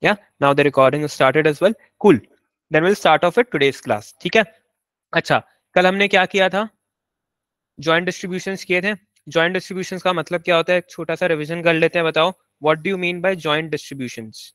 Yeah, now the recording is started as well. Cool. Then we'll start off with today's class. ठीक है. अच्छा, कल हमने क्या किया था? जॉइंट डिस्ट्रीब्यूशंस किए थे. जॉइंट डिस्ट्रीब्यूशंस का मतलब क्या होता है? एक छोटा सा रिवीजन कर लेते हैं. बताओ, what do you mean by joint distributions?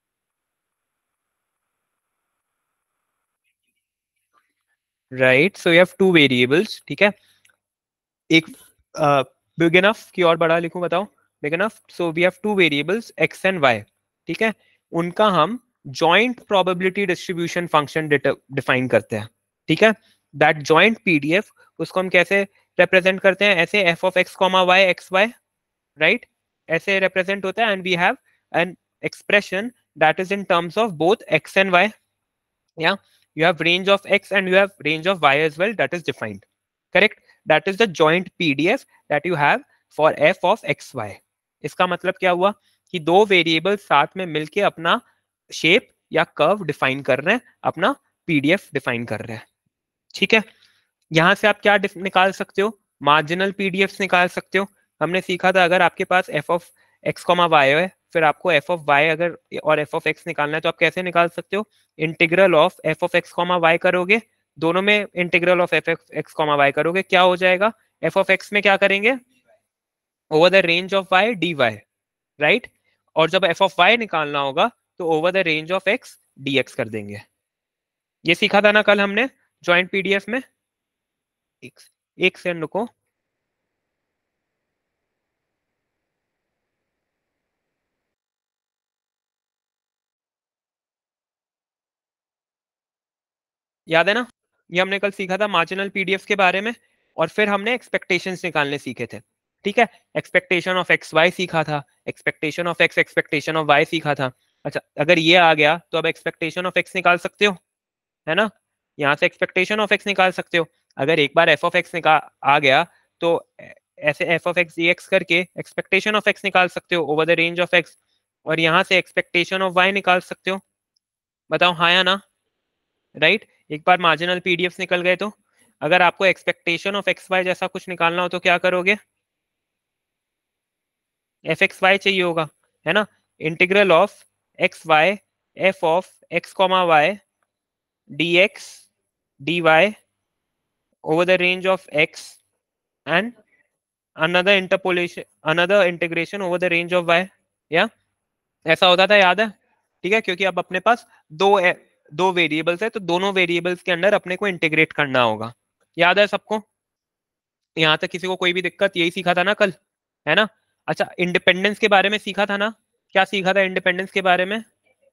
Right, so you have two variables. ठीक है, एक बिग इनफ की और बड़ा लिखूं? बताओ, big enough. So we have two variables x and y. ठीक है, उनका हम joint probability distribution function define करते हैं. ठीक है, दैट जॉइंट पीडीएफ, उसको हम कैसे रिप्रेजेंट करते हैं? ऐसे f of x comma y x y, right, ऐसे रिप्रेजेंट होता है. And we have an expression that is in terms of both x and y. Yeah, you have range of x and you have range of y as well, that is defined. Correct, that is the joint pdf that you have for f of xy. इसका मतलब क्या हुआ कि दो variable साथ में मिलके अपना शेप या कर्व डिफाइन कर रहे हैं, अपना पीडीएफ डिफाइन कर रहे हैं. ठीक है, यहां से आप क्या निकाल सकते हो? मार्जिनल पीडीएफ निकाल सकते हो. हमने सीखा था अगर आपके पास f of x comma y है, फिर आपको एफ ऑफ वाई अगर और एफ ऑफ एक्स निकालना है तो आप कैसे निकाल सकते हो? Integral of f of x comma y करोगे, दोनों में integral of f x comma y करोगे, क्या हो जाएगा? एफ ऑफ एक्स में क्या करेंगे? Over the range of y d y, right. और जब एफ ऑफ वाई निकालना होगा तो over the range of x d x कर देंगे. ये सीखा था ना कल हमने ज्वाइंट पीडीएफ में. एक सेकंड रुको. याद है ना, ये हमने कल सीखा था मार्जिनल पीडीएफ के बारे में. और फिर हमने एक्सपेक्टेशंस निकालने सीखे थे. ठीक है, एक्सपेक्टेशन ऑफ एक्स वाई सीखा था, expectation of x, expectation of y सीखा था. अच्छा, अगर ये आ गया तो अब एक्सपेक्टेशन ऑफ एक्स निकाल सकते हो, है ना. यहाँ से एक्सपेक्टेशन ऑफ एक्स निकाल सकते हो. अगर एक बार एफ ऑफ एक्स आ गया तो ऐसे f of x d x करके एक्सपेक्टेशन ऑफ एक्स निकाल सकते हो over the range of x. और यहाँ से एक्सपेक्टेशन ऑफ वाई निकाल सकते हो. बताओ हाँ या ना? राइट, एक बार मार्जिनल पीडीएफ निकल गए तो अगर आपको एक्सपेक्टेशन ऑफ एक्स वाई जैसा कुछ निकालना हो तो क्या करोगे? एफ एक्स वाई चाहिए होगा, है ना. Integral of x y f of x comma y d x d y over the range of x and another interpolation, another integration over the range of y. या ऐसा होता था, याद है? ठीक है, क्योंकि अब अपने पास दो वेरिएबल्स है तो दोनों वेरिएबल्स के अंदर अपने को इंटीग्रेट करना होगा. याद है सबको? यहाँ तक किसी को कोई भी दिक्कत? यही सीखा था ना कल, है ना. अच्छा, इंडिपेंडेंस के बारे में सीखा था ना? क्या सीखा था इंडिपेंडेंस के बारे में?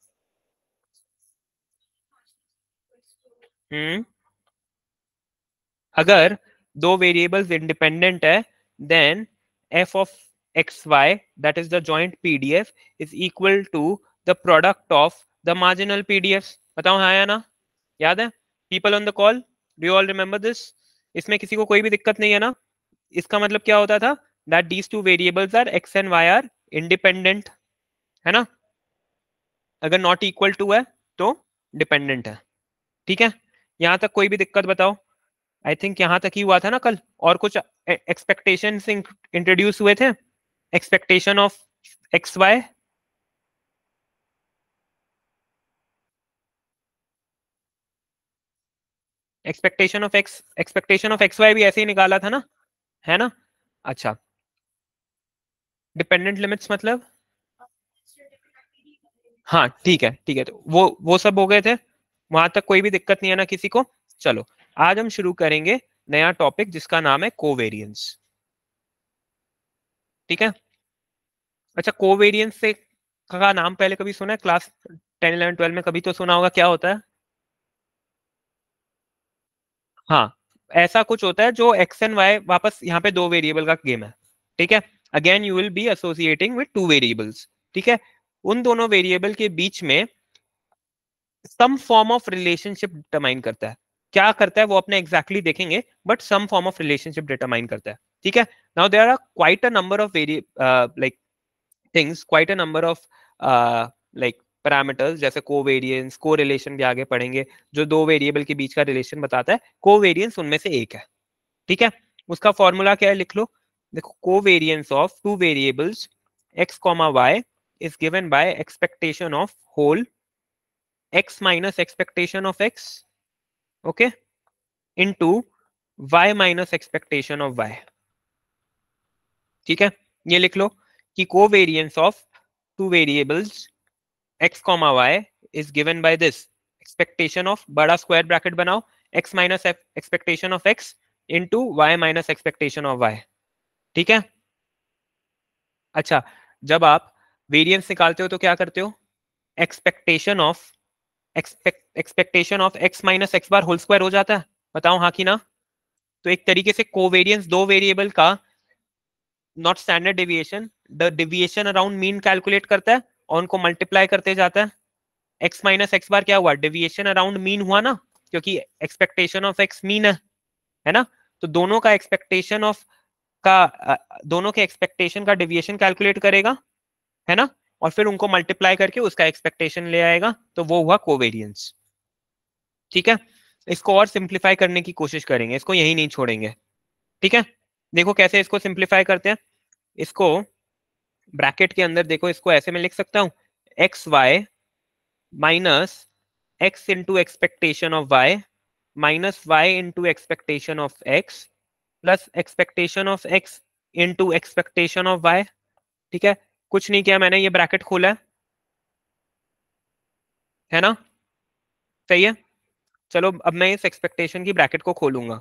अगर दो वेरिएबल्स इंडिपेंडेंट है then f of xy that is the joint pdf is equal to the product of the marginal pdfs. बताओ हाँ या ना? याद है? people on the call, do you all remember this? इसमें किसी को कोई भी दिक्कत नहीं है ना? इसका मतलब क्या होता था? that these two variables are x and y are independent, है ना. अगर not equal to है तो dependent है. ठीक है, यहां तक कोई भी दिक्कत बताओ? आई थिंक यहां तक ही हुआ था ना कल. और कुछ एक्सपेक्टेशन इंट्रोड्यूस हुए थे? Expectation of x y, expectation of x y भी ऐसे ही निकाला था ना, है ना. अच्छा, डिपेंडेंट लिमिट्स मतलब? हाँ ठीक है, ठीक है, तो वो सब हो गए थे. वहां तक कोई भी दिक्कत नहीं है ना किसी को? चलो, आज हम शुरू करेंगे नया टॉपिक जिसका नाम है कोवेरियंस. ठीक है. अच्छा, कोवेरियंस से का नाम पहले कभी सुना है? क्लास 10 11 12 में कभी तो सुना होगा. क्या होता है? हाँ, ऐसा कुछ होता है जो एक्स एंड वाई, वापस यहाँ पे दो वेरिएबल का गेम है. ठीक है, again you will be associating with two variables. ठीक है, उन दोनों वेरिएबल के बीच में some form of relationship determine करता है. क्या करता है वो अपने एग्जैक्टली देखेंगे, but some form of relationship determine करता है. ठीक है, now there are quite a number of like things, quite a number of like parameters, जैसे कोवेरियंस, कोरिलेशन भी आगे पढ़ेंगे, जो दो वेरिएबल के बीच का रिलेशन बताता है. कोवेरियंस उनमें से एक है. ठीक है, उसका फॉर्मूला क्या है लिख लो. देखो, covariance of two variables x comma y is given by expectation of whole x minus expectation of x, okay, into y minus expectation of y. ठीक है, ये लिख लो कि covariance of two variables x comma y is given by this expectation of, बड़ा square bracket बनाओ, x minus expectation of x into y minus expectation of y. ठीक है. अच्छा, जब आप वेरिएंस निकालते हो तो क्या करते हो, expectation of expectation of x minus x bar whole square हो जाता है, बताओ हाँ कि ना. तो एक तरीके से कोवेरियंस दो वेरिएबल का, not standard deviation, the deviation around mean calculate करता है और उनको मल्टीप्लाई करते जाता है. x माइनस एक्स बार क्या हुआ, डेविएशन अराउंड मीन हुआ ना, क्योंकि एक्सपेक्टेशन ऑफ x मीन है ना. तो दोनों का एक्सपेक्टेशन ऑफ दोनों के एक्सपेक्टेशन का डेविएशन कैलकुलेट करेगा, है ना, और फिर उनको मल्टीप्लाई करके उसका एक्सपेक्टेशन ले आएगा, तो वो हुआ कोवेरियंस. ठीक है. इसको और सिंप्लीफाई करने की कोशिश करेंगे, इसको यही नहीं छोड़ेंगे. ठीक है. देखो कैसे इसको सिंप्लीफाई करते हैं. इसको ब्रैकेट के अंदर देखो, इसको ऐसे में लिख सकता हूं, x y minus x into expectation of y minus y into expectation of x plus expectation of x into expectation of y. ठीक है, कुछ नहीं किया मैंने, ये ब्रैकेट खोला है ना, सही है. चलो अब मैं इस एक्सपेक्टेशन की ब्रैकेट को खोलूंगा,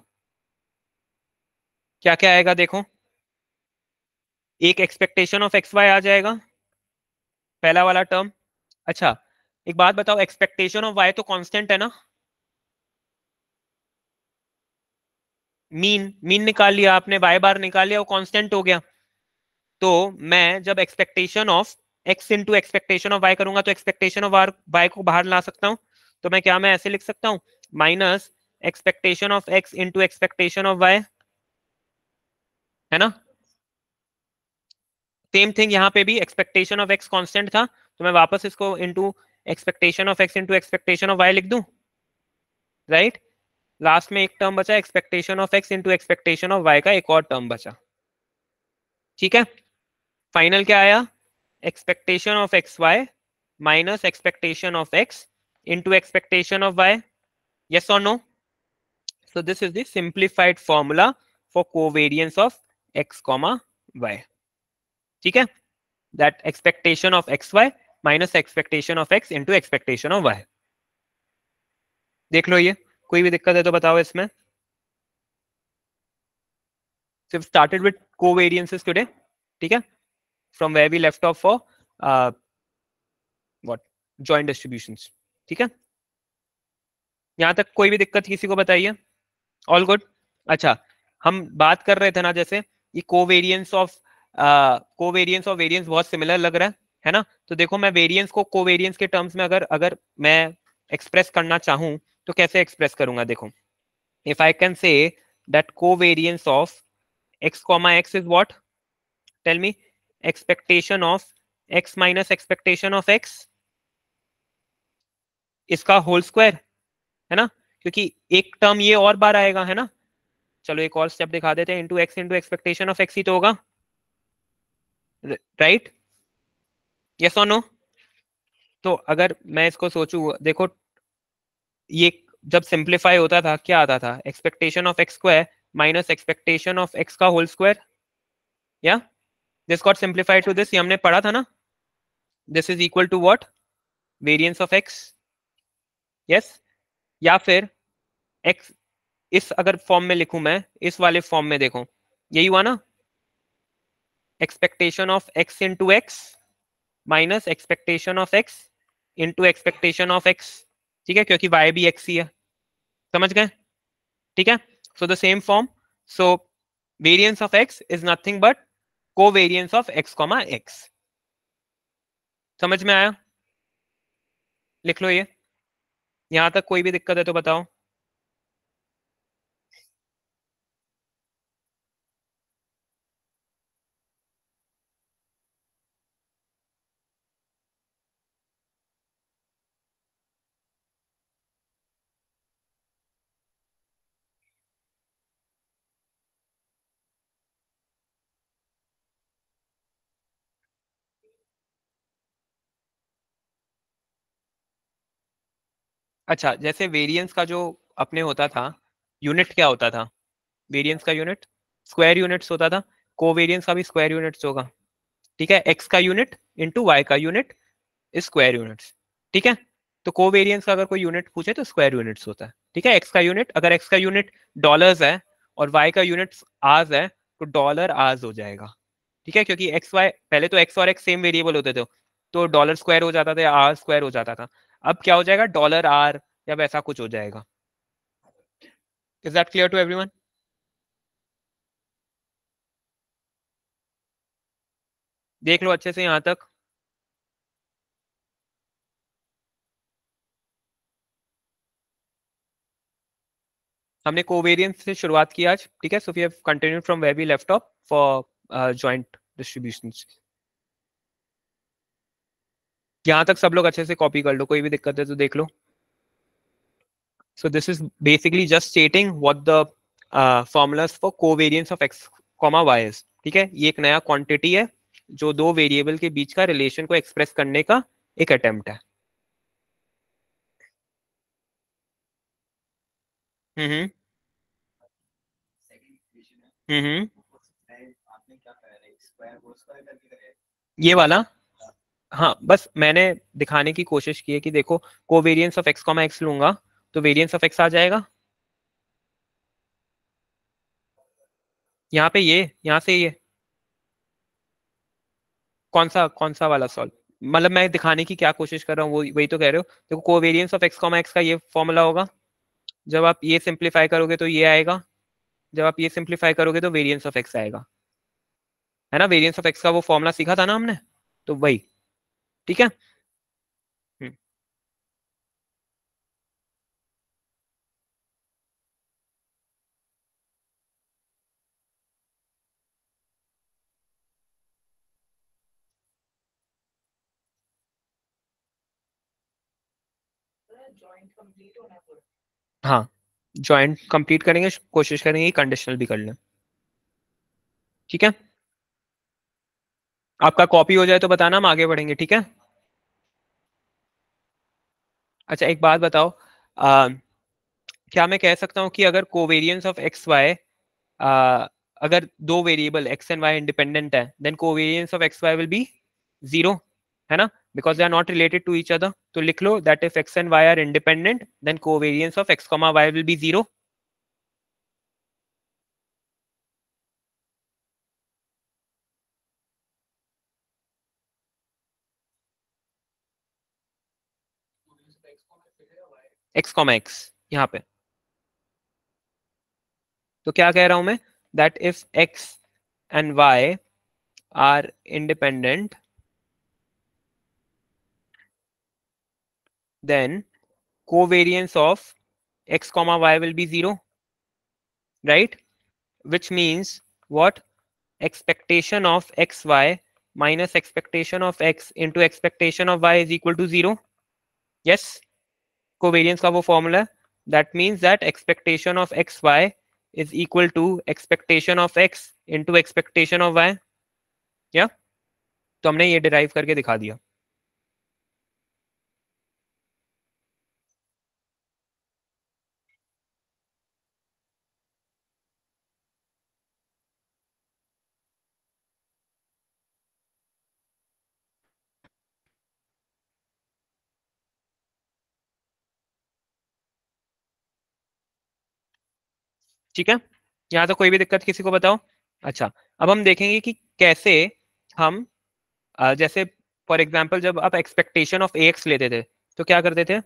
क्या क्या आएगा देखो. एक एक्सपेक्टेशन ऑफ एक्स वाई आ जाएगा, पहला वाला टर्म. अच्छा, एक बात बताओ, एक्सपेक्टेशन ऑफ वाई तो कांस्टेंट है ना, मीन मीन निकाल लिया आपने, वाई बार निकाल लिया, वो कांस्टेंट हो गया. तो मैं जब expectation of x into expectation of y करूंगा तो एक्सपेक्टेशन ऑफ वाई को बाहर ला सकता हूं. तो मैं क्या, मैं ऐसे लिख सकता हूं, minus expectation of x into expectation of y, है ना. सेम थिंग यहाँ पे भी, एक्सपेक्टेशन ऑफ एक्स कांस्टेंट था, तो मैं वापस इसको into expectation of x into expectation of y लिख दूं, राइट. लास्ट में एक टर्म बचा, expectation of x into expectation of y का एक और टर्म बचा. ठीक है. फाइनल क्या आया, expectation of xy minus expectation of x into expectation of y. Yes or no? So this is the simplified formula for covariance of x comma y. ठीक है, that expectation of xy minus expectation of x into expectation of y. देख लो ये, कोई भी दिक्कत है तो बताओ इसमें. So we've started with covariances today. ठीक है, from where we left off for what joint distributions. ठीक है, यहां तक कोई भी दिक्कत किसी को बताइए. All good. अच्छा, हम बात कर रहे थे ना, जैसे ये कोवेरियंस और वेरियंस बहुत सिमिलर लग रहा है ना. तो देखो, मैं वेरियंस को कोवेरियंस के टर्म्स में अगर अगर मैं एक्सप्रेस करना चाहूं तो कैसे एक्सप्रेस करूंगा. देखो, if I can say that covariance of x comma x is what, tell me, expectation of x minus expectation of x, इसका होल स्क्वायर, है ना, क्योंकि एक टर्म ये और बार आएगा, है ना. चलो एक और स्टेप दिखा देते हैं, into x into expectation of x ही तो होगा, राइट. यस और नो. तो अगर मैं इसको सोचूं, देखो ये जब सिंप्लीफाई होता था क्या आता था, expectation of x square minus expectation of x का होल स्क्वायर, या this got simplified to this, ये हमने पढ़ा था ना. This is equal to what, variance of x. Yes, या फिर एक्स, इस अगर फॉर्म में लिखूं मैं, इस वाले फॉर्म में देखो, यही हुआ ना, expectation of x into x minus expectation of x into expectation of x. ठीक है, क्योंकि y भी x ही है, समझ गए. ठीक है, so the same form. So variance of x is nothing but covariance of x comma x. समझ में आया, लिख लो ये. यहां तक कोई भी दिक्कत है तो बताओ. अच्छा, जैसे वेरिएंस का जो अपने होता था यूनिट, क्या होता था वेरिएंस का यूनिट? स्क्वायर यूनिट्स होता था। कोवेरिएंस का भी स्क्वायर यूनिट्स होगा, ठीक है। एक्स का यूनिट इंटू वाई का यूनिट इज स्क्वायर यूनिट्स, ठीक है। तो कोवेरिएंस का अगर कोई यूनिट पूछे तो स्क्वायर यूनिट्स होता है, ठीक है। एक्स का यूनिट, अगर एक्स का यूनिट डॉलर्स है और वाई का यूनिट आर्स है तो डॉलर आर्स हो जाएगा, ठीक है। क्योंकि एक्स वाई, पहले तो एक्स और एक्स सेम वेरिएबल होते थे तो डॉलर स्क्वायर हो जाता था या आर स्क्वायर हो जाता था। अब क्या हो जाएगा, डॉलर आर या वैसा कुछ हो जाएगा। Is that clear to everyone? देख लो अच्छे से यहां तक। हमने कोवेरिएंस से शुरुआत की आज, ठीक है। So we have continued from where we left off for joint distributions. यहाँ तक सब लोग अच्छे से कॉपी कर लो, कोई भी दिक्कत है तो देख लो। So this is basically just stating what the formulas for covariance of x comma y is, ठीक है। ये एक नया क्वांटिटी है जो दो वेरिएबल के बीच का रिलेशन को एक्सप्रेस करने का एक अटेम्प्ट है। हम्म हम्म ये वाला, हाँ बस मैंने दिखाने की कोशिश की है कि देखो, covariance of x comma x लूंगा तो वेरिएंस ऑफ एक्स आ जाएगा यहाँ पे, ये यहाँ से ये कौन सा वाला सॉल्व, मतलब मैं दिखाने की क्या कोशिश कर रहा हूँ वो वही तो कह रहे हो। देखो covariance of x comma x का ये फॉर्मूला होगा, जब आप ये सिंप्लीफाई करोगे तो ये आएगा, जब आप ये सिंप्लीफाई करोगे तो वेरिएंस ऑफ एक्स आएगा, है ना। वेरिएंस ऑफ एक्स का वो फॉर्मूला सीखा था ना हमने, तो वही, ठीक है। हम्म, हाँ ज्वाइंट कंप्लीट करेंगे, कोशिश करेंगे कंडीशनल भी कर लें, ठीक है। आपका कॉपी हो जाए तो बताना, हम आगे बढ़ेंगे, ठीक है। अच्छा एक बात बताओ, क्या मैं कह सकता हूँ कि अगर कोवेरिएंस ऑफ एक्स वाई, अगर दो variable x and y independent है then covariance of x y will be zero, है ना, because they are not related to each other. तो लिख लो that if x and y are independent then covariance of x comma y will be zero. X comma x यहाँ पे, तो क्या कह रहा हूं मैं, that if x and y are independent then covariance of x comma y will be zero, right? Which means what? Expectation of xy minus expectation of x into expectation of y is equal to zero. Yes, covariance का वो formula है. That means that expectation of xy is equal to expectation of x into expectation of y. Yeah, तो हमने ये derive करके दिखा दिया. ठीक है, यहाँ तो कोई भी दिक्कत किसी को बताओ। अच्छा, अब हम देखेंगे कि कैसे हम जैसे फॉर एग्जाम्पल जब आप एक्सपेक्टेशन ऑफ एक्स लेते थे तो क्या करते थे,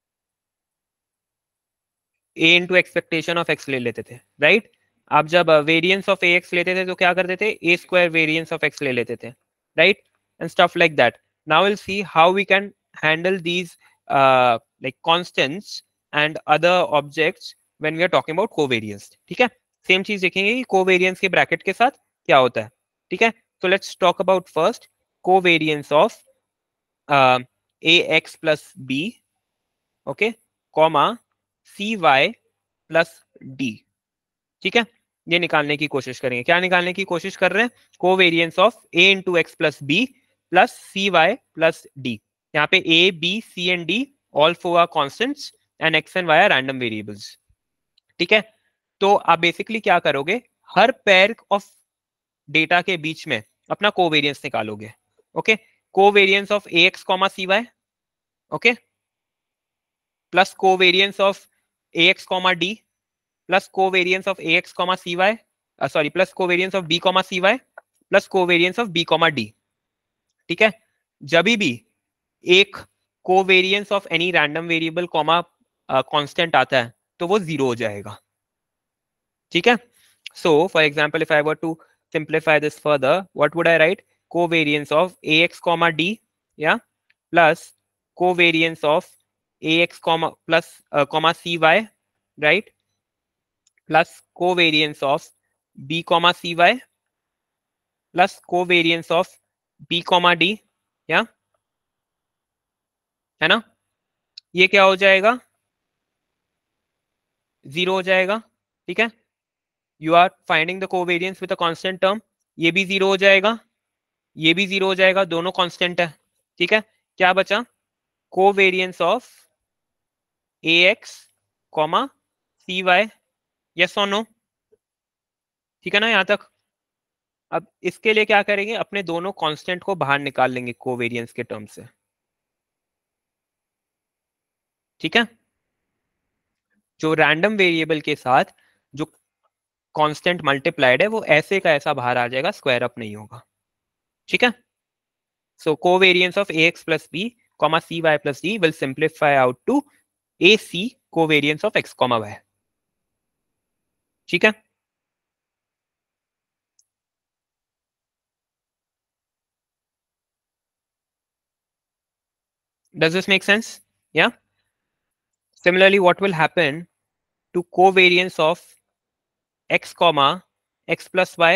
a into expectation of x ले लेते थे, राइट। आप जब वेरिएंस ऑफ ए एक्स लेते थे तो क्या करते थे, a square variance of x ले लेते थे, right, and stuff like that. Now will see how we can handle these like constants and other objects when we are talking about covariance, ठीक है। सेम चीज देखेंगे कि कोवेरिएंस के bracket के साथ क्या होता है, ठीक है। तो let's talk about first covariance of a x plus b, okay, comma c y plus d, ठीक है। ये निकालने की कोशिश करेंगे, क्या निकालने की कोशिश कर रहे हैं, covariance of a into x plus b plus c y plus d. यहाँ पे a b c and d all four are constants and x and y are random variables. ठीक है, तो आप बेसिकली क्या करोगे, हर पेयर ऑफ डेटा के बीच में अपना कोवेरियंस निकालोगे। Okay, covariance of a x comma c y, okay, plus covariance of a x comma d, plus covariance of a x comma c y, sorry, plus covariance of b comma c y, plus covariance of b comma d. ठीक है, जब भी एक covariance of any random variable comma constant आता है तो वो zero हो जाएगा। ठीक है, so for example if I were to simplify this further, what would I write? Covariance of ax comma d, yeah, plus covariance of ax comma plus comma cy, right, plus covariance of b comma cy plus covariance of b comma d, yeah, है ना, ये क्या हो जाएगा, zero हो जाएगा। ठीक है, you are finding the covariance with a constant term, ये भी जीरो हो जाएगा, ये भी जीरो हो जाएगा, दोनों कांस्टेंट है। ठीक है, क्या बचा, covariance of a x comma c y, yes और नो। ठीक है ना यहां तक। अब इसके लिए क्या करेंगे, अपने दोनों कांस्टेंट को बाहर निकाल लेंगे कोवेरियंस के टर्म से। ठीक है, जो रैंडम वेरिएबल के साथ जो कांस्टेंट मल्टीप्लाइड है वो ऐसे का ऐसा बाहर आ जाएगा, स्क्वायर अप नहीं होगा। ठीक है, so covariance of a x plus b comma c y plus d will simplify out to a c covariance of x comma y. ठीक है, does this make sense? Yeah, similarly what will happen to covariance of x comma x plus y,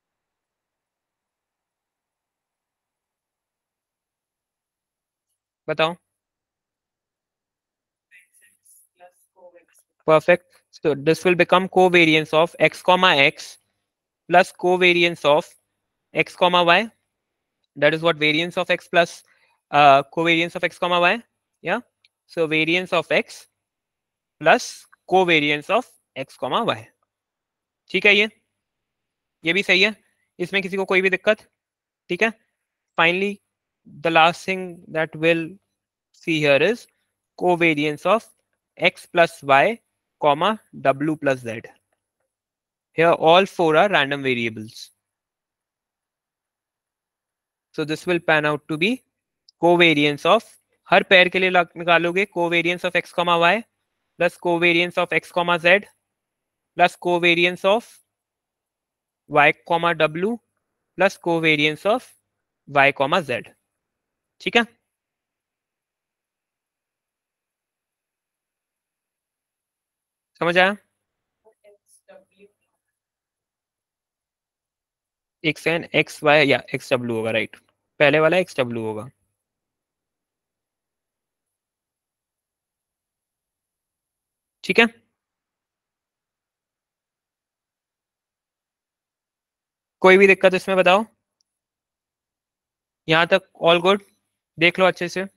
बताओ। Perfect, so this will become covariance of x comma x plus covariance of x comma y, that is what variance of x plus covariance of x comma y, yeah, so variance of x plus covariance of x comma y। ठीक है, ये भी सही है, इसमें किसी को कोई भी दिक्कत। ठीक है, finally the last thing that we'll see here is covariance of x plus y comma w plus z, here all four are random variables, so this will pan out to be covariance of, हर pair के लिए निकालोगे covariance of x comma y plus covariance of x comma z plus covariance of y comma w plus covariance of y comma z। ठीक है, समझ आया। एक second, x y या एक्स डब्ल्यू होगा, राइट, पहले वाला एक्स डब्ल्यू होगा। ठीक है, कोई भी दिक्कत इसमें बताओ, यहां तक ऑल गुड, देख लो अच्छे से।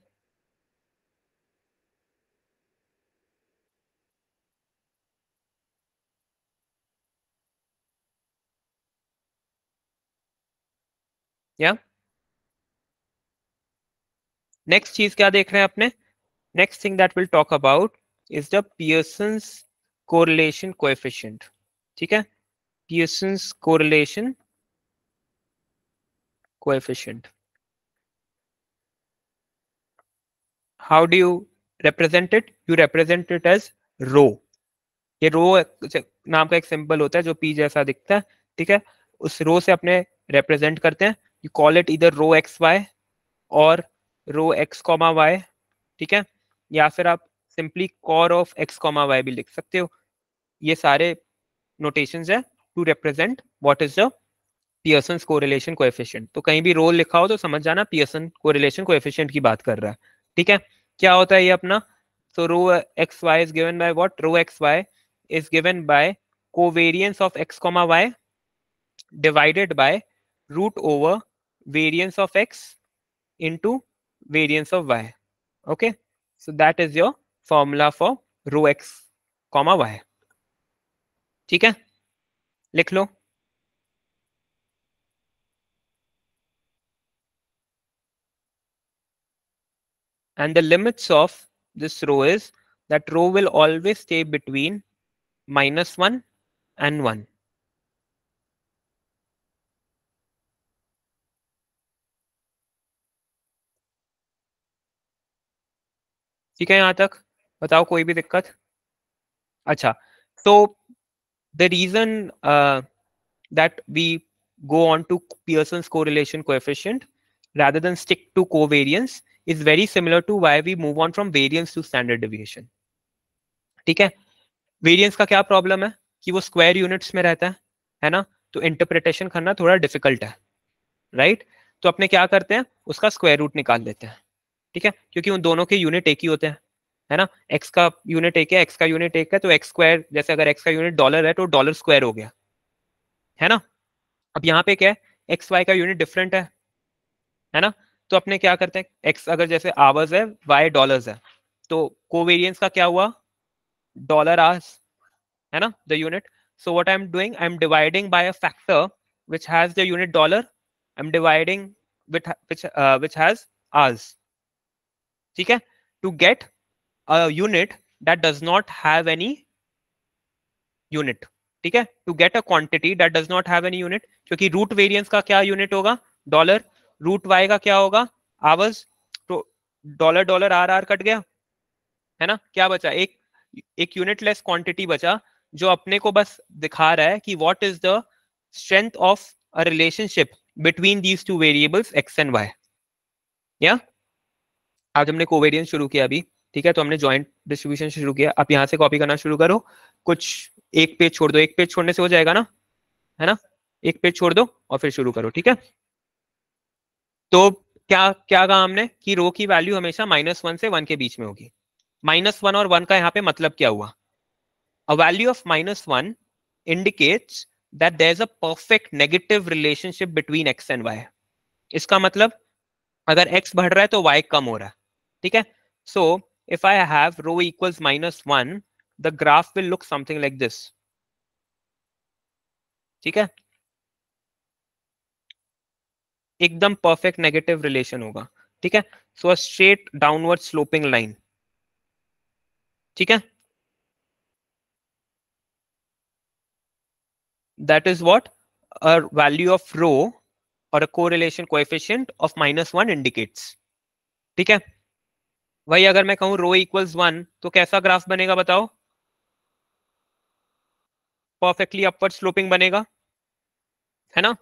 या नेक्स्ट चीज क्या देख रहे हैं अपने, next thing that will talk about is the Pearson's correlation coefficient. ठीक है, Pearson's correlation coefficient, how do you represent it, you represent it as rho, ये रो नाम का एक सिंबल होता है जो पी जैसा दिखता है। ठीक है, उस रो से अपने रिप्रेजेंट करते हैं, यू कॉल इट इधर रो एक्स वाई और रो एक्स कॉमा वाई। ठीक है, या फिर आप simply cor of x comma y भी लिख सकते हो, ये सारे नोटेशंस है to represent what is the Pearson correlation coefficient. तो कहीं भी रो लिखा हो तो समझ जाना पियर्सन कोरिलेशन कोएफिशिएंट की बात कर रहा है। ठीक है, क्या होता है ये अपना, so rho xy is given by what, rho xy is given by covariance of x comma y divided by root over variance of x into variance of y। okay, so that is your formula for rho x comma y. ठीक है, लिख लो। And the limits of this row is that row will always stay between -1 and 1. ठीक है, यहां तक बताओ कोई भी दिक्कत? अच्छा, so the reason that we go on to Pearson's correlation coefficient rather than stick to covariance is very similar to why we move on from variance to standard deviation. ठीक है, वेरिएंस का क्या प्रॉब्लम है कि वो square units में रहता है ना, तो इंटरप्रिटेशन करना थोड़ा डिफिकल्ट है, राइट? तो अपने क्या करते हैं, उसका स्क्वायर रूट निकाल लेते हैं। ठीक है, क्योंकि उन दोनों के यूनिट एक ही होते हैं, है ना। एक्स का यूनिट एक है, एक्स का यूनिट एक है, तो एक्स स्क्वायर, जैसे अगर एक्स का यूनिट डॉलर है तो डॉलर स्क्वायर हो गया, है ना। अब यहाँ पे क्या है, एक्स वाई का यूनिट डिफरेंट है ना। तो अपने क्या करते हैं, एक्स अगर जैसे आवर्स है, वाई डॉलर्स है, तो कोवेरियंस का क्या हुआ, डॉलर आवर्स, है ना, the unit. So what I'm doing, I'm dividing by a factor which has the unit dollar. I'm dividing which has hours. ठीक है, to get a unit that does not have any unit. ठीक है, to get a quantity that does not have any unit, क्योंकि root variance का क्या unit होगा, dollar. Root Y का क्या होगा, आवर्स। तो dollar dollar hour hour cut गया, है ना, क्या बचा, एक यूनिटलेस क्वांटिटी बचा, जो अपने को बस दिखा रहा है कि what is the strength of a relationship between these two variables x and y. या आज हमने कोवेरियंस शुरू किया अभी, ठीक है, तो हमने जॉइंट डिस्ट्रीब्यूशन शुरू किया। आप यहाँ से कॉपी करना शुरू करो, कुछ एक पेज छोड़ दो, एक पेज छोड़ने से हो जाएगा ना, है ना, एक पेज छोड़ दो और फिर शुरू करो। ठीक है, तो क्या क्या कहा हमने कि रो की वैल्यू हमेशा -1 से 1 के बीच में होगी। -1 और 1 का यहाँ पे मतलब क्या हुआ, a value of -1 indicates that there's a perfect negative relationship between x and y. इसका मतलब अगर x बढ़ रहा है तो y कम हो रहा है। ठीक है, so if I have rho equals -1, the graph will look something like this. ठीक है, एकदम परफेक्ट नेगेटिव रिलेशन होगा। ठीक है, so a straight downward sloping line. ठीक है, that is what a value of rho or a correlation coefficient of -1 indicates. ठीक है, वही अगर मैं कहूं रो इक्वल्स 1 तो कैसा ग्राफ बनेगा बताओ, परफेक्टली अपवर्ड स्लोपिंग बनेगा, है ना।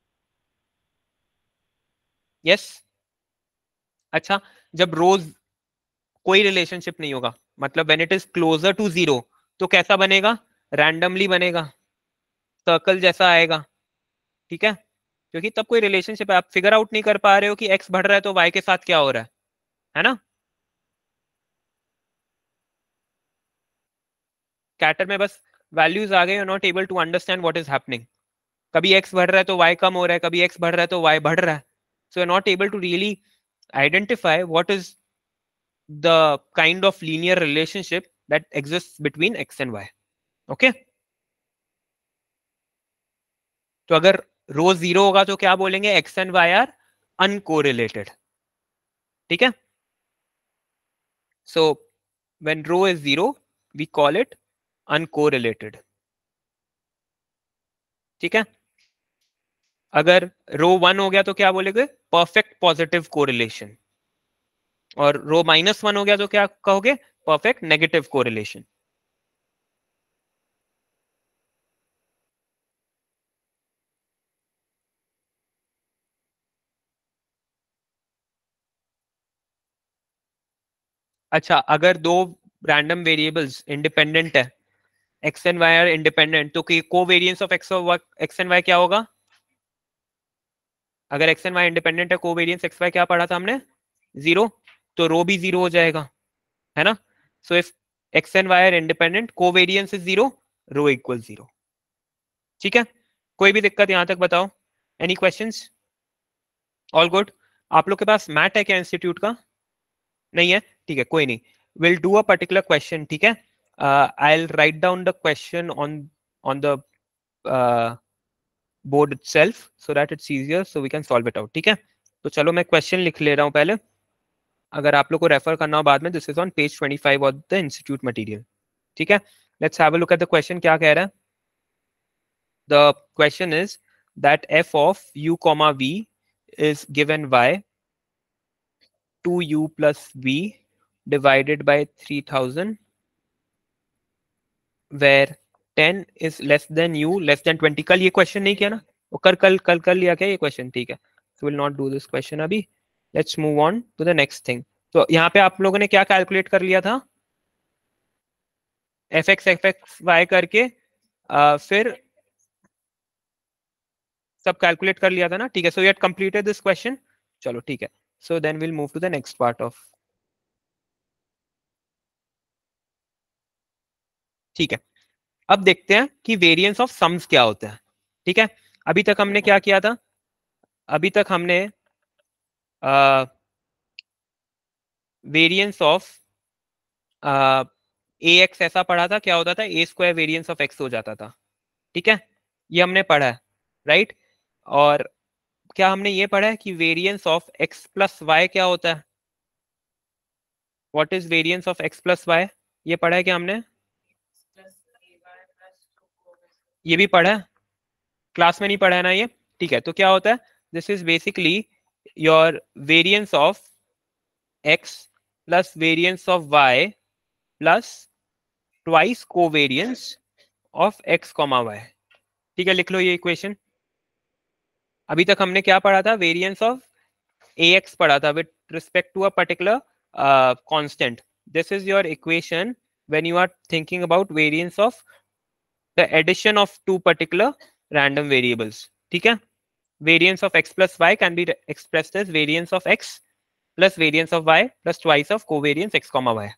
यस, अच्छा, जब रोज कोई रिलेशनशिप नहीं होगा, मतलब when it is closer to zero, तो कैसा बनेगा, रैंडमली बनेगा, सर्कल जैसा आएगा। ठीक है, क्योंकि तब कोई रिलेशनशिप है, आप फिगर आउट नहीं कर पा रहे हो कि एक्स बढ़ रहा है तो वाई के साथ क्या हो रहा है ना। कैटर में बस वैल्यूज आ गए, you not able to understand what is happening. कभी एक्स बढ़ रहा है तो वाई कम हो रहा है, कभी एक्स बढ़ रहा है तो वाई बढ़ रहा है, so you not able to really identify what is the kind of linear relationship that exists between x and y. Okay, तो अगर रो जीरो होगा तो क्या बोलेंगे, x and y are uncorrelated. ठीक है, so when rho is zero we call it uncorrelated। ठीक है, अगर रो 1 हो गया तो क्या बोलेगे, परफेक्ट पॉजिटिव कोरिलेशन, और रो -1 हो गया तो क्या कहोगे, परफेक्ट नेगेटिव कोरिलेशन। अच्छा, अगर दो रैंडम वेरिएबल्स इंडिपेंडेंट है, x and y are independent, तो covariance of x and y क्या होगा, अगर एक्स एंड वाई इंडिपेंडेंट है, कोवेरियंस एक्स वाई क्या पढ़ा था हमने, जीरो, तो रो भी जीरो हो जाएगा, है ना। So if x and y are independent, covariance is zero, rho equal zero. ठीक है, कोई भी दिक्कत यहां तक बताओ, एनी क्वेश्चंस, ऑल गुड। आप लोग के पास मैट है क्या इंस्टीट्यूट का, नहीं है, ठीक है, कोई नहीं, will do a particular question. ठीक है, I'll write down the question on the board itself so that it's easier so we can solve it out. ठीक है, तो चलो मैं क्वेश्चन लिख ले रहा हूँ पहले, अगर आप लोग को रेफर करना हो बाद में. This is on page 25 of the institute material. ठीक है, let's have a look at the question. क्या कह रहा है? The question is that f of u comma v is given by 2u plus v divided by 3000 where 10 is less than u less than 20. कल ये question नहीं किया ना? वो कल कर लिया क्या ये क्वेश्चन? ठीक है, so we'll not do this question अभी. Let's move on to the next thing. तो यहाँ पे आप लोगों ने क्या कैलकुलेट कर लिया था? fx y करके फिर सब कैलकुलेट कर लिया था ना? ठीक है, so you had completed this question. चलो ठीक है, so then will move to the next part of. ठीक है, अब देखते हैं कि वेरिएंस ऑफ सम्स क्या होता है. ठीक है, अभी तक हमने क्या किया था? अभी तक हमने वेरिएंस ऑफ ए एक्स ऐसा पढ़ा था. क्या होता था? A square variance of x हो जाता था. ठीक है, ये हमने पढ़ा है, राइट? और क्या हमने ये पढ़ा है कि variance of x plus y क्या होता है? What is variance of x plus y? ये पढ़ा है क्या हमने? ये भी पढ़ा है, क्लास में नहीं पढ़ा है ना ये? ठीक है, तो क्या होता है? This is basically your variance of x plus variance of y plus twice covariance of x comma y. ठीक है, लिख लो ये इक्वेशन. अभी तक हमने क्या पढ़ा था? वेरिएंस ऑफ ए एक्स पढ़ा था with respect to a particular constant. This is your equation when you are thinking about variance of the addition of two particular random variables. ठीक है, variance of x plus y can be expressed as variance of x plus variance of y plus twice of covariance x comma y.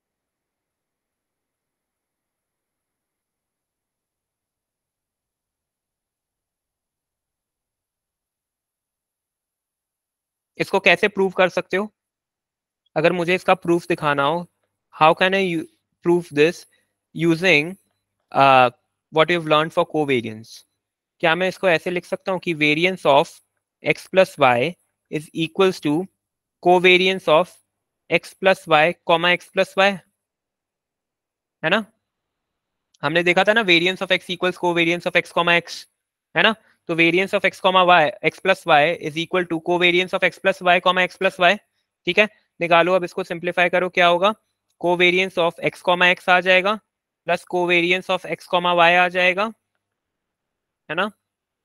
इसको कैसे prove कर सकते हो? अगर मुझे इसका प्रूफ दिखाना हो, how can I prove this using what you have learned for covariance? क्या मैं इसको ऐसे लिख सकता हूँ कि variance of x plus y is equals to covariance of x plus y comma x plus y, है ना? हमने देखा था ना, variance of x equals covariance of x comma x, है ना? तो variance of x comma y x plus y is equal to covariance of x plus y comma x plus y. ठीक है, निकालो. अब इसको सिंप्लीफाई करो, क्या होगा? Covariance of x comma x आ जाएगा plus covariance of x comma y आ जाएगा, है ना?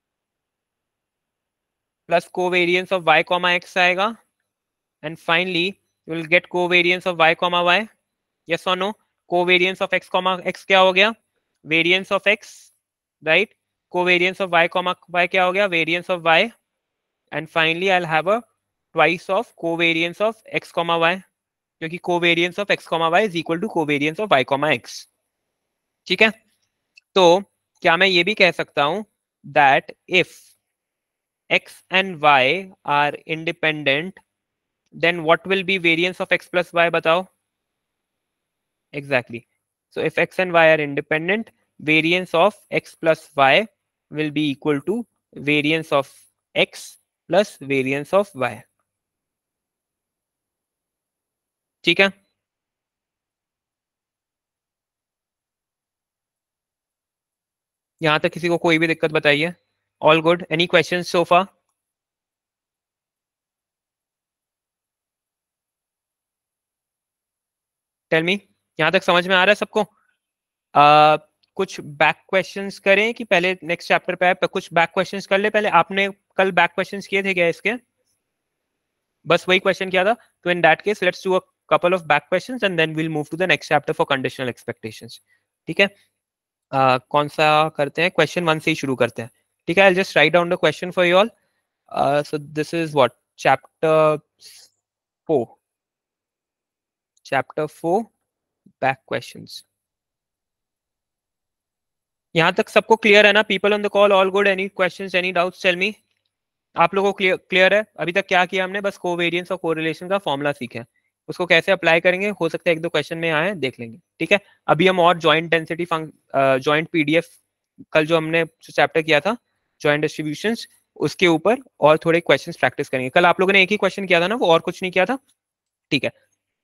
Plus covariance of y comma x आएगा and finally you will get covariance of y comma y. Yes और no? Covariance of x comma x क्या हो गया? Variance of x, right? Covariance of y comma y क्या हो गया? Variance of y. And finally I will have a twice of covariance of x comma y, क्योंकि covariance of x comma y is equal to covariance of y comma x. ठीक है, तो क्या मैं ये भी कह सकता हूं that if x and y are independent, then what will be variance of x plus y? बताओ. Exactly. So if x and y are independent, variance of x plus y will be equal to variance of x plus variance of y. ठीक है, यहां तक किसी को कोई भी दिक्कत बताइए? All good? Any question so far? Tell me, यहां तक समझ में आ रहा है सबको? कुछ बैक क्वेश्चंस करें कि पहले नेक्स्ट चैप्टर पे आए? कुछ बैक क्वेश्चंस कर ले पहले. आपने कल बैक क्वेश्चंस किए थे क्या इसके? बस वही क्वेश्चन किया था? तो in that case let's do a couple of back questions and then we'll move to the next chapter for conditional expectations. ठीक है, कौन सा करते हैं? क्वेश्चन 1 से ही शुरू करते हैं. ठीक है, I'll just write down the question for you all. So this is what? Chapter 4. Chapter 4 back questions. यहाँ तक सबको क्लियर है ना? People on the call, all good? Any questions, any doubts? Tell me. आप लोगों को क्लियर है? अभी तक क्या किया हमने? बस कोवेरिएंस और कोरिलेशन का फॉर्मूला सीखा है. उसको कैसे अप्लाई करेंगे, हो सकता है एक दो क्वेश्चन में आए, देख लेंगे, ठीक है। अभी हम और जॉइंट डेंसिटी जॉइंट पीडीएफ, कल जो हमने चैप्टर किया था जॉइंट डिस्ट्रीब्यूशंस, उसके ऊपर और थोड़े क्वेश्चंस प्रैक्टिस करेंगे। कल आप लोगों ने एक ही क्वेश्चन किया था ना, वो और कुछ नहीं किया था, ठीक है।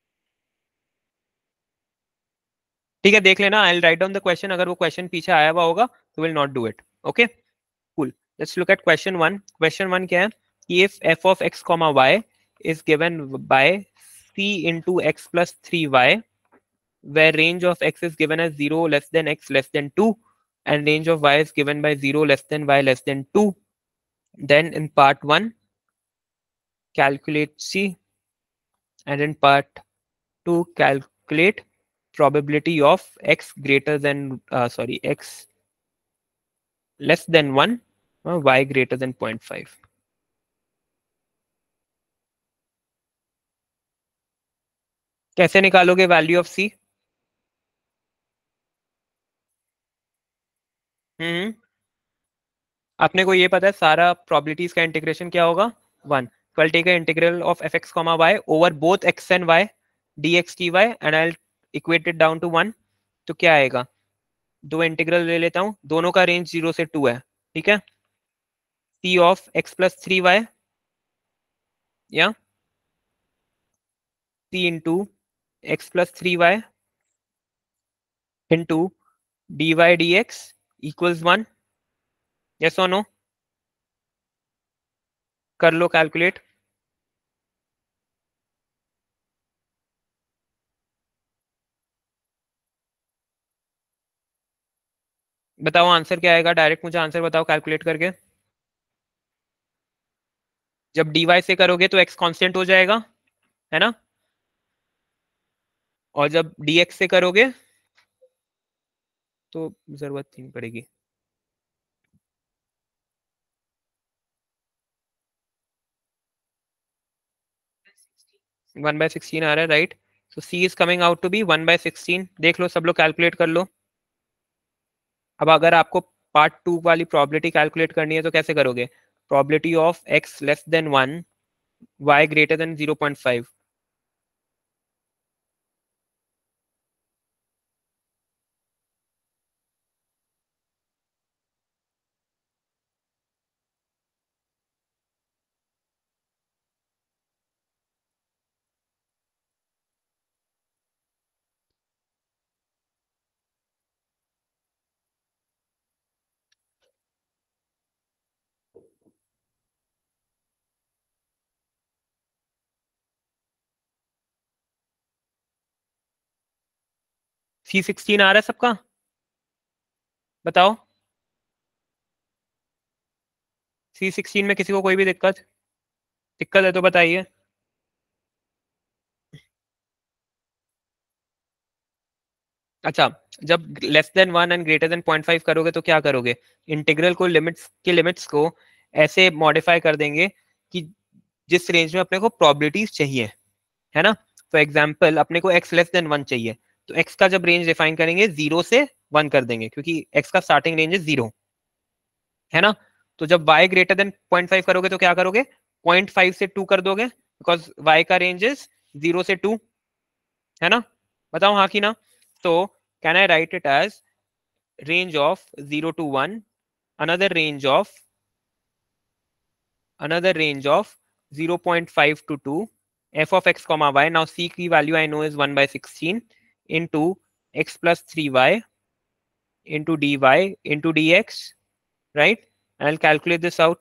ठीक है, देख लेना, I write down the question, अगर वो क्वेश्चन पीछे आया हुआ होगा तो will not do it, okay. Cool, let's look at question one. Question one क्या है कि if f of x comma y is given by c into x plus 3y, where range of x is given as 0 less than x less than 2 and range of y is given by 0 less than y less than 2, then in part 1 calculate c, and in part 2 calculate probability of x greater than x less than 1, y greater than 0.5. कैसे निकालोगे value of सी? हम्म, अपने को ये पता है सारा probabilities का integration क्या होगा, 1। So I'll take an integral of fx comma y over both x and y dx dy and I'll equate it down to 1। तो क्या आएगा, दो इंटीग्रल ले लेता हूँ, दोनों का रेंज 0 से 2 है, ठीक है। c of x plus 3y या c into x plus 3y into dy dx equals 1, yes और नो? कर लो कैलकुलेट। बताओ आंसर क्या आएगा, डायरेक्ट मुझे आंसर बताओ कैलकुलेट करके। जब dy से करोगे तो x कांस्टेंट हो जाएगा, है ना, और जब dx से करोगे तो जरूरत नहीं पड़ेगी। 1/16 आ रहा है, right. So c is coming out to be 1/16। देख लो सब लोग कैलकुलेट कर लो। अब अगर आपको पार्ट 2 वाली प्रोबेबिलिटी कैलकुलेट करनी है तो कैसे करोगे, probability of x less than 1 y greater than 0.5। C16 आ रहा है सबका, बताओ। C16 में किसी को कोई भी दिक्कत, दिक्कत है तो बताइए। अच्छा, जब less than 1 and greater than 0.5 करोगे तो क्या करोगे, इंटीग्रल को लिमिट्स को ऐसे मॉडिफाई कर देंगे कि जिस रेंज में अपने को प्रोबेबिलिटीज चाहिए, है ना। फॉर एग्जाम्पल अपने को x लेस देन 1 चाहिए, तो x का जब रेंज डिफाइन करेंगे 0 से 1 कर देंगे, क्योंकि x का स्टार्टिंग रेंज है 0, है ना। तो जब y ग्रेटर देन 0.5 करोगे तो क्या करोगे, 0.5 से 2 कर दोगे, बिकॉज y का रेंज इज 0 से 2, है ना। बताओ हाँ कि ना। तो can I write it as range of 0 to 1, another range of another range of 0.5 to 2, f of x comma y. Now c की value I know is 1/16 into x plus 3y into dy into dx, right? And I'll calculate this out.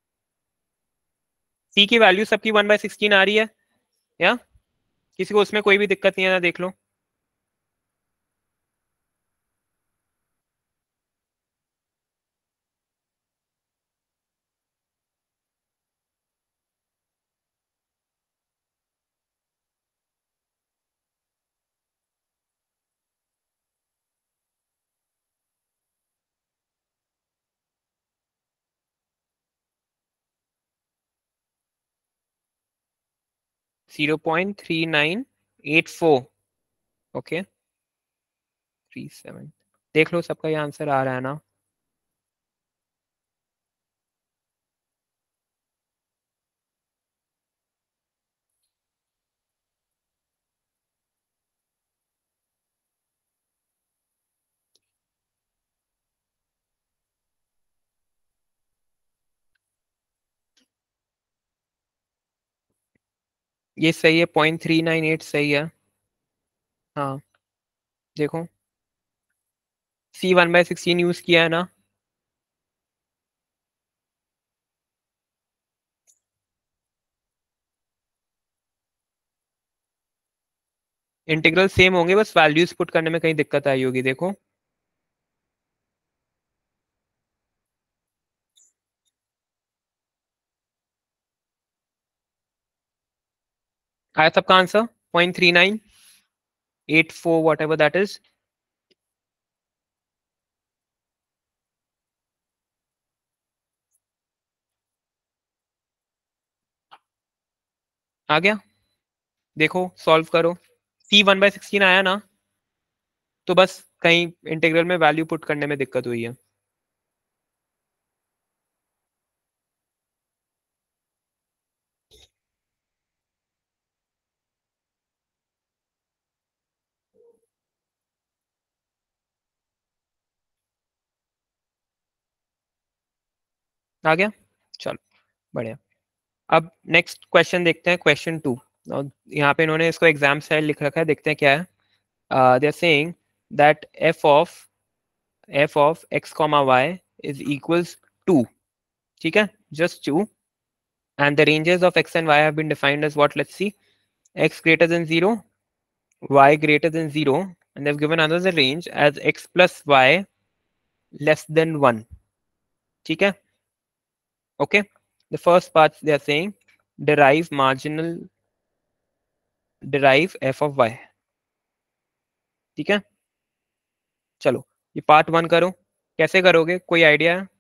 c की value सबकी 1/16 आ रही है, या किसी को उसमें कोई भी दिक्कत नहीं है ना, देख लो। 0.3984, ओके 37। देख लो सबका ये आंसर आ रहा है ना। ये सही है, 0.398 सही है। हाँ देखो, C1/16 यूज किया है ना। इंटीग्रल सेम होंगे, बस वैल्यूज पुट करने में कहीं दिक्कत आई होगी। देखो आया सबका answer, 0.3984 whatever that is. आ गया, देखो सॉल्व करो। C1/16 आया ना, तो बस कहीं इंटीग्रल में वैल्यू पुट करने में दिक्कत हुई है। आ गया, चलो बढ़िया। अब नेक्स्ट क्वेश्चन देखते हैं, क्वेश्चन 2। और यहाँ पे इन्होंने इसको एग्जाम स्टाइल लिख रखा है, देखते हैं क्या है। They are saying that f of x comma y is equals to, ठीक है, just 2, and the ranges of x and y have been defined as what? Let's see, x greater than 0, y greater than 0, and they've given another range as x plus y less than 1, ठीक है। Okay, the first part they are saying derive f of y, ठीक है। चलो ये part 1 करो, कैसे करोगे, कोई आइडिया है?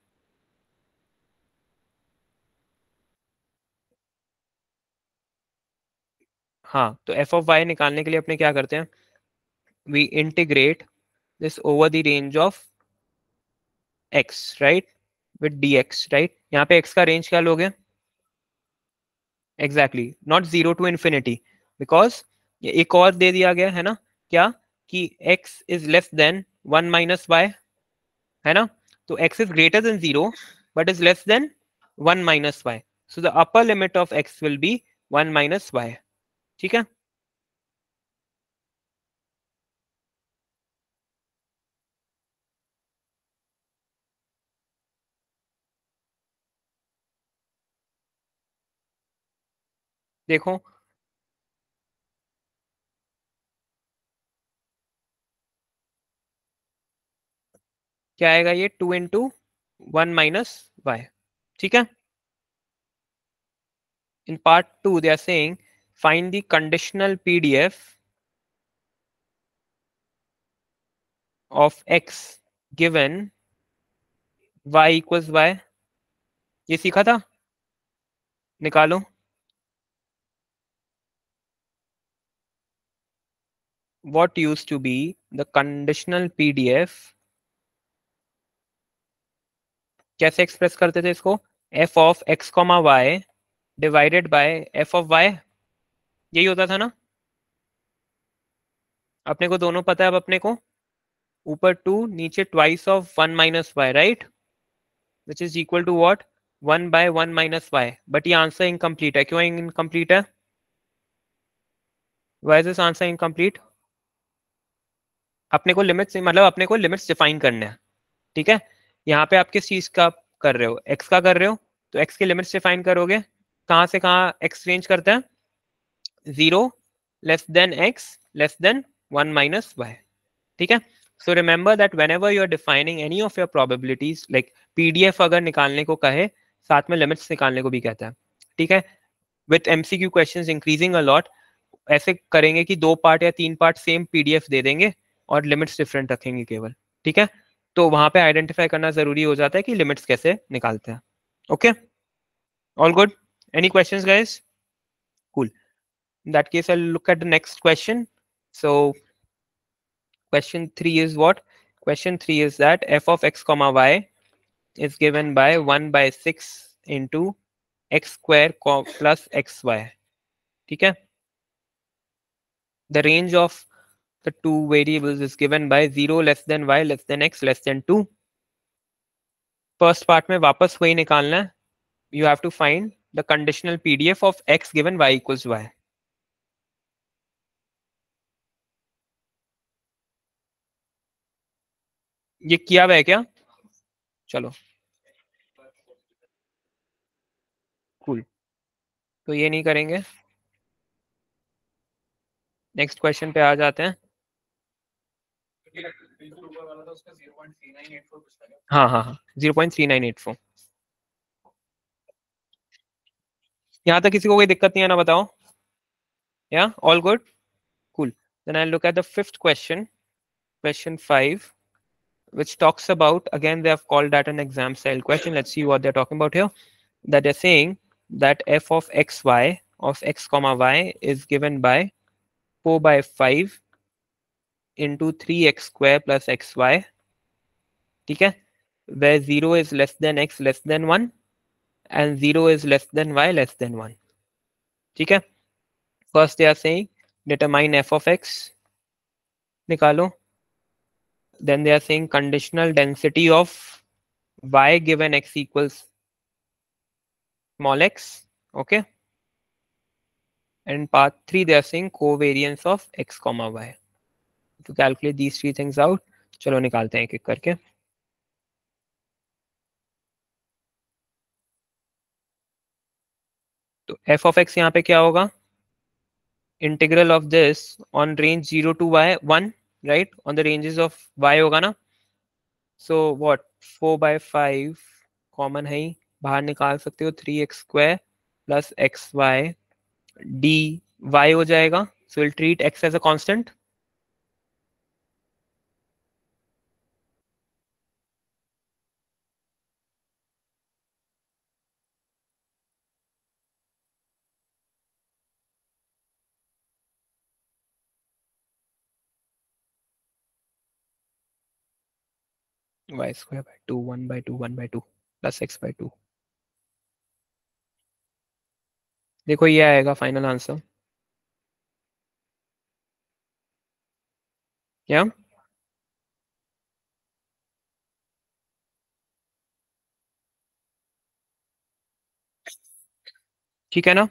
हाँ, तो f of y निकालने के लिए अपने क्या करते हैं, we integrate this over the range of x, right, with dx, right। यहाँ पे x का रेंज क्या लोगे? Exactly, not 0 to infinity, because ये एक और दे दिया गया है ना, क्या, कि x इज लेस देन 1 - y, है ना। तो x is greater than 0 but is less than 1 - y, so the upper limit of x will be 1 - y, ठीक है। देखो क्या आएगा, ये 2 × 1 - y, ठीक है। In part 2 they are saying find the conditional PDF of x given y equals y, ये सीखा था, निकालो। What used to be the conditional PDF, कैसे एक्सप्रेस करते थे इसको, f of x, y divided by f of y, यही होता था ना। अपने को दोनों पता है अब अपने को, ऊपर 2 नीचे twice of 1 - y, right, which is equal to what, 1/1 - y। But ये आंसर इनकम्प्लीट है, क्यों इनकम्प्लीट है, why is this answer incomplete? अपने को लिमिट्स, मतलब अपने को लिमिट्स डिफाइन करने हैं, ठीक है। यहाँ पे आप किस चीज का कर रहे हो, एक्स का कर रहे हो, तो एक्स के लिमिट्स डिफाइन करोगे, कहाँ से कहाँ एक्स रेंज करते हैं, 0 less than x less than 1 - y, ठीक है। So remember that whenever you are defining any of your probabilities, like PDF अगर निकालने को कहे, साथ में लिमिट्स निकालने को भी कहता है, ठीक है। With MCQ questions increasing a lot, ऐसे करेंगे कि 2 पार्ट या 3 पार्ट सेम पीडीएफ दे देंगे और लिमिट्स डिफरेंट रखेंगे केवल, ठीक है। तो वहां पे आइडेंटिफाई करना जरूरी हो जाता है कि लिमिट्स कैसे निकालते हैं। Okay, all good, any questions guys? Cool, in that case I'll look at the next question. So question 3 is what, question 3 is that f of x comma y is given by 1/6 into x square plus xy, ठीक है। The range of the two variables is given by 0 less than y less than x less than 2। First part में वापस वही निकालना है, you have to find the conditional PDF of x given y equals y। ये किया हुआ है क्या? चलो कूल, तो ये नहीं करेंगे। नेक्स्ट क्वेश्चन पे आ जाते हैं। हाँ हाँ हाँ, 0.3984। यहाँ तक किसी को कोई दिक्कत नहीं है ना, बताओ? या all good? Cool. Then I look at the fifth question, question 5, which talks about, again they have called that an exam style question. Let's see what they're talking about here. That they're saying that f of xy of x comma y is given by 4 by 5 into 3x square plus xy, ठीक है, where 0 is less than x less than 1 and 0 is less than y less than 1, ठीक है। First they are saying determine f of x, निकालो। Then they are saying conditional density of y given x equals small x, okay, and part 3 they are saying covariance of x comma y. To calculate these three things out, चलो निकालते हैं एक एक करके। तो f of x यहाँ पे क्या होगा? Integral of this on range 0 to y 1, right, on the ranges of y होगा ना। सो व्हाट, 4/5 कॉमन है ही, बाहर निकाल सकते हो, 3x² प्लस xy dy हो जाएगा। So will treat x as a constant. y² by 2 1/2 1/2 plus x/2। देखो ये आएगा फाइनल आंसर, क्या? ठीक है ना?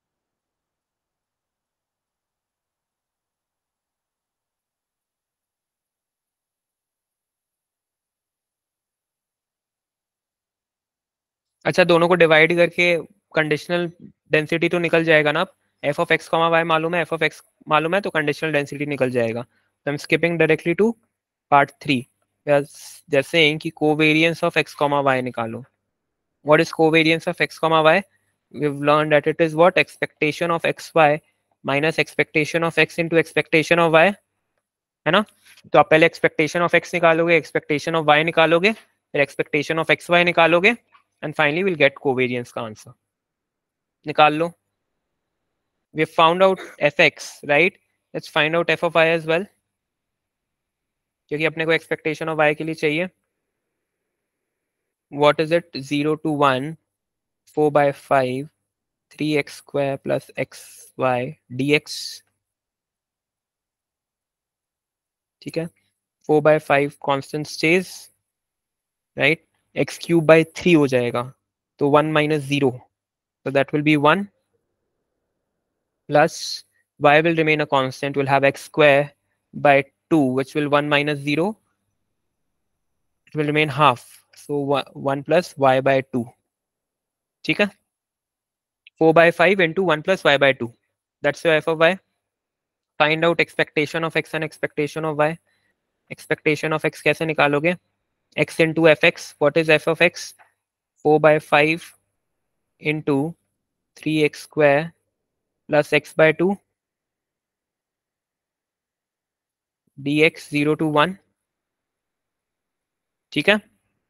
अच्छा, दोनों को डिवाइड करके कंडीशनल डेंसिटी तो निकल जाएगा ना। F of x comma y मालूम है, एफ ऑफ एक्स मालूम है, तो कंडीशनल डेंसिटी निकल जाएगा। तो I am skipping directly to part 3, जैसे कि covariance of x comma y निकालो। What is covariance of x comma y? We have learn that it is what, expectation of x y minus expectation of x into expectation of y, है ना। तो आप पहले expectation of x निकालोगे, expectation of y निकालोगे, फिर expectation of x y निकालोगे, and finally will get covariance का आंसर। निकाल लो। We have found out fx, right? Let's find out f of y as well, क्योंकि अपने को एक्सपेक्टेशन ऑफ y के लिए चाहिए। What is it? 0 to 1, 4/5 3x² plus xy dx, ठीक है। 4/5 constant stays, right? x³ by 3 हो जाएगा, तो 1 minus 0, so that will be 1 plus y will remain a constant, will have x² by 2, which will 1 minus 0, it will remain half, so 1 plus y/2, ठीक है। 4/5 into 1 plus y/2, that's your f of y. Find out expectation of x and expectation of y. Expectation of x कैसे निकालोगे? x into fx, what is f of x? 4/5 into 3x² plus x/2 dx 0 to 1, ठीक है।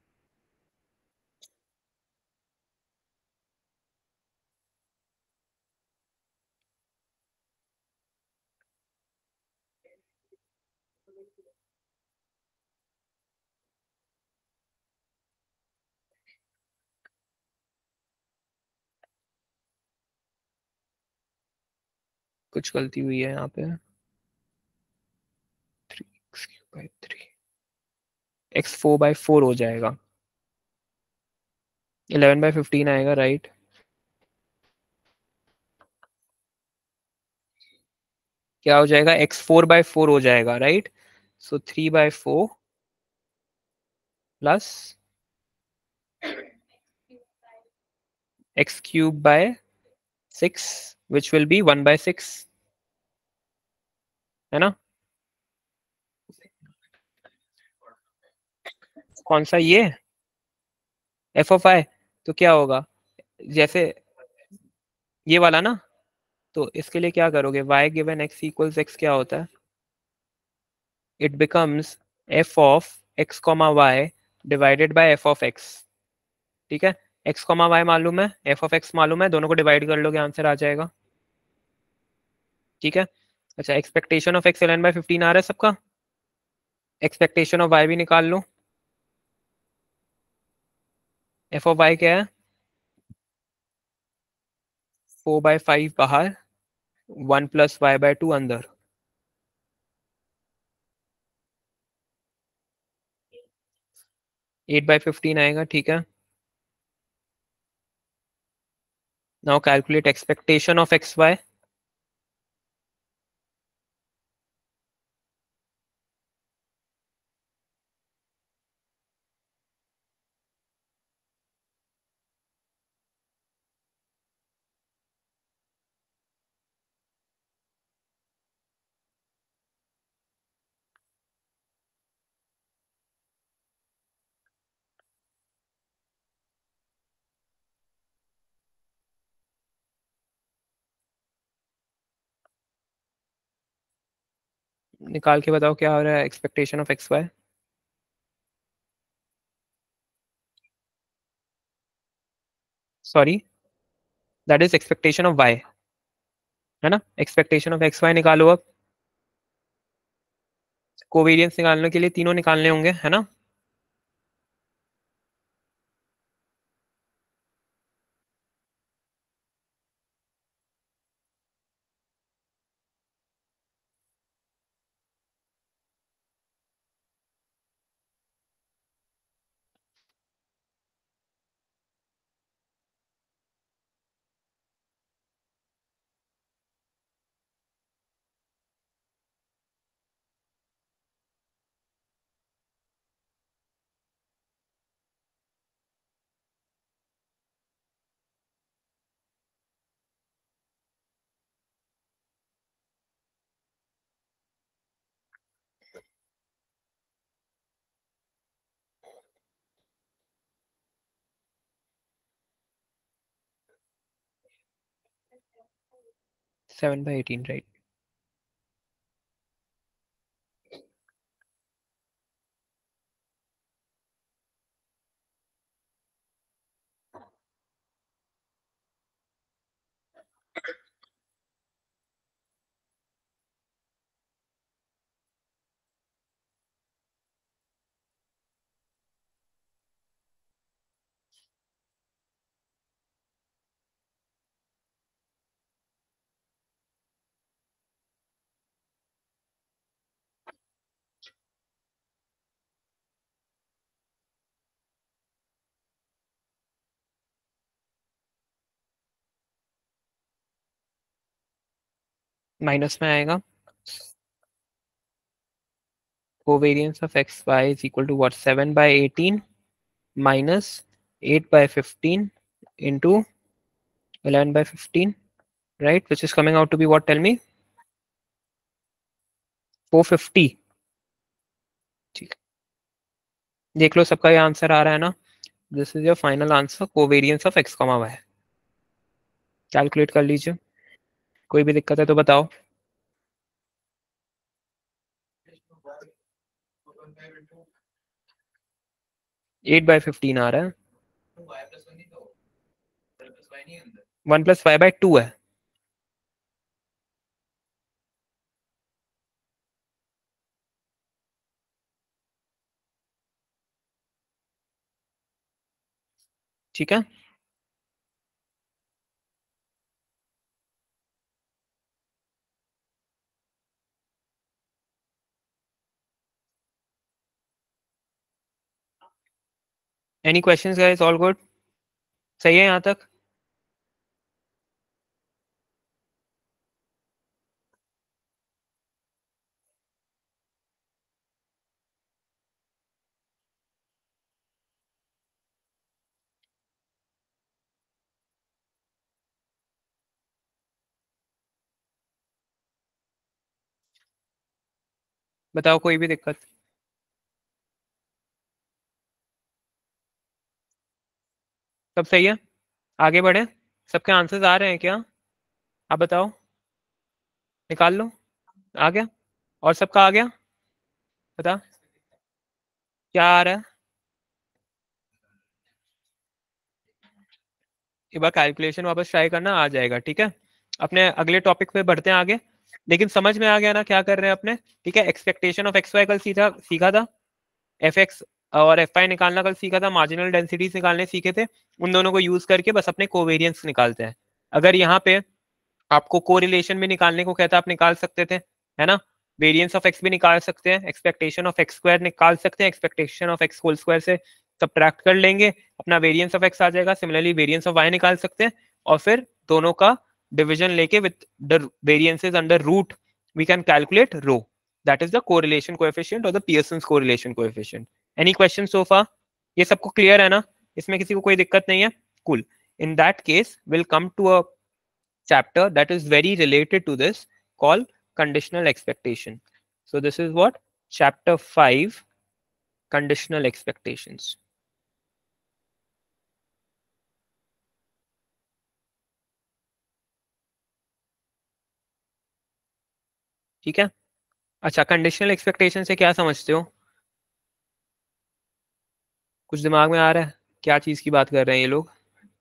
कुछ गलती हुई है यहाँ पे, 3x³ by 3, x 4/4 हो जाएगा, 11/15 आएगा, राइट। क्या हो जाएगा? x 4/4 हो जाएगा, राइट। सो 3/4 प्लस x cube by 6 which will be 1/6, है ना? कौन सा ये एफ ऑफ आई? तो क्या होगा, जैसे ये वाला ना, तो इसके लिए क्या करोगे, y given x equals x क्या होता है, it becomes f of x comma y divided by f of x। ठीक है, x कॉमा y मालूम है, f ऑफ x मालूम है, दोनों को डिवाइड कर लोगे आंसर आ जाएगा। ठीक है, अच्छा एक्सपेक्टेशन ऑफ x ln/15 आ रहा है सबका, एक्सपेक्टेशन ऑफ y भी निकाल लो। f ऑफ y क्या है, 4/5 बाहर, 1 प्लस y/2 अंदर। 8/15 आएगा, ठीक है। Now calculate expectation of x y. निकाल के बताओ क्या हो रहा है expectation of x y. Sorry, that is expectation of y, है ना? एक्सपेक्टेशन ऑफ एक्स वाई निकालो अब। कोवेरियंस निकालने के लिए तीनों निकालने होंगे, है ना? (7/18), राइट। माइनस में आएगा, covariance of x y is equal to what, 7/18 minus 8/15 into 11/15, right, which is coming out to be what, tell me? 450। ठीक, देख लो सबका ये आंसर आ रहा है ना? This is your final answer, covariance of x comma y. Calculate कर लीजिए, कोई भी दिक्कत है तो बताओ। 8/15 आ रहा है, 1 प्लस y/2 है। ठीक है, any questions guys, all good, सही है यहाँ तक? बताओ कोई भी दिक्कत? सब सही है, आगे बढ़े। सबके आंसर्स आ रहे हैं क्या? आप बताओ, निकाल लो। आ गया? और सबका आ गया? बता, क्या आ रहा है? एक बार कैलकुलेशन वापस ट्राई करना, आ जाएगा, ठीक है। अपने अगले टॉपिक पे बढ़ते हैं आगे। लेकिन समझ में आ गया ना क्या कर रहे हैं अपने? ठीक है, एक्सपेक्टेशन ऑफ एक्स वाई कल सीखा सीखा था, एफ एक्स और एफ आई निकालना कल सीखा था, मार्जिनल डेंसिटीज निकालने सीखे थे। उन दोनों को यूज करके बस अपने कोवेरियंस निकालते हैं। अगर यहाँ पे आपको कोरिलेशन भी निकालने को कहता, आप निकाल सकते थे, है ना। वेरिएंस ऑफ एक्स भी निकाल सकते हैं, एक्सपेक्टेशन ऑफ एक्स स्क्वायर निकाल सकते हैं, expectation of x whole square से सब्ट्रैक्ट कर लेंगे, अपना वेरिएंस ऑफ एक्स आ जाएगा। सिमिलरली वेरिएंस ऑफ वाई निकाल सकते हैं, और फिर दोनों का डिवीजन लेके with the variances under root we can calculate rho, that is the correlation coefficient और the Pearson's correlation coefficient. Any question so far? ये सबको क्लियर है ना? इसमें किसी को कोई दिक्कत नहीं है? Cool. In that case will come to a chapter that is very related to this, called conditional expectation. So this is what? Chapter 5, conditional expectations. ठीक है। अच्छा, कंडीशनल एक्सपेक्टेशन से क्या समझते हो? कुछ दिमाग में आ रहा है? क्या चीज की बात कर रहे हैं ये लोग?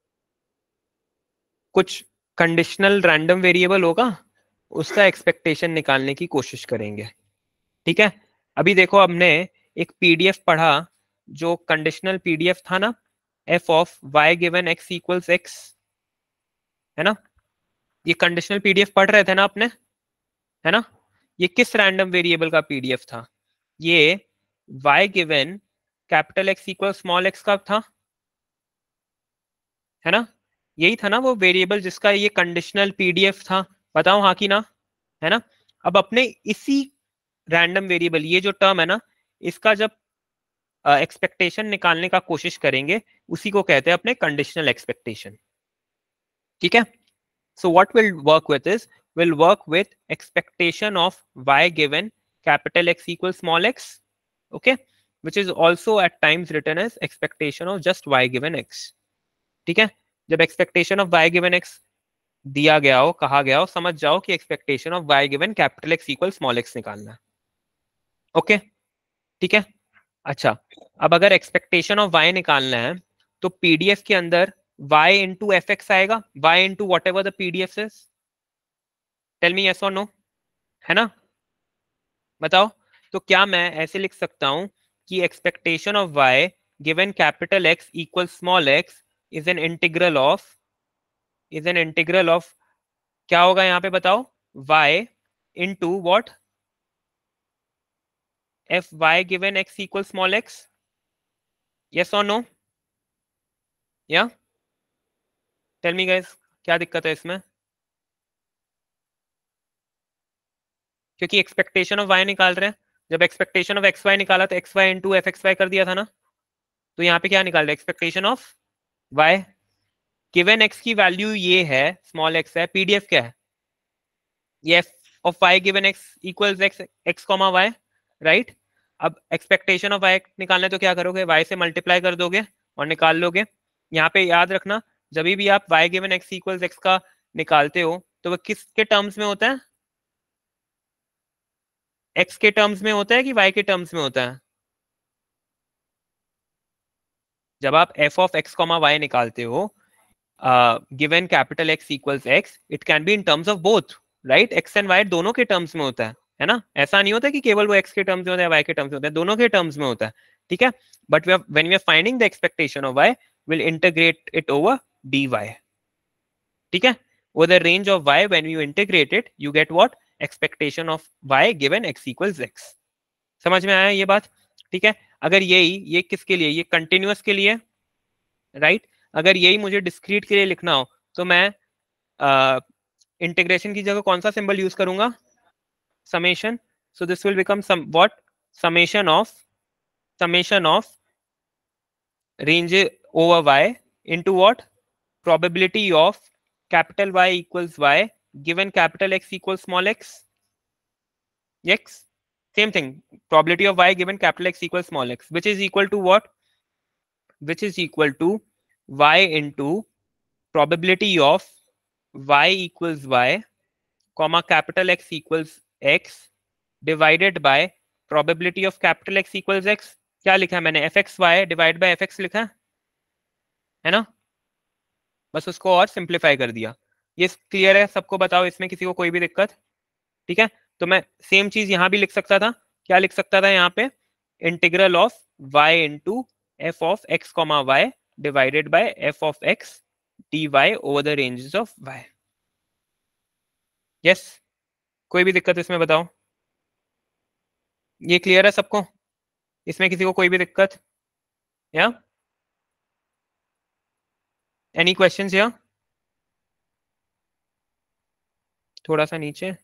कुछ कंडीशनल रैंडम वेरिएबल होगा, उसका एक्सपेक्टेशन निकालने की कोशिश करेंगे। ठीक है। अभी देखो, हमने एक पीडीएफ पढ़ा, जो कंडीशनल पीडीएफ था ना, f of y given x equals x, है ना। ये कंडीशनल पीडीएफ पढ़ रहे थे ना अपने, है ना। ये किस रैंडम वेरिएबल का पीडीएफ था? ये y given capital x equal small x का था, है ना। यही था ना वो वेरिएबल जिसका ये कंडीशनल पीडीएफ था? बताओ हाँ कि ना, है ना। अब अपने इसी रैंडम वेरिएबल, ये जो टर्म है ना, इसका जब एक्सपेक्टेशन निकालने का कोशिश करेंगे, उसी को कहते हैं अपने कंडीशनल एक्सपेक्टेशन। ठीक है। So what we'll work with is, we'll work with expectation of y given capital X equals small x, okay, which is also at times written as expectation of just y given x. ठीक है। जब expectation of y given x दिया गया हो, कहा गया हो, समझ जाओ कि expectation of y given capital X equals small x निकालना है। ओके, ठीक है। अच्छा, अब अगर एक्सपेक्टेशन ऑफ y निकालना है, तो पीडीएफ के अंदर y इंटू एफ एक्स आएगा, y into whatever the PDF is. Tell me yes और नो, है ना। बताओ। तो क्या मैं ऐसे लिख सकता हूं कि expectation of y given capital X equal small x is an integral of, क्या होगा यहाँ पे बताओ? y into what? F y given x equal small x। Yes और नो? या टेल मी गाइस, क्या दिक्कत है इसमें? क्योंकि एक्सपेक्टेशन ऑफ y निकाल रहे हैं, जब एक्सपेक्टेशन ऑफ एक्स वाई निकाला तो x y into f x y कर दिया था ना। तो यहाँ पे क्या निकाल रहे हैं? Expectation of y given x की वैल्यू ये है, स्मॉल x है, पीडीएफ क्या है? ये f of y given x equals x, x comma y, right. अब एक्सपेक्टेशन ऑफ y निकालना है तो क्या करोगे? y से मल्टीप्लाई कर दोगे और निकाल लोगे। यहाँ पे याद रखना, जब भी आप y given x equals x का निकालते हो, तो वो किसके टर्म्स में होता है? x के टर्म्स में होता है कि y के टर्म्स में होता है? जब आप f of x comma y निकालते हो, given capital X equals x, it can be in terms of both, right. x and y दोनों के टर्म्स में होता है ना। ऐसा नहीं होता कि केवल वो x के टर्म्स में होता है, y के टर्म्स में होता है, दोनों के टर्म्स में होता है। ठीक है। But when we are finding the expectation of y, will integrate it over dy। ठीक है। Over the range of y, when you integrate it, you get what? Expectation of y given x equals x। समझ में आया ये बात? ठीक है। अगर ये किसके लिए? ये कंटिन्यूअस के लिए, राइट। अगर यही मुझे डिस्क्रीट के लिए लिखना हो, तो मैं इंटीग्रेशन की जगह कौन सा सिंबल यूज करूंगा? Summation. So this will become sum what? Summation of range over y into what? Probability of capital Y equals y given capital X equals small x, x, same thing, probability of y given capital X equals small x, which is equal to what? Which is equal to y into probability of y equals y, comma capital X equals x, divided by probability of capital X equals x. क्या लिखा है मैंने? F x y divide by f x लिखा है ना? बस उसको और सिंप्लीफाई कर दिया। ये क्लियर है सबको? बताओ इसमें किसी को कोई भी दिक्कत? ठीक है, तो मैं सेम चीज यहां भी लिख सकता था। क्या लिख सकता था यहाँ पे? Integral of y into f of x comma y divided by f of x d y over the ranges of y। Yes, कोई भी दिक्कत इसमें बताओ? ये क्लियर है सबको? इसमें किसी को कोई भी दिक्कत? या एनी क्वेश्चंस? या थोड़ा सा नीचे।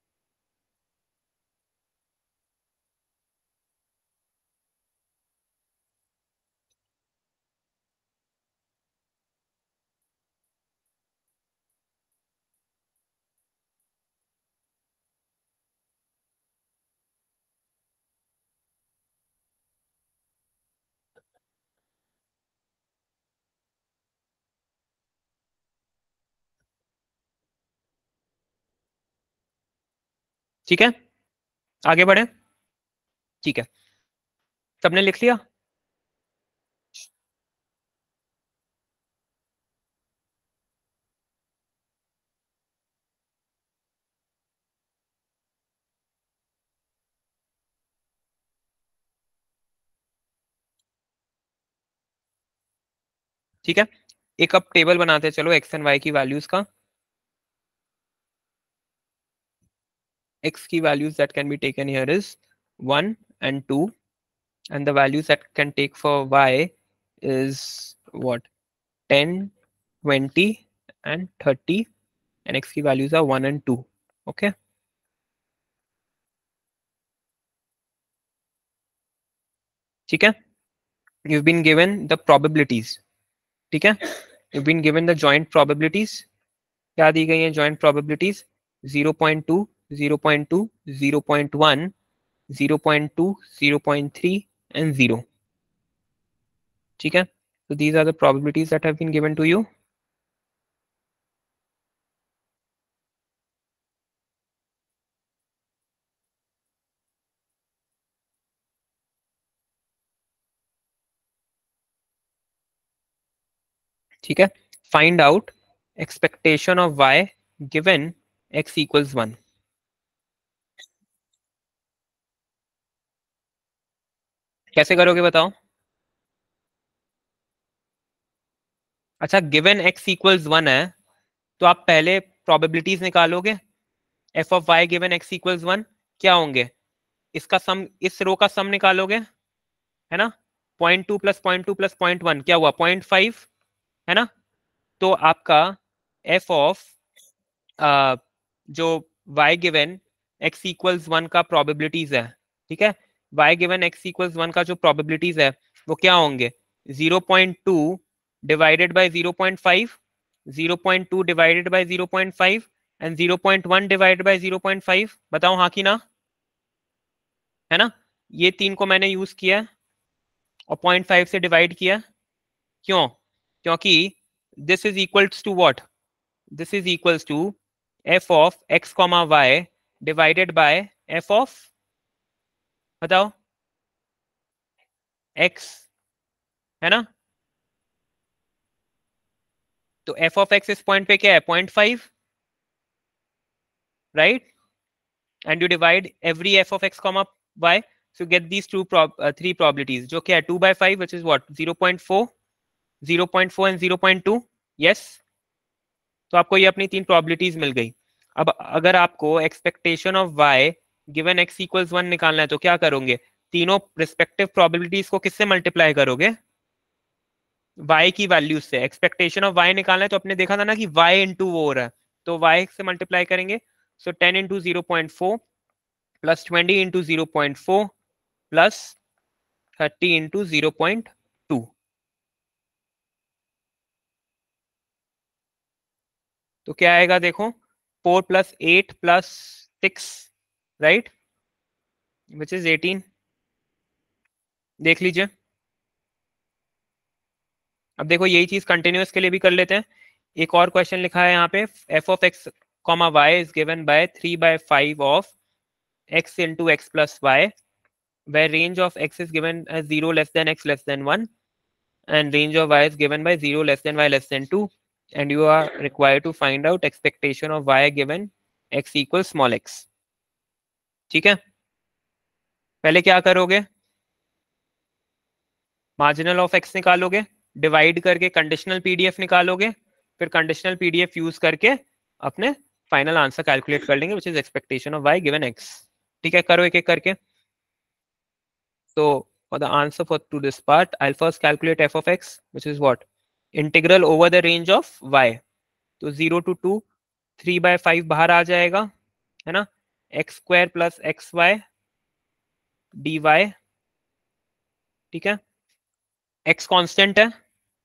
ठीक है, आगे बढ़े। ठीक है, सबने लिख लिया? ठीक है, एक अब टेबल बनाते हैं चलो एक्स एंड वाई की वैल्यूज का। X key values that can be taken here is 1 and 2, and the values that can take for y is what? 10, 20 and 30, and X key values are 1 and 2. Okay, ठीक है, you've been given the probabilities. ठीक है, you've been given the joint probabilities. क्या दी गई हैं joint probabilities? 0.2, 0.2, 0.1, 0.2, 0.3 and 0. ठीक है, so these are the probabilities that have been given to you. ठीक है, find out expectation of y given x equals 1। कैसे करोगे बताओ? अच्छा, गिवन x इक्वल्स 1 है तो आप पहले प्रोबेबिलिटीज निकालोगे। f of y given x equals 1 क्या होंगे? इसका सम, इस रो का सम निकालोगे, है ना? 0.2 प्लस 0.2 प्लस 0.1 क्या हुआ? 0.5, है ना? तो आपका f ऑफ जो y गिवन x इक्वल्स 1 का प्रोबेबिलिटीज है, ठीक है, y गिवन x इक्वल्स 1 का जो प्रोबेबिलिटीज है वो क्या होंगे? 0.2 divided by 0.5, 0.2 divided by 0.5 and 0.1 divided by 0.5। बताओ हाँ कि ना? है ना? ये तीन को मैंने यूज किया और 0.5 से डिवाइड किया। क्यों? क्योंकि this is equals to what? This is equals to f of x comma y divided by f of, बताओ, x, है ना? तो f ऑफ x इस पॉइंट पे क्या है? 0.5, right? And you divide every f of x comma y, so get these three probabilities जो क्या है? 2/5 which is what? 0.4, 0.4 and 0.2। yes, तो आपको ये अपनी तीन probabilities मिल गई। अब अगर आपको expectation of y given x equals 1 निकालना है तो क्या करोगे? तीनों रिस्पेक्टिव प्रोबेबिलिटीज को किससे मल्टीप्लाई करोगे? y की वैल्यू से। एक्सपेक्टेशन ऑफ y निकालना है तो अपने देखा था ना कि y इंटू वो हो रहा है, तो y से मल्टीप्लाई करेंगे। So 10 into 0.4 plus 20 into 0.4 plus 30 into 0.2। तो क्या आएगा देखो? 4 plus 8 plus 6, right? Which is 18। देख लीजिए। अब देखो यही चीज कंटिन्यूअस के लिए भी कर लेते हैं। एक और क्वेश्चन लिखा है यहाँ पे, f of x comma y is given by 3/5 of x into x plus y, where range of x is given as 0 less than x less than 1 and range of y is given by 0 less than y less than 2, and you are required to find out expectation of y given x equals small x। ठीक है, पहले क्या करोगे, marginal of x निकालोगे, divide करके conditional PDF निकालोगे, फिर conditional PDF use करके अपने फाइनल आंसर कैलकुलेट कर लेंगे, which is expectation of y given x. ठीक है, करो एक एक करके। So for the answer to this part, I'll first calculate f of x, which is what? Integral over the range of y. तो 0 to 2, 3/5 बाहर आ जाएगा, है ना, x square plus xy dy। ठीक है, x कांस्टेंट है,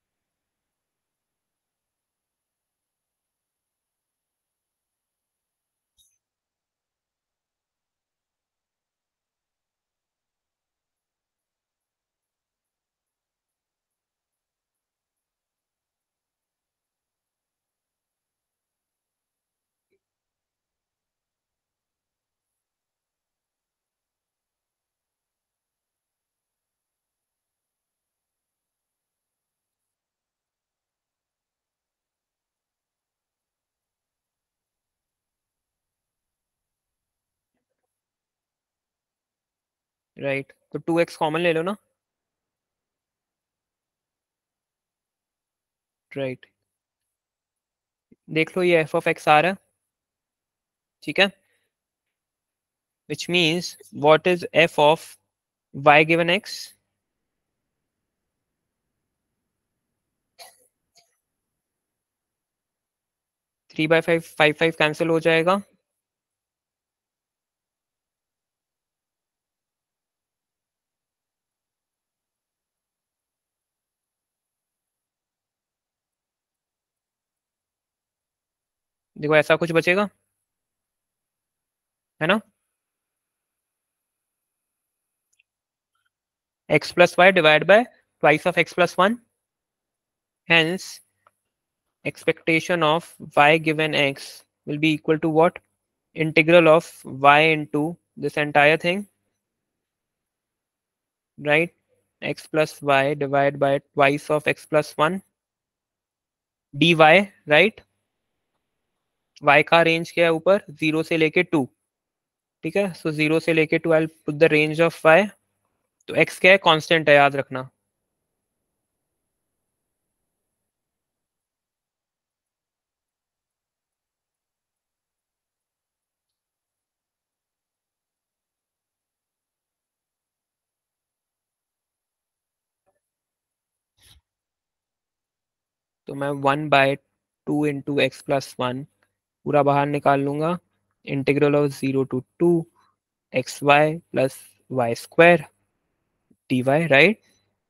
राइट, तो 2x common ले लो ना। राइट, देख लो ये f of x आ रहा है। ठीक है, which means what is f of y given x? 3/5, 5 cancel हो जाएगा, देखो ऐसा कुछ बचेगा, है ना, x plus y divided by twice of x plus 1, hence expectation of y given x will be equal to what? Integral of y into this entire thing, right? X plus y divided by twice of x plus 1 dy, right? y का range क्या है ऊपर, 0 से लेके 2। ठीक है, सो 0 से लेके 2 I put the range of y। तो x क्या है, कांस्टेंट है, याद रखना। तो मैं 1/2 इंटू एक्स प्लस 1 पूरा बाहर निकाल लूंगा, integral of 0 to 2 x y plus y square d y, right.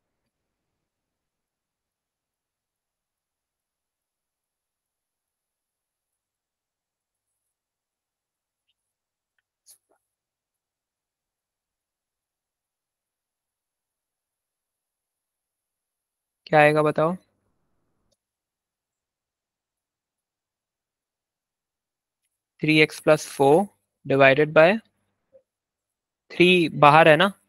क्या आएगा बताओ? 3x प्लस 4 डिवाइडेड बाय 3 बाहर है ना,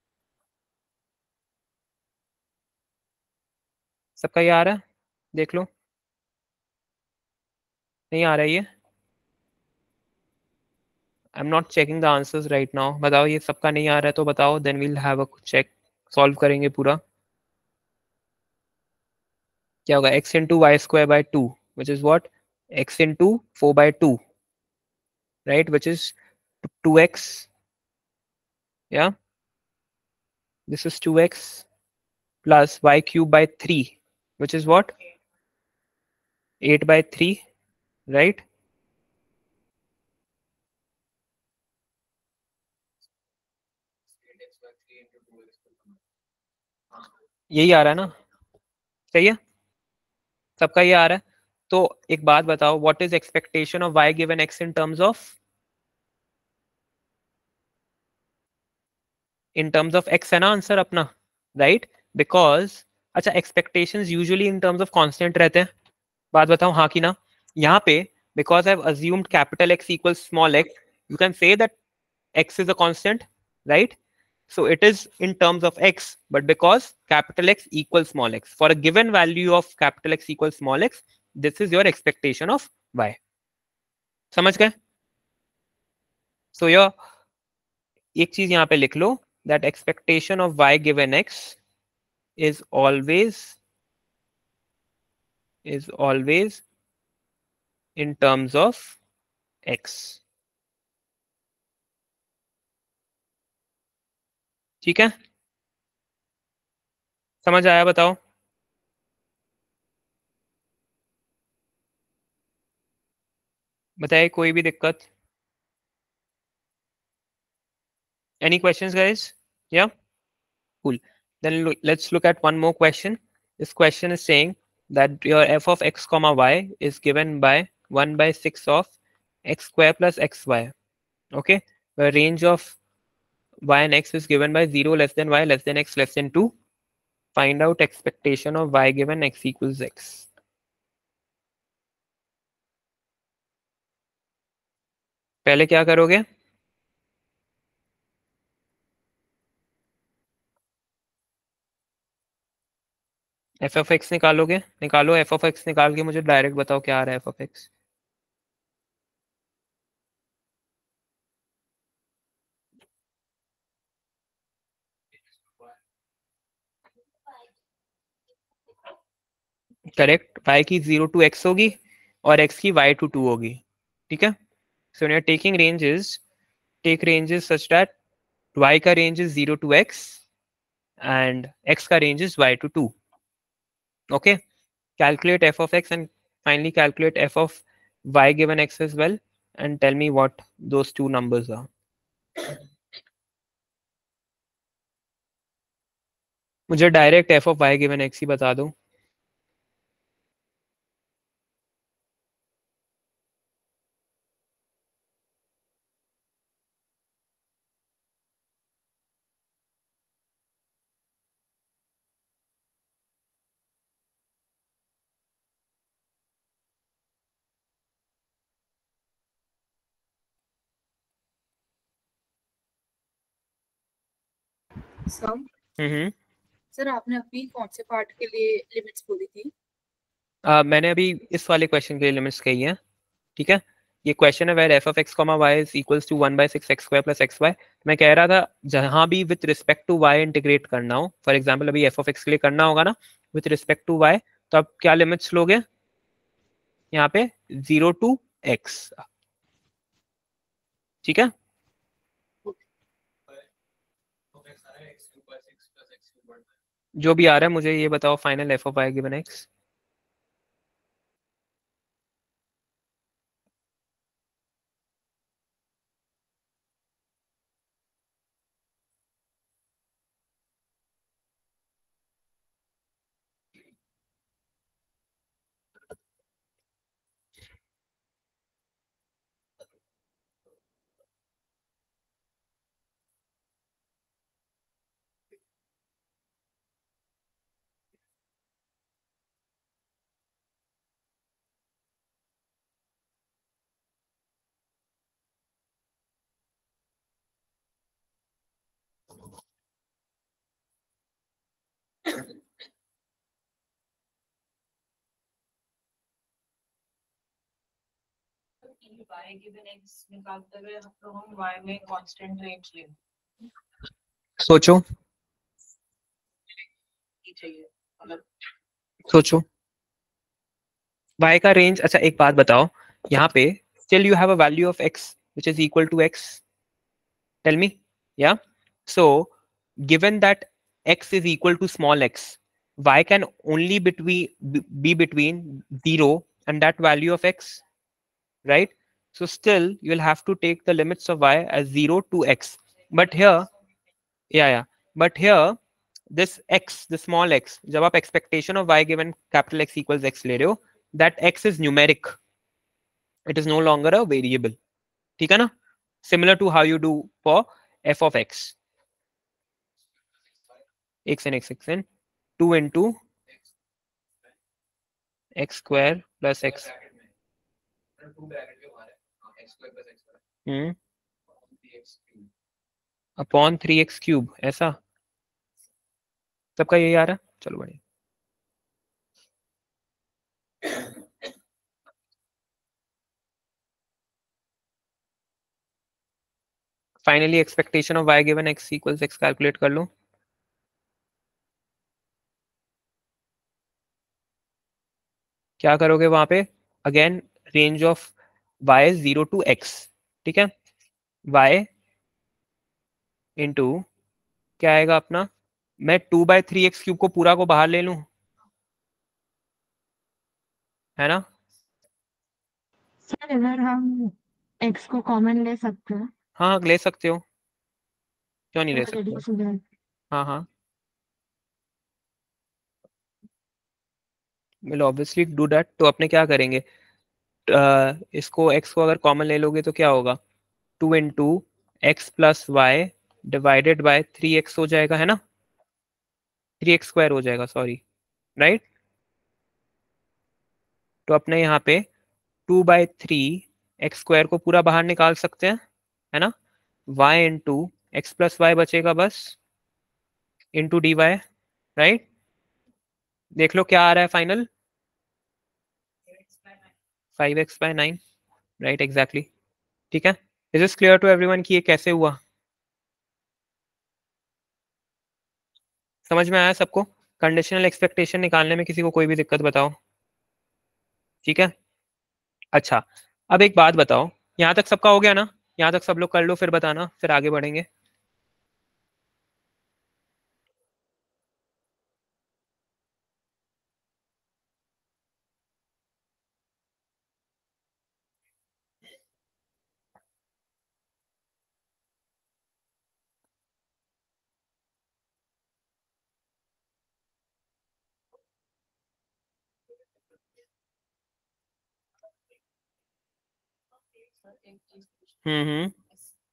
सबका ये आ रहा है, देख लो। नहीं आ रहा है ये, I am not checking the answers right now. बताओ ये सबका नहीं आ रहा है तो बताओ, then we'll have a check, solve करेंगे पूरा। क्या होगा, x into y square by 2, which is what, x into 4/2, right, which is 2x, या this is 2x plus y cube by 3, which is what, 8/3, right? यही आ रहा है ना, सही है, सबका ये आ रहा है। तो एक बात बताओ, what is expectation of y given x in terms of, in terms of x है ना आंसर अपना, राइट? बिकॉज अच्छा expectations usually in terms of constant रहते हैं, बात बताओ हाँ कि ना? यहाँ पे because I have assumed capital x equals small x, you can say that x is a constant, right? So it is in terms of x, but because capital X equals small x, for a given value of capital X equals small x, this is your expectation of y. समझ गए? So your एक चीज यहाँ पे लिख लो, that expectation of y given x is always in terms of x. ठीक है? समझ आया? बताओ। बताइए कोई भी दिक्कत? Any questions, guys? Yeah? Cool. Then let's look at one more question. This question is saying that your f of x comma y is given by 1 by 6 of x square plus xy. Okay? The range of y and x is given by 0 less than y less than x less than 2. Find out expectation of y given x equals x. पहले क्या करोगे? F of x निकालोगे? निकालो F of x, निकाल के मुझे direct बताओ क्या आ रहा है f of x. Correct, y की 0 to x होगी और x की y to 2 होगी, ठीक है? So when you're taking ranges, take ranges such that y का range is 0 to x and x का range is y to 2. Okay, calculate f of x and finally calculate f of y given x as well and tell me what those two numbers are. मुझे direct f of y given x ही बता दो। Sir आपने अभी कौन से part के लिए लिमिट्स बोली थी? मैंने अभी इस वाले क्वेश्चन के लिए लिमिट्स कही है, ठीक है? ये क्वेश्चन है where f of x comma y is equals to 1 by 6 x square plus x y. मैं कह रहा था जहां भी with respect to y integrate करना हो, फॉर एग्जांपल अभी एफ ऑफ एक्स के लिए करना होगा ना विथ रिस्पेक्ट टू वाई, तो आप क्या लिमिट्स लोगे यहाँ पे? 0 to x, ठीक है? जो भी आ रहा है मुझे ये बताओ final f of y given x. y given x निकालते हुए तो हम y में कांस्टेंट रेंज लेंगे। सोचो चाहिए मतलब सोचो y का रेंज। अच्छा एक बात बताओ, यहाँ पे still you have a value of x which is equal to x. Tell me, yeah? So given that x is equal to small x, y can only be between 0 and that value of x, right? So still you'll have to take the limits of y as 0 to x. But here, yeah, but here this x, the small x, जब आप expectation of y given capital X equals x ले रहे हो, that x is numeric, it is no longer a variable, ठीक है ना? Similar to how you do for f of x. x n x n 2 into x square plus x upon 3x cube, ऐसा सबका यही आ रहा है, चलो बढ़िया। Finally expectation of y given x equals x calculate कर लो। क्या करोगे वहां पे, again range of y 0 to x, ठीक है, y इंटू क्या आएगा अपना, मैं 2/3x क्यूब को पूरा को बाहर ले लूं, है ना। सर इधर हम x को कॉमन ले सकते हैं। हाँ ले सकते हो, क्यों नहीं ले सकते। reduce हो जाए। हाँ हाँ, विल ऑब्वियसली डू दैट। तो अपने क्या करेंगे, इसको x को अगर कॉमन ले लोगे तो क्या होगा, 2 into x plus y divided by 3x हो जाएगा, है ना, 3x स्क्वायर हो जाएगा, सॉरी, राइट। तो अपने यहाँ पे 2/3 x स्क्वायर को पूरा बाहर निकाल सकते हैं, है ना, y into x plus y बचेगा बस, इंटू डी वाई, राइट। देख लो क्या आ रहा है फाइनल, 5x/9, राइट, एग्जैक्टली, ठीक है। Is is clear to everyone कि ये कैसे हुआ, समझ में आया सबको। कंडीशनल एक्सपेक्टेशन निकालने में किसी को कोई भी दिक्कत बताओ, ठीक है। अच्छा, अब एक बात बताओ, यहाँ तक सबका हो गया ना, यहाँ तक सब लोग कर लो फिर बताना, फिर आगे बढ़ेंगे। हम्म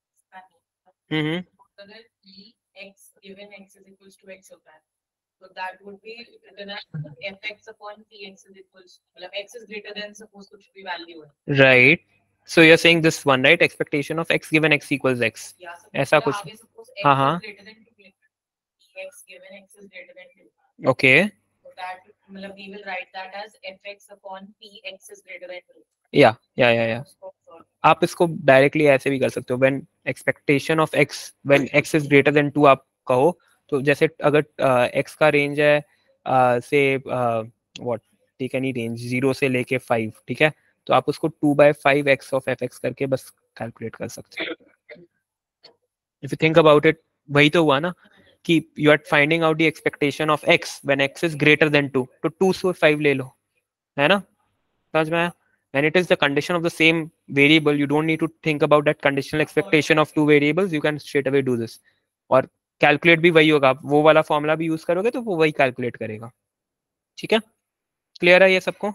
हम्म अगर x given x is equals to x होता है, so that would be written as fx upon px is equals, मतलब x is greater than suppose कुछ भी value है, right, so you're saying this one, right, expectation of x given x equals x, ऐसा कुछ, आगे suppose हाँ x हाँ, is greater than 2, x given x is greater than 2, okay, so that मतलब we will write that as fx upon px is greater than 2, या आप इसको directly ऐसे भी कर सकते हो, when expectation of x when x is greater than 2 आप कहो, तो जैसे अगर x का रेंज है से व्हाट, टेक एनी रेंज 0 से लेके 5, ठीक है, तो आप उसको 2/5x ऑफ fx करके बस कैलकुलेट कर सकते हो। If you think about it, वही तो हुआ ना कि you are finding out the expectation of x when x is greater than 2, तो 2 से 5 ले लो, है ना, समझ में आया। When it is the condition of the same variable, you don't need to think about that conditional expectation of two variables. You can straight away do this. और calculate भी वही होगा, वो वाला फॉर्मूला भी यूज करोगे तो वो वही कैलकुलेट करेगा, ठीक है। क्लियर है ये सबको,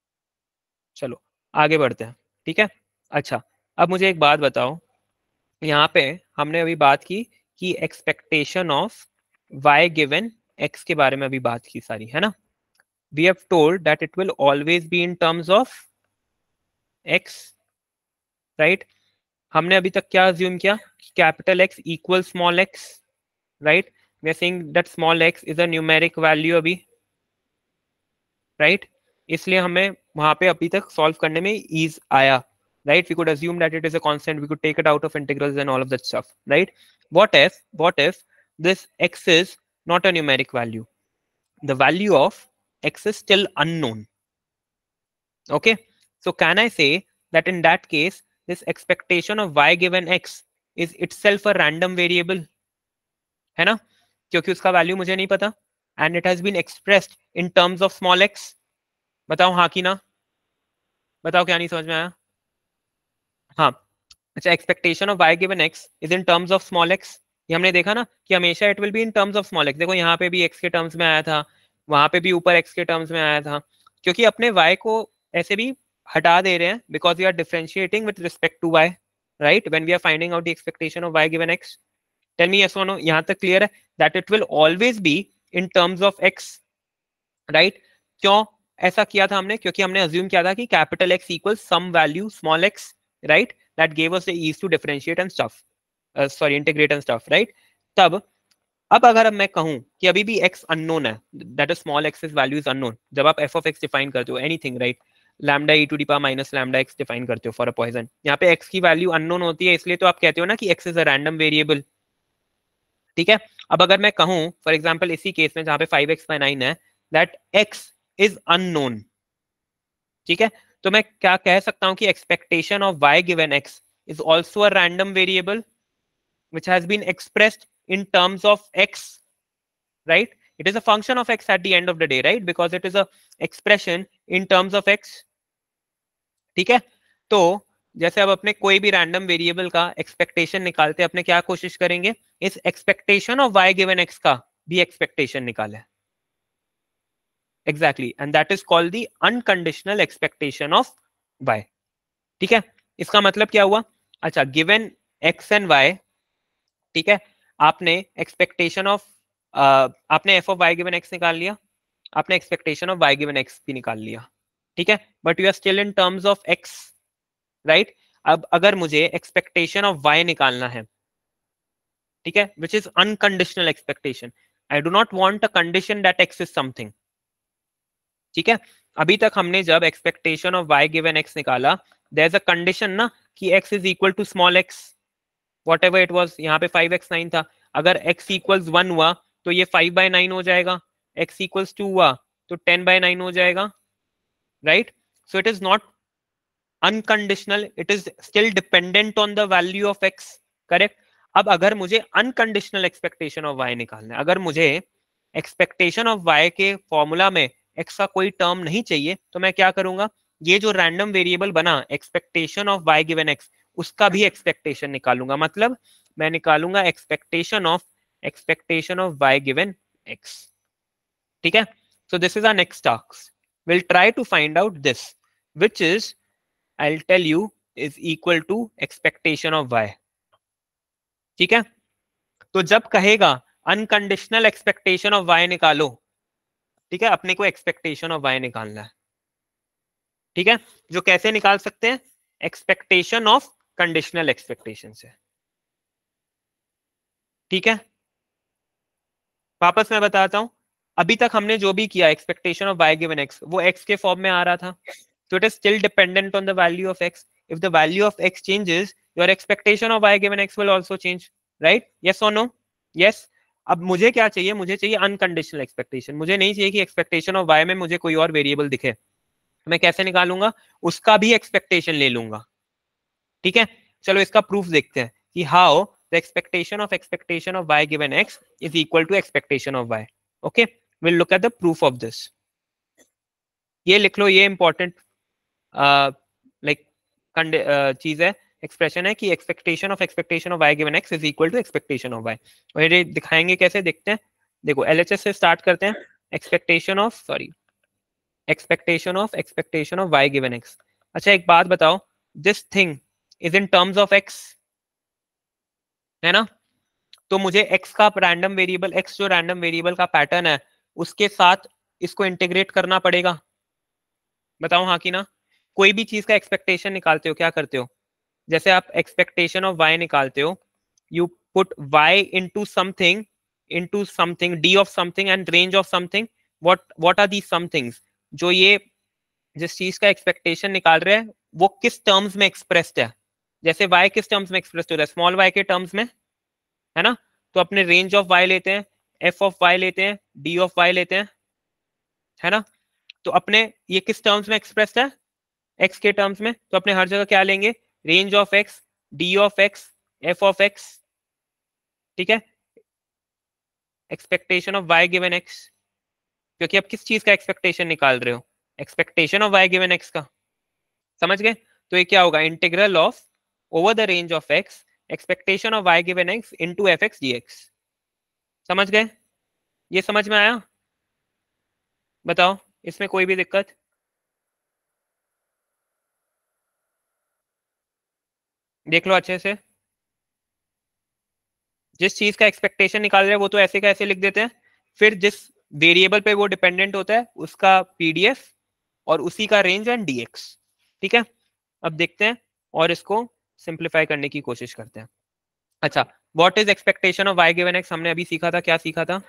चलो आगे बढ़ते हैं, ठीक है। अच्छा, अब मुझे एक बात बताओ, यहाँ पे हमने अभी बात की कि expectation of y given x के बारे में अभी बात की सारी, है ना। We have told that it will always be in terms of x, right. हमने अभी तक क्या अज्यूम किया, capital X equal small x, right. We are saying that small x is a numeric value अभी, राइट, इसलिए हमें वहां पे अभी तक सॉल्व करने में ईज आया, right. We could assume that it is a constant, we could take it out of integrals and all of that stuff, right. What if this x is not a numeric value, the value of x is still unknown, okay, so can I say that in that case this expectation of y given x is itself a random variable, है ना, क्योंकि उसका value मुझे नहीं पता, and it has been expressed in terms of small x, बताओ हाँ कि ना, बताओ क्या नहीं समझ में आया। हाँ, अच्छा, expectation of y given x is in terms of small x, ये हमने देखा ना कि हमेशा it will be in terms of small x, देखो यहाँ पे भी x के टर्म्स में आया था, वहां पे भी ऊपर x के टर्म्स में आया था, क्योंकि अपने y को ऐसे भी हटा दे रहे हैं because we are differentiating with respect to y, right, when we are finding out the expectation of y given x, tell me yes और नो, यहां तक क्लियर है? That it will always be in terms of x, right? क्यों ऐसा किया था हमने? क्योंकि हमने अज्यूम किया था कि capital x equal some value small x, right? That gave us the ease to differentiate and stuff, sorry integrate and stuff, right? तब अब अगर मैं कहूं कि अभी भी x अननोन है, that is small x is value is unknown, जब आप f ऑफ x डिफाइन करते हो anything, right? Lambda e to the power minus lambda x define करते हो फॉर अ पॉइजन, यहाँ पे x की वैल्यू अननोन होती है, इसलिए तो आप कहते हो ना कि x is a random variable, ठीक है? अब अगर मैं कहूं फॉर एग्जांपल इसी केस में जहां पे 5x/9 है, दैट x इज अननोन, ठीक है? तो मैं क्या कह सकता हूं कि expectation of y given x is also a random variable which has been expressed in terms of x, right? It is a function of x at the end of the day, right? Because it is a expression in terms of x, ठीक है? तो जैसे अब अपने कोई भी random variable का expectation निकालते हैं, अपने क्या कोशिश करेंगे? इस expectation of y given x का भी एक्सपेक्टेशन निकाले, exactly, and that is called the unconditional expectation of y, ठीक है? इसका मतलब क्या हुआ? अच्छा, गिवन x एंड y, ठीक है, आपने एक्सपेक्टेशन ऑफ आपने f of y given x निकाल लिया, आपने expectation of y given x भी निकाल लिया, ठीक है? But you are still in terms of x, right? अब अगर मुझे एक्सपेक्टेशन ऑफ वाई निकालना है, ठीक है, which is unconditional expectation, I do not want a condition that x is something, ठीक है? अभी तक हमने जब expectation of y given x निकाला, देयर इज अ कंडीशन ना कि x is equal to small x, whatever it was, यहाँ पे 5x9 था, अगर x इक्वल्स 1 हुआ तो ये 5/9 हो जाएगा, x इक्वल्स 2 हुआ तो 10/9 हो जाएगा, right? So it is not unconditional, it is still dependent on the value of x, correct? अब अगर मुझे अनकंडीशनल एक्सपेक्टेशन ऑफ y निकालना है, अगर मुझे एक्सपेक्टेशन ऑफ y के फॉर्मूला में x का कोई टर्म नहीं चाहिए, तो मैं क्या करूंगा? ये जो रैंडम वेरिएबल बना expectation of y given x, उसका भी एक्सपेक्टेशन निकालूंगा, मतलब मैं निकालूंगा expectation of y given x, ठीक है? So this is our next task, will try to find out this, which is I'll tell you is equal to expectation of y, ठीक है? तो जब कहेगा अनकंडीशनल एक्सपेक्टेशन ऑफ y निकालो, ठीक है, अपने को एक्सपेक्टेशन ऑफ y निकालना है, ठीक है? जो कैसे निकाल सकते हैं? एक्सपेक्टेशन ऑफ कंडीशनल एक्सपेक्टेशन से, ठीक है? वापस मैं बताता हूं, अभी तक हमने जो भी किया expectation of y given x, वो x के फॉर्म में आ रहा था, so it is still dependent on the value of x. If the value of x changes, your expectation of y given x will also change, right? Yes or no? Yes. अब मुझे क्या चाहिए? मुझे चाहिए अनकंडीशनल एक्सपेक्टेशन, मुझे नहीं चाहिए कि एक्सपेक्टेशन ऑफ y में मुझे कोई और वेरिएबल दिखे, मैं कैसे निकालूंगा? उसका भी एक्सपेक्टेशन ले लूंगा, ठीक है? चलो इसका प्रूफ देखते हैं कि how the expectation of y given x is equal to expectation of y. Okay, we'll look at the proof of this. ये लिख लो, ये इंपॉर्टेंट लाइक चीज है, एक्सप्रेशन है कि expectation of y given x is equal to expectation of y, और ये दिखाएंगे कैसे, देखते हैं। देखो LHS से स्टार्ट करते हैं, expectation of y given x। अच्छा एक बात बताओ, this thing is in terms of x, है ना? तो मुझे x का रैंडम वेरिएबल, x जो रैंडम वेरिएबल का पैटर्न है, उसके साथ इसको इंटीग्रेट करना पड़ेगा, बताओ हाँ कि ना? कोई भी चीज का एक्सपेक्टेशन निकालते हो, क्या करते हो? जैसे आप एक्सपेक्टेशन ऑफ y निकालते हो, you put y into something d of something and range of something. What are the somethings? जो ये जिस चीज का एक्सपेक्टेशन निकाल रहे हैं वो किस टर्म्स में एक्सप्रेस्ड है? जैसे y किस टर्म्स में एक्सप्रेस्ड हो रहा है? स्मॉल y के टर्म्स में, है ना? तो अपने रेंज ऑफ y लेते हैं, f ऑफ y लेते हैं, d ऑफ y लेते हैं, है ना? तो अपने ये किस टर्म्स में एक्सप्रेस्ड है? x के टर्म्स में। तो अपने हर जगह क्या लेंगे? Range of x, d of x, f of x, ठीक है? Expectation of y given x, क्योंकि आप किस चीज का एक्सपेक्टेशन निकाल रहे हो? Expectation of y given x का, समझ गए? तो ये क्या होगा? Integral of over the range of x expectation of y given x into fx dx। समझ गए? ये समझ में आया? बताओ, इसमें कोई भी दिक्कत? देख लो अच्छे से, जिस चीज का एक्सपेक्टेशन निकाल रहे हैं वो तो ऐसे का ऐसे लिख देते हैं, फिर जिस वेरिएबल पे वो डिपेंडेंट होता है उसका पीडीएफ और उसी का रेंज एंड डीएक्स। ठीक है, अब देखते हैं और इसको सिंप्लीफाई करने की कोशिश करते हैं। अच्छा, what is expectation of y given x हमने अभी सीखा था, क्या सीखा था?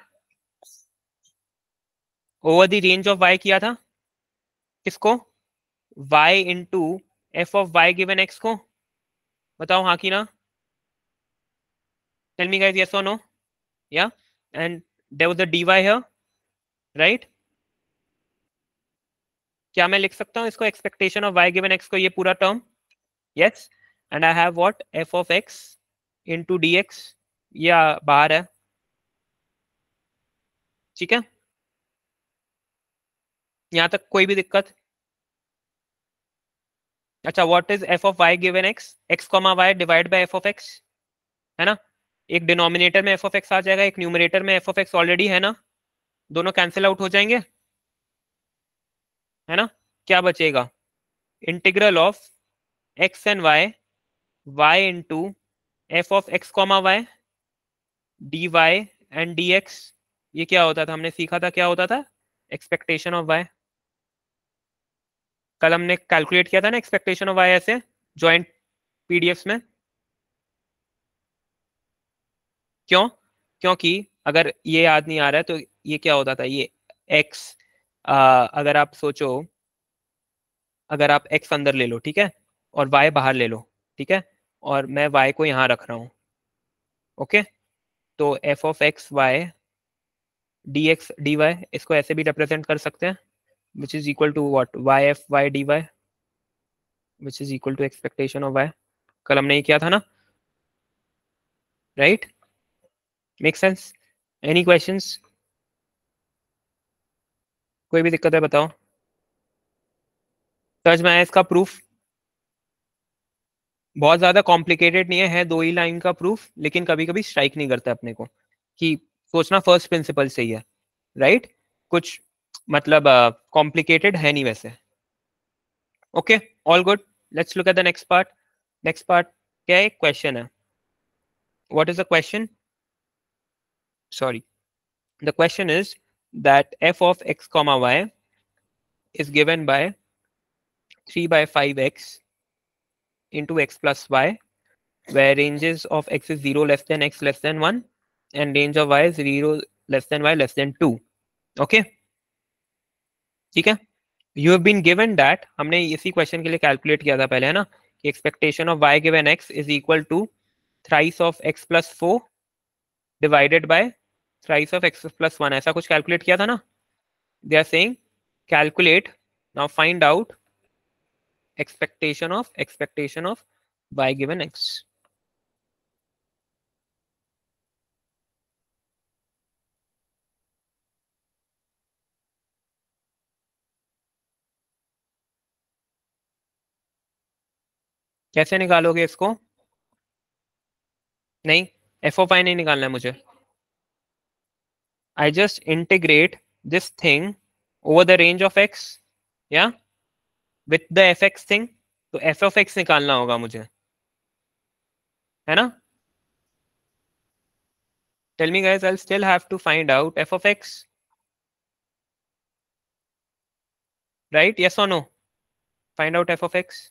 Over the range of y किया था किसको? y into f of y given x को। बताओ हाँ की ना? Tell me guys, yes or no? Yeah, and there was a dy here, right? क्या मैं लिख सकता हूँ इसको, expectation of y given x को, ये पूरा term? yes, and I have what, f of x into dx, या बाहर है? ठीक है, यहां तक कोई भी दिक्कत? अच्छा, what is f of y given x? x comma y divide by f of x, है ना? एक डिनोमिनेटर में f ऑफ x आ जाएगा, एक न्यूमरेटर में f ऑफ x ऑलरेडी है ना, दोनों कैंसिल आउट हो जाएंगे, है ना? क्या बचेगा? Integral of x and y into f of x comma y dy and dx। ये क्या होता था, हमने सीखा था क्या होता था? Expectation of y। कल हमने कैलकुलेट किया था ना एक्सपेक्टेशन ऑफ y ऐसे जॉइंट पीडीएफ्स में। क्यों? क्योंकि अगर ये याद नहीं आ रहा है तो ये क्या होता था, ये x, अगर आप सोचो, अगर आप x अंदर ले लो, ठीक है, और y बाहर ले लो, ठीक है, और मैं y को यहाँ रख रहा हूँ, ओके, तो f of x y dx dy, इसको ऐसे भी रिप्रेजेंट कर सकते हैं, which is equal to what, yf y dy, which is equal to expectation of y। कल हमने ये किया था ना, right? Make sense? Any questions? कोई भी दिक्कत है बताओ। समझ में आया इसका प्रूफ? बहुत ज्यादा कॉम्प्लिकेटेड नहीं है 2 ही लाइन का प्रूफ, लेकिन कभी कभी स्ट्राइक नहीं करता अपने को कि सोचना फर्स्ट प्रिंसिपल से ही है, राइट? कुछ मतलब कॉम्प्लिकेटेड है नहीं वैसे। Okay, all good, let's look at the next part. Next part क्या है? क्वेश्चन है। What is the question? Sorry, the question is that f of x comma y is given by 3 by 5x into x plus y, where ranges of x is 0 less than x less than 1 and range of y is 0 less than y less than 2. Okay, ठीक है? You have been given that, हमने इसी question के लिए calculate किया था पहले, है ना, कि expectation of y given x is equal to thrice of x plus 4 divided by thrice of x plus 1, ऐसा कुछ कैलकुलेट किया था ना? They are saying calculate, now find out expectation of y given x। कैसे निकालोगे इसको? नहीं, F of आई नहीं निकालना है मुझे। I just integrate this thing over the range of x, या with the f x thing, तो एफ ऑफ एक्स निकालना होगा मुझे, है ना? Tell me guys, I still have to find out f of x, right? Yes और नो? Find out f of x.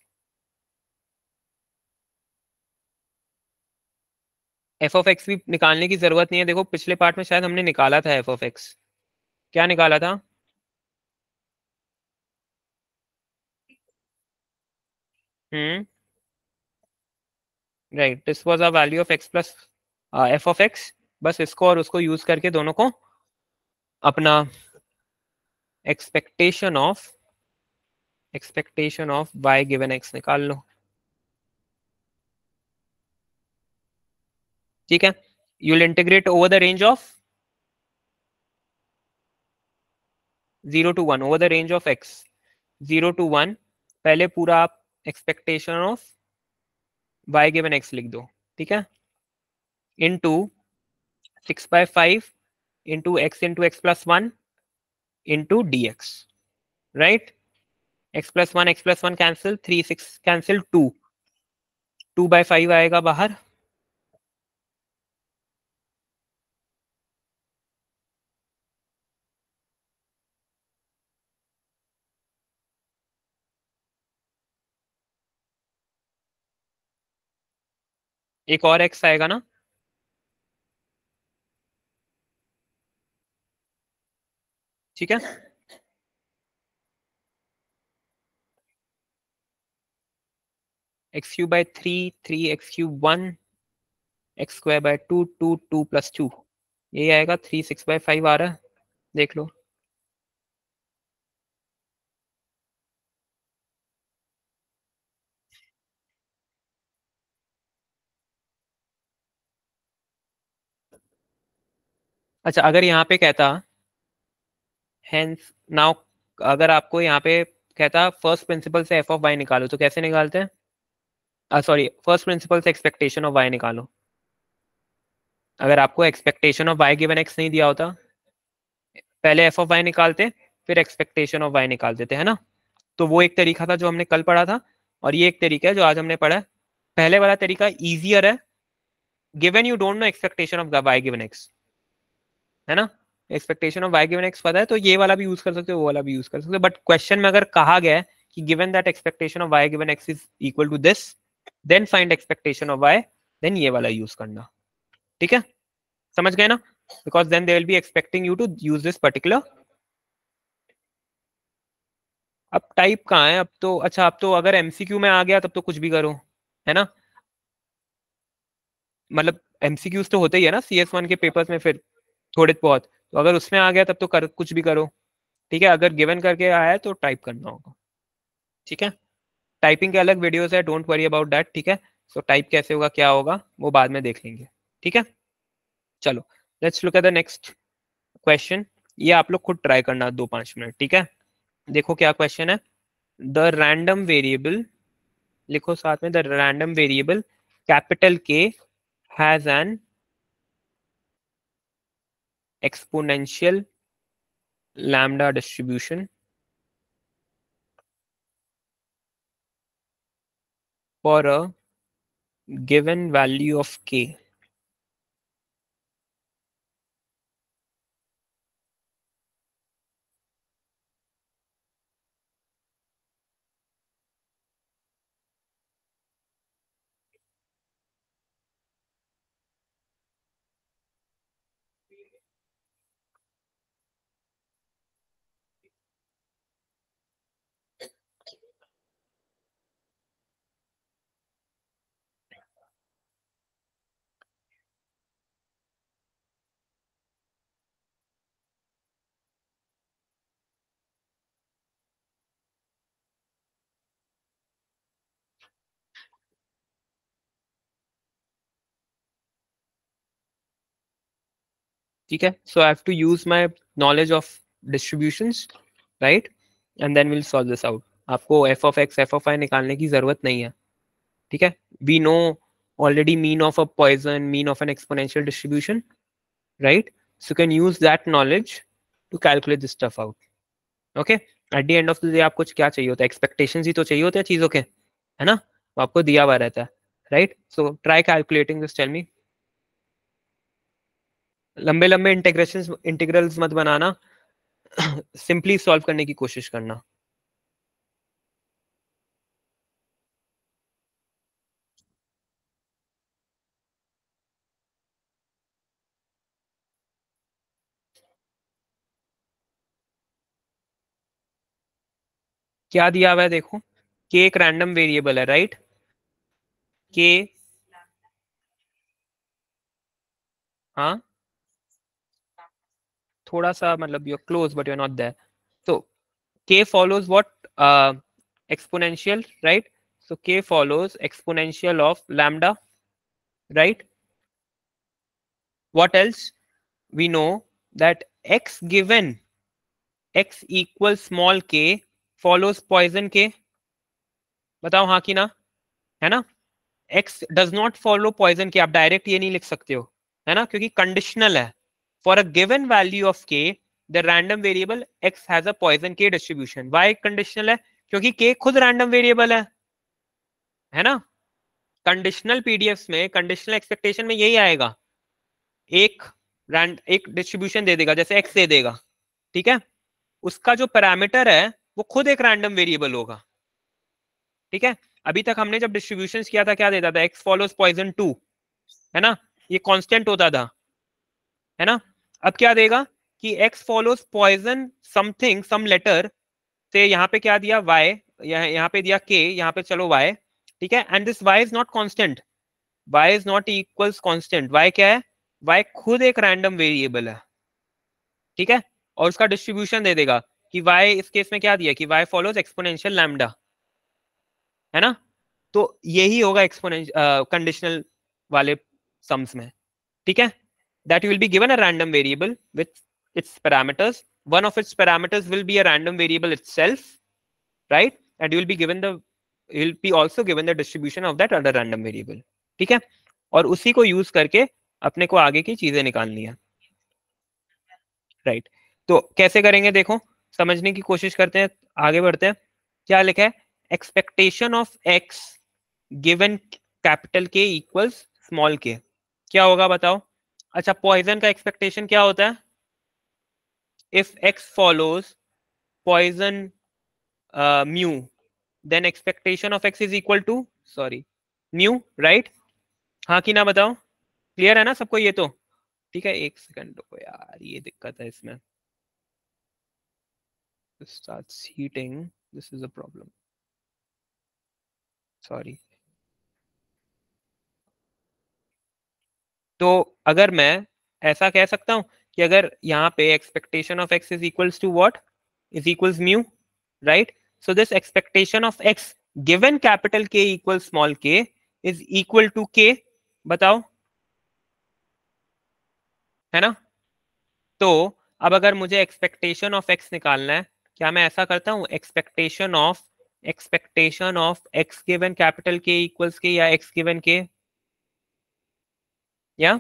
F of x भी निकालने की जरूरत नहीं है, देखो पिछले पार्ट में शायद हमने निकाला था एफ ऑफ एक्स। क्या निकाला था? Right, this was a value of x plus f of x. बस इसको और उसको यूज करके दोनों को अपना expectation of y given x निकाल लो, ठीक है? You will integrate over the range of 0 to 1, over the range of x 0 to 1। पहले पूरा आप expectation of y given x लिख दो, ठीक है, into 6 by 5 into x plus 1 into dx, राइट? x plus 1 cancel, 3 6 cancel, 2 by 5 आएगा बाहर, एक और x आएगा ना, ठीक है। X cube by 3, 3 x cube 1, x square by 2, 2 2 plus 2, ये आएगा 3 6 बाय 5 आ रहा है, देख लो। अच्छा अगर यहाँ पे कहता हेंस नाउ, अगर आपको यहाँ पे कहता फर्स्ट प्रिंसिपल से एफ ऑफ वाई निकालो, तो कैसे निकालते हैं? सॉरी, फर्स्ट प्रिंसिपल से एक्सपेक्टेशन ऑफ वाई निकालो। अगर आपको expectation of y given x नहीं दिया होता, पहले एफ ऑफ वाई निकालते, फिर एक्सपेक्टेशन ऑफ वाई निकालते थे, है ना। तो वो एक तरीका था जो हमने कल पढ़ा था, और ये एक तरीका है जो आज हमने पढ़ा है। पहले वाला तरीका इजियर है, given you don't know expectation of y given x, है ना। Expectation of y given x पता है तो ये वाला भी यूज कर सकते हो, वो वाला भी यूज कर सकते हो। बट क्वेश्चन में अगर कहा गया है कि given that expectation of y given x is equal to this, then find expectation of y, then ये वाला यूज करना, ठीक है। समझ गए ना? Because then they will be expecting you to use this particular. अब टाइप कहाँ है अब तो? अच्छा अब तो अगर एमसीक्यू में आ गया तब तो कुछ भी करो, है ना। मतलब एमसीक्यूज तो होते ही है ना CS1 के पेपर्स में, फिर थोड़े बहुत, तो अगर उसमें आ गया तब तो कुछ भी करो, ठीक है। अगर गिवन करके आया है तो टाइप करना होगा, ठीक है। टाइपिंग के अलग वीडियोस है, डोंट वरी अबाउट दैट, ठीक है। सो टाइप कैसे होगा क्या होगा वो बाद में देख लेंगे, ठीक है। चलो let's look at the next question. ये आप लोग खुद ट्राई करना 2-5 मिनट, ठीक है। देखो क्या क्वेश्चन है। द रैंडम वेरिएबल, लिखो साथ में, the random variable capital K has an exponential lambda distribution for a given value of k. ठीक है, so I have to use my knowledge of distributions, right, and then we'll solve this out. आपको f of x f of y निकालने की जरूरत नहीं है, ठीक है। we know already mean of a Poisson, mean of an exponential distribution, right, so you can use that knowledge to calculate this stuff out, okay. at the end of the day आपको क्या चाहिए होता है? expectations ही तो चाहिए होते हैं चीजों के, है ना। वो आपको दिया हुआ रहता है, right, so try calculating this, tell me। लंबे लंबे इंटीग्रल्स मत बनाना, सिंपली सॉल्व करने की कोशिश करना। क्या दिया हुआ है देखो, के एक रैंडम वेरिएबल है, राइट। के, हाँ थोड़ा सा मतलब you are close but you are not there. तो K follows what? Exponential, right. so k follows exponential of lambda, right. what else? we know that x given x equals small k follows Poisson k। बताओ हाँ कि ना, है ना। x does not follow Poisson k, आप direct ये नहीं लिख सकते हो, है ना, क्योंकि कंडीशनल है। for a given value of k the random variable x has a Poisson k distribution। why conditional है? क्योंकि k खुद रैंडम वेरिएबल है ना। कंडीशनल पीडीएफ में, कंडीशनल एक्सपेक्टेशन में यही आएगा, एक डिस्ट्रीब्यूशन दे देगा, जैसे x दे देगा, ठीक है। उसका जो पैरामीटर है वो खुद एक रैंडम वेरिएबल होगा, ठीक है। अभी तक हमने जब डिस्ट्रीब्यूशन किया था क्या देता था? x फॉलोज Poisson 2, है ना, ये कांस्टेंट होता था, है ना। अब क्या देगा कि x follows Poisson something some letter से, यहाँ पे क्या दिया y, यहाँ पे दिया k, यहाँ पे चलो y, ठीक है। And this y is not constant, y is not equals constant, y क्या है, y खुद एक रैंडम वेरिएबल है, ठीक है। और उसका डिस्ट्रीब्यूशन दे देगा कि y इस केस में क्या दिया कि y फॉलोज एक्सपोनेंशियल लैम्डा, है ना। तो यही होगा एक्सपोनेंशियल कंडीशनल वाले सम्स में, ठीक है। that you will be given a random variable with its parameters, one of its parameters will be a random variable itself, right, and you will be given the, you will be also given the distribution of that other random variable, ठीक है। और उसी को use करके अपने को आगे की चीजें निकालनी है, राइट। तो कैसे करेंगे देखो, समझने की कोशिश करते हैं, आगे बढ़ते हैं। क्या लिखा है, expectation of x given capital K equals small k, क्या होगा बताओ। अच्छा, पॉइजन का एक्सपेक्टेशन क्या होता है, if x follows poison mu, then expectation of x is equal to, sorry, mu, right। हाँ कि ना बताओ, क्लियर है ना सबको ये तो, ठीक है। एक सेकंड रुको यार, ये दिक्कत है इसमें, starts heating, this is a problem, sorry। तो अगर मैं ऐसा कह सकता हूं कि अगर यहाँ पे expectation of x is equals to what, is equals mu, right. So this expectation of x given capital K equal small k is equal to k, बताओ, है ना। तो अब अगर मुझे एक्सपेक्टेशन ऑफ एक्स निकालना है, क्या मैं ऐसा करता हूं, expectation of x given capital K equals K, या एक्स गिवन के, या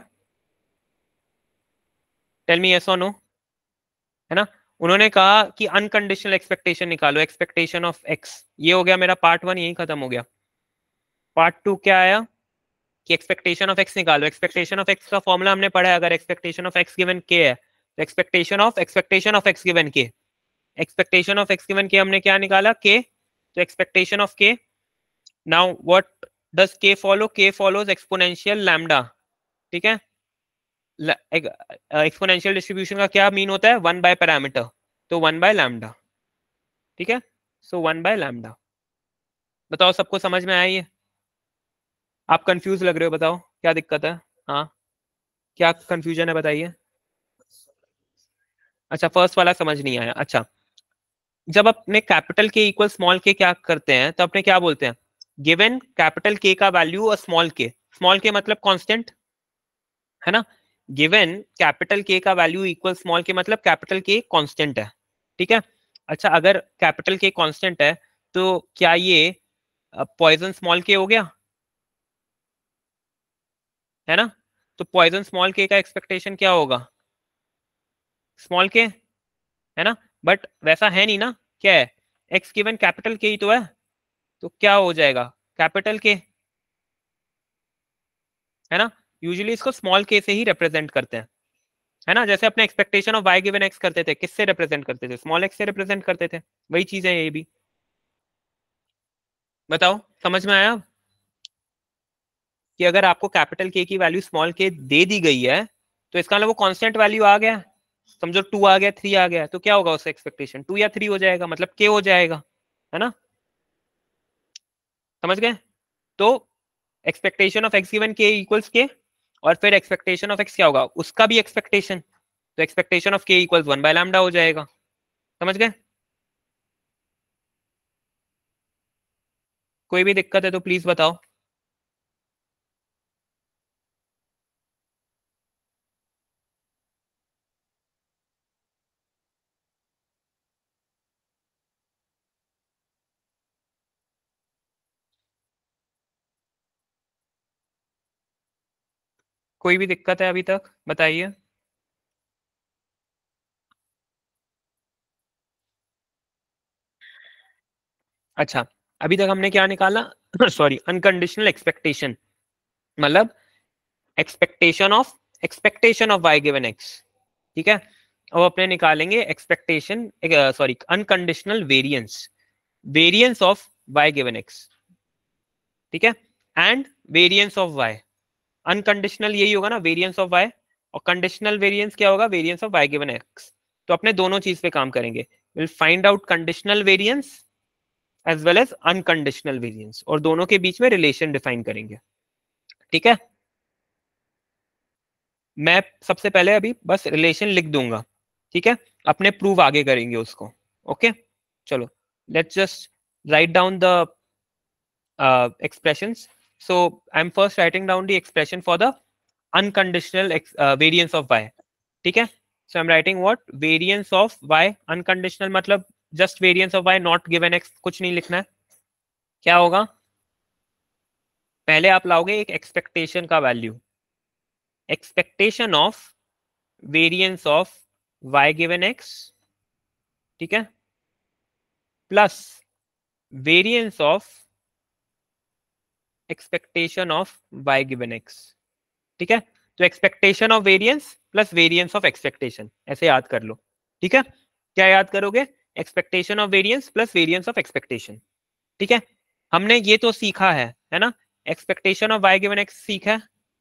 टेल मी यस और नो, है ना। उन्होंने कहा कि अनकंडीशनल एक्सपेक्टेशन निकालो, एक्सपेक्टेशन ऑफ एक्स, ये हो गया मेरा पार्ट 1, यही खत्म हो गया। पार्ट 2 क्या आया कि एक्सपेक्टेशन ऑफ एक्स निकालो, एक्सपेक्टेशन ऑफ एक्स का फॉर्मूला हमने पढ़ा है, अगर expectation of x given K है तो expectation of x given K, expectation of x given K हमने क्या निकाला, के, तो expectation of K, now what does K follow, K follows exponential lambda, ठीक है। एक्सपोनेंशियल डिस्ट्रीब्यूशन का क्या मीन होता है, 1 बाय पैरामीटर, तो 1 बाय लैम्डा, ठीक है। सो 1 बाय लैम्डा, बताओ सबको समझ में आया ये, आप कंफ्यूज लग रहे हो, बताओ क्या दिक्कत है, हाँ क्या कंफ्यूजन है बताइए। अच्छा, फर्स्ट वाला समझ नहीं आया, अच्छा। जब अपने capital K equal small k क्या करते हैं, तो अपने क्या बोलते हैं, गिवन कैपिटल के का वैल्यू और स्मॉल के मतलब कांस्टेंट, है ना। गिवन कैपिटल के का वैल्यू इक्वल स्मॉल के मतलब कैपिटल के कांस्टेंट है, ठीक है। अच्छा, अगर कैपिटल के कांस्टेंट है तो क्या ये पॉइजन स्मॉल के हो गया, है ना। तो पॉइजन स्मॉल के का एक्सपेक्टेशन क्या होगा, स्मॉल के, है ना। बट वैसा है नहीं ना, क्या है, एक्स गिवन कैपिटल के ही तो है, तो क्या हो जाएगा, कैपिटल के, है ना। यूजुअली इसको स्मॉल के से ही रिप्रेजेंट करते हैं, है ना। जैसे अपने expectation of y given x करते थे, किससे रिप्रेजेंट करते थे, स्मॉल एक्स से रिप्रेजेंट करते थे, वही चीज है ये भी। बताओ समझ में आया कि अगर आपको कैपिटल के की वैल्यू स्मॉल के दे दी गई है, तो इसका मतलब वो कांस्टेंट वैल्यू आ गया, समझो 2 आ गया, 3 आ गया, तो क्या होगा उसका एक्सपेक्टेशन, 2 या 3 हो जाएगा, मतलब के हो जाएगा, है ना। समझ गए। तो expectation of x given K equals K, और फिर एक्सपेक्टेशन ऑफ एक्स क्या होगा, उसका भी एक्सपेक्टेशन, तो expectation of K equals 1 by lambda हो जाएगा, समझ गए। कोई भी दिक्कत है तो प्लीज बताओ। कोई भी दिक्कत है अभी तक, बताइए। अच्छा, अभी तक हमने क्या निकाला सॉरी, अनकंडीशनल एक्सपेक्टेशन, मतलब expectation of y given x, ठीक है। अब अपने निकालेंगे expectation, sorry, unconditional variance of y given x, ठीक है, and variance of y, unconditional यही होगा ना, वेरिएंस ऑफ वाई, और कंडीशनल वेरिएंस क्या होगा, variance of y given x. तो अपने दोनों चीज पे काम करेंगे, will find out conditional variance as well as unconditional variance, और दोनों के बीच में रिलेशन डिफाइन करेंगे। ठीक है, मैं सबसे पहले अभी बस रिलेशन लिख दूंगा, ठीक है, अपने प्रूव आगे करेंगे उसको। ओके, चलो let's just write down the expressions. So I'm first writing down the expression for the unconditional variance of y. ठीक है, so I'm writing what, variance of y unconditional, मतलब just variance of y not given x, कुछ नहीं लिखना है। क्या होगा, पहले आप लाओगे एक एक्सपेक्टेशन का value, expectation of variance of y given x, ठीक है, plus variance of expectation of y given x। ठीक है, तो expectation of variance plus variance of expectation, ऐसे याद कर लो। ठीक है, क्या याद करोगे, expectation of variance plus variance of expectation. ठीक है, हमने ये तो सीखा है ना, expectation of y given x सीखा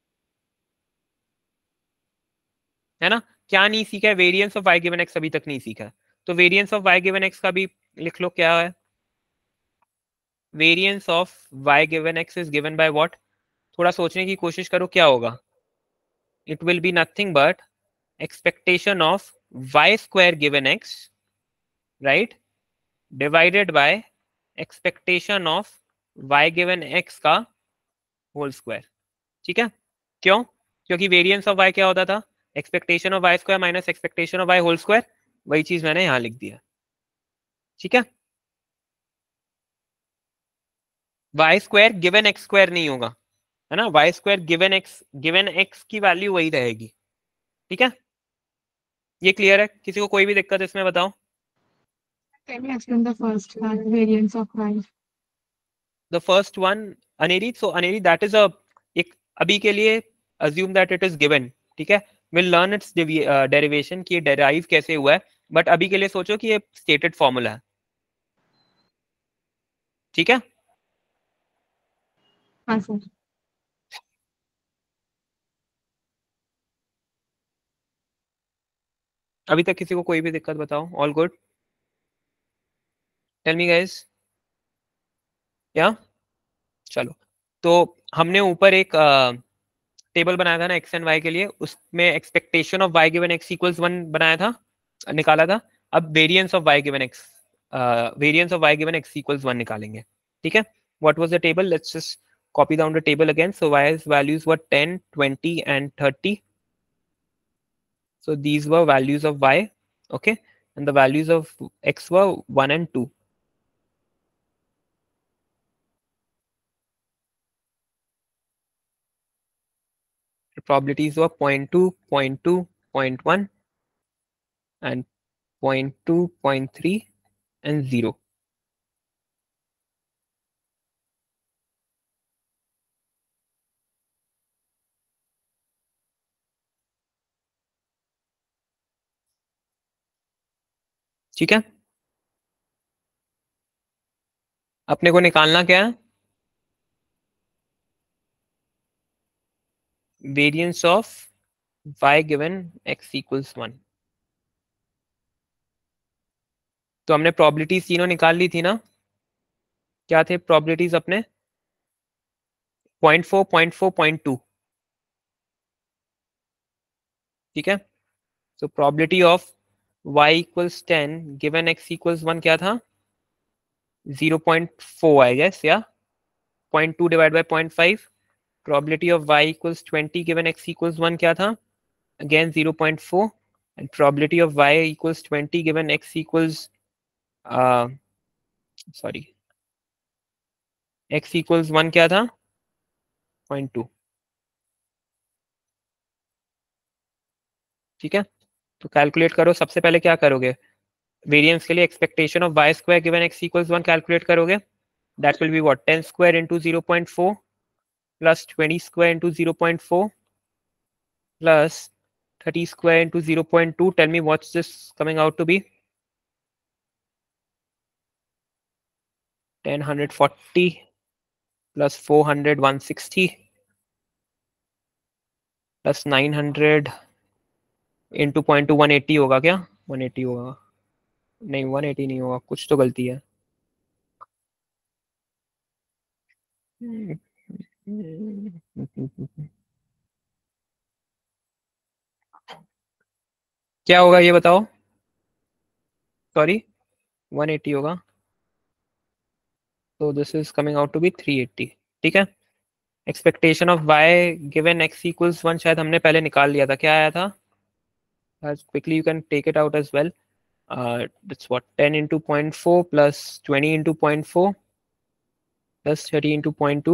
है ना, क्या नहीं सीखा है, variance of y given x अभी तक नहीं सीखा है। तो variance of y given x का भी लिख लो, क्या है, variance of y given x is given by what, थोड़ा सोचने की कोशिश करो क्या होगा, it will be nothing but expectation of y square given x, right, divided by expectation of y given x का होल स्क्वायर। ठीक है, क्यों, क्योंकि वेरिएंस ऑफ y क्या होता था, expectation of y square minus expectation of y whole square, वही चीज मैंने यहां लिख दिया। ठीक है, y square given x square नहीं होगा, है ना, y स्क्वायर गिवन x की वैल्यू वही रहेगी। ठीक है, ये क्लियर है, किसी को कोई भी दिक्कत इसमें बताओ। Can you explain the first one, variance of y? The first one, Aneri, so Aneri, that is a, एक अभी के लिए assume that it is given, ठीक है, we'll learn its derivation कि derive कैसे हुआ है, but अभी के लिए सोचो कि ये stated formula है। ठीक है, हाँ सर। अभी तक किसी को कोई भी दिक्कत बताओ, all good, tell me guys, या चलो, तो हमने ऊपर एक टेबल बनाया था ना एक्स एंड वाई के लिए, उसमें expectation of y given x equals 1 बनाया था, निकाला था। अब variance of y given x, variance of y given x equals 1 निकालेंगे। ठीक है, what was the table, let's just copy down the table again. So y's values were 10, 20 and 30. So these were values of y, okay, and the values of x were 1 and 2. The probabilities were 0.2, 0.2, 0.1 and 0.2, 0.3 and 0. ठीक है, अपने को निकालना क्या है, variance of y given x equals 1। तो हमने probabilities तीनों निकाल ली थी ना, क्या थे प्रोबेबिलिटीज अपने, 0.4, 0.4, 0.2। ठीक है, so probability of y equals 10 given x equals 1 क्या था, 0.4 I guess, या 0.2 divided by 0.5। probability of y equals 20 given x equals 1 क्या था, again 0.4, and probability of y equals 20 given x equals sorry x equals 1 क्या था, 0.2। ठीक है, तो कैलकुलेट करो, सबसे पहले क्या करोगे, वेरिएंस के लिए expectation of y square given x equals 1 calculate करोगे, that will be what, 10 square into 0.4 plus 20 square into 0.4 plus 30 square into 0.2, tell me what's this coming out to be, 10 140 plus 400 160 plus 900 into 0.2 180 होगा क्या? 180 होगा नहीं, 180 नहीं होगा, कुछ तो गलती है। क्या होगा ये बताओ? सॉरी 180 होगा, तो this is coming out to be 380। ठीक है, expectation of y given x equals 1 शायद हमने पहले निकाल लिया था, क्या आया था? Quickly you can take it out as well. That's what 10 into 0.4 plus 20 into 0.4 plus 30 into 0.2,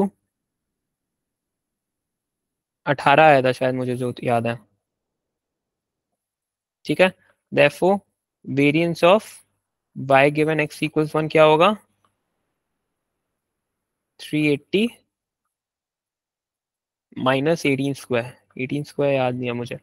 18 आया था शायद, मुझे जो याद है। ठीक है, therefore variance of y given x equals 1 क्या होगा? 380 माइनस 18 स्क्वायर। 18 स्क्वायर याद नहीं है मुझे।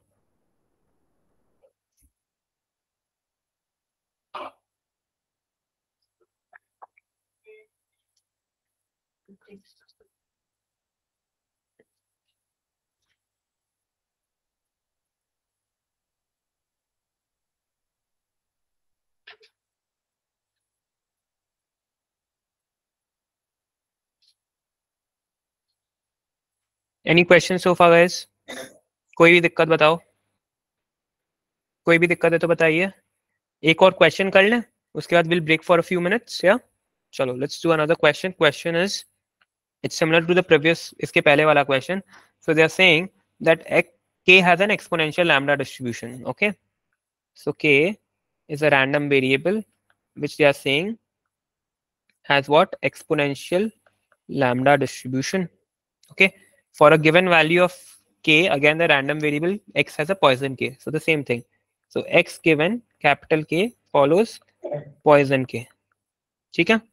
Any question so far guys? कोई भी दिक्कत बताओ, कोई भी दिक्कत है तो बताइए। एक और क्वेश्चन कर लें, उसके बाद will break for a few minutes या? चलो let's do another question. Question is it's similar to the previous, इसके पहले वाला question. So they are saying that k has an exponential lambda distribution. Okay, so k is a random variable which they are saying has what? Exponential lambda distribution. Okay, for a given value of k, again the random variable x has a Poisson k, so the same thing. So x given capital K follows Poisson k. ठीक है,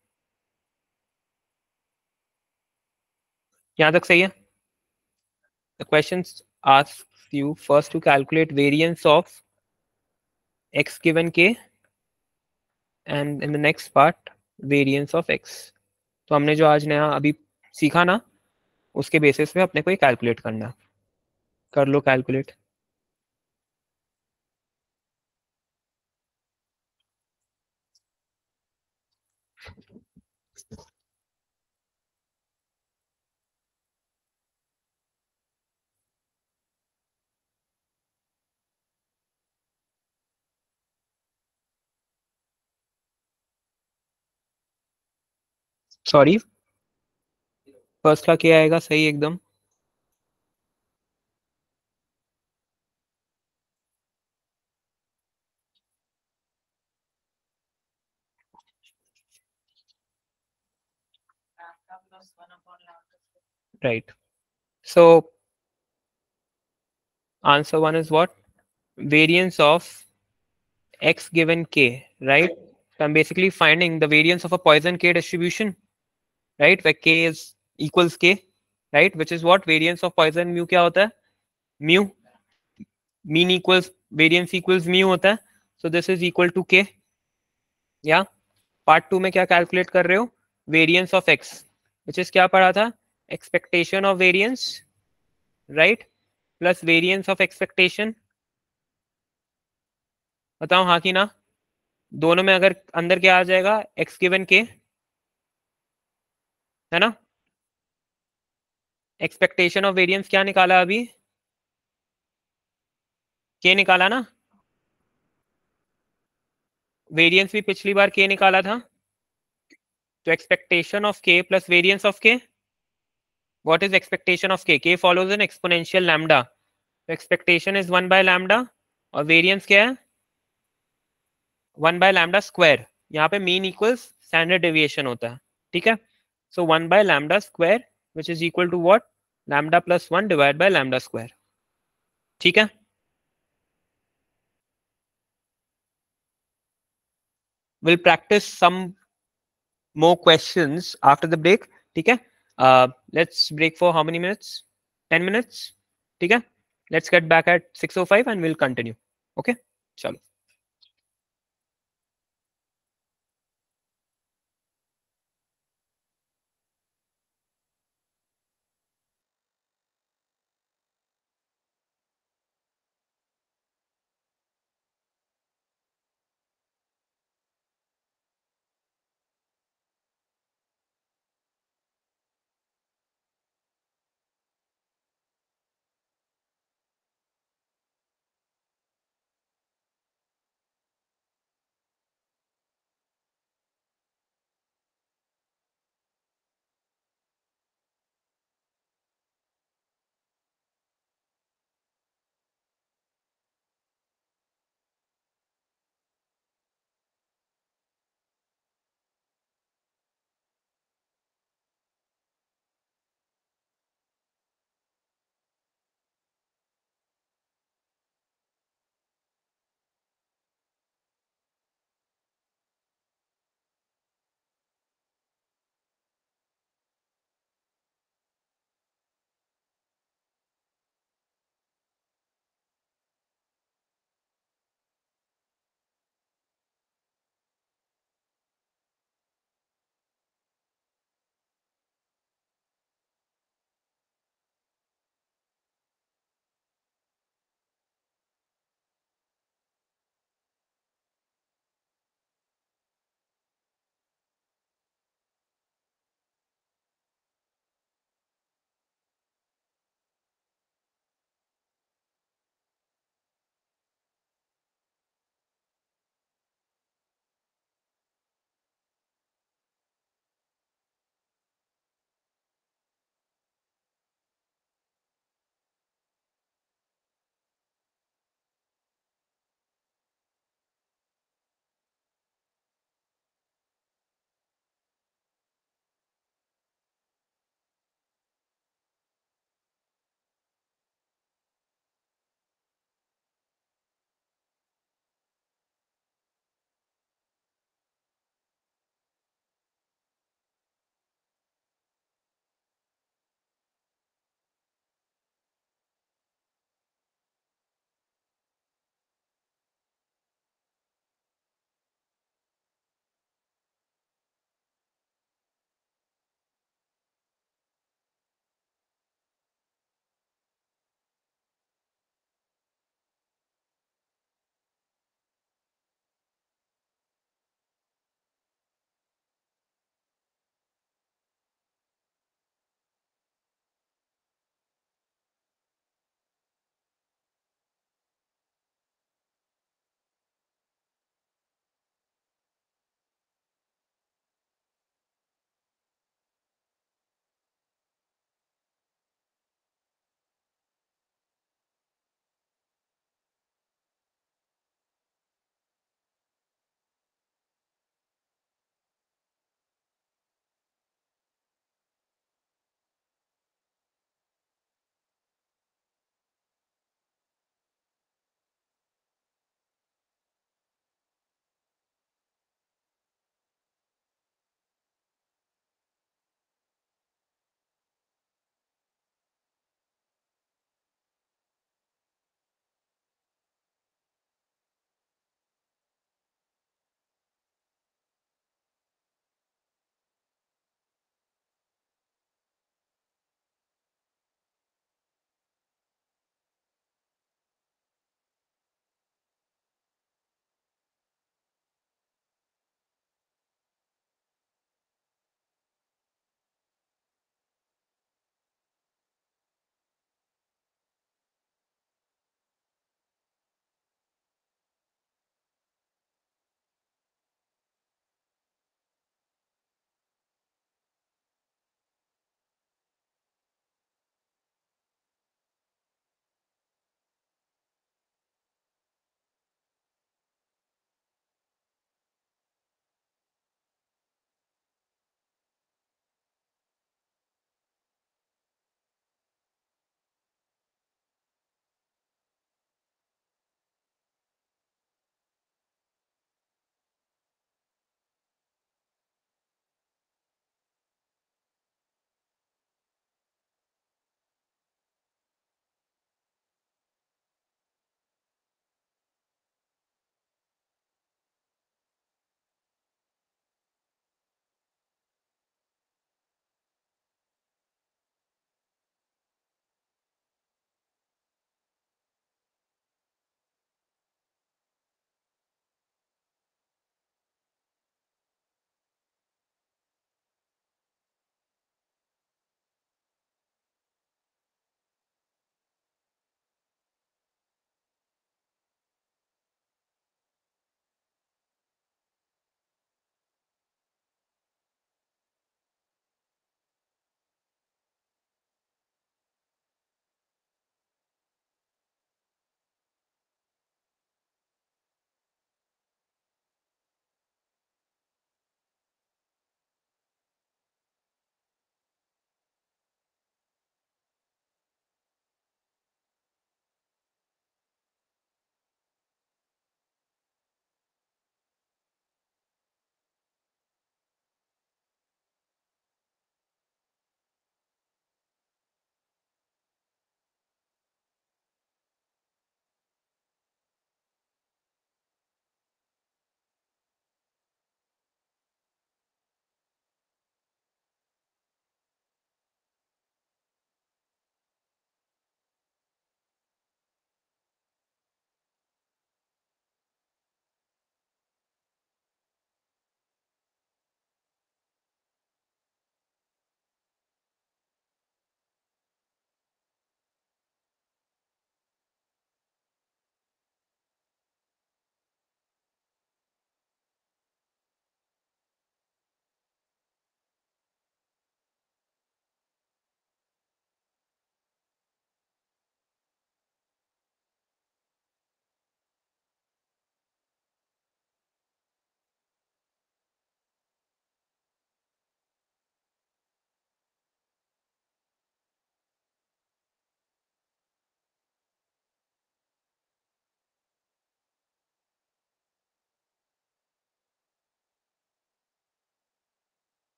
यहाँ तक सही है? The question asks you first to calculate variance of x given k and in the next part variance of x. तो हमने जो आज नया अभी सीखा ना, उसके बेसिस पे अपने को ये कैलकुलेट करना। कर लो कैलकुलेट। सॉरी, फर्स्ट का क्या आएगा सही एकदम? Lambda plus 1 upon lambda. Right, so answer one is what? Variance of x given k, right? So I'm basically finding the variance of a Poisson k distribution, right, where k is equals k, right, which is what? Variance of Poisson mu क्या होता है? Mu, mean equals variance equals mu होता है, so this is equal to k. या part 2 में क्या calculate कर रहे हो? Variance of x, which is क्या पढ़ा था? Expectation of variance, right, plus variance of expectation. बताओ हाँ कि ना? दोनों में अगर अंदर क्या आ जाएगा? एक्स गिवन के, है ना? एक्सपेक्टेशन ऑफ वेरिएंस क्या निकाला अभी? के निकाला ना? वेरिएंस भी पिछली बार के निकाला था, तो expectation of k plus variance of k, what is expectation of k? K follows an exponential lambda, तो एक्सपेक्टेशन इज 1 बाय लैम्डा और वेरिएंस क्या है? 1 बाय लैम्डा स्क्वायर। यहाँ पे मीन इक्वल्स स्टैंडर्ड डेविएशन होता है। ठीक है, so 1 by lambda square which is equal to what? Lambda plus 1 divide by lambda square. ठीक है, will practice some more questions after the break. ठीक है, let's break for how many minutes? 10 minutes. ठीक है, let's get back at 6:05 and will continue. Okay, चलो।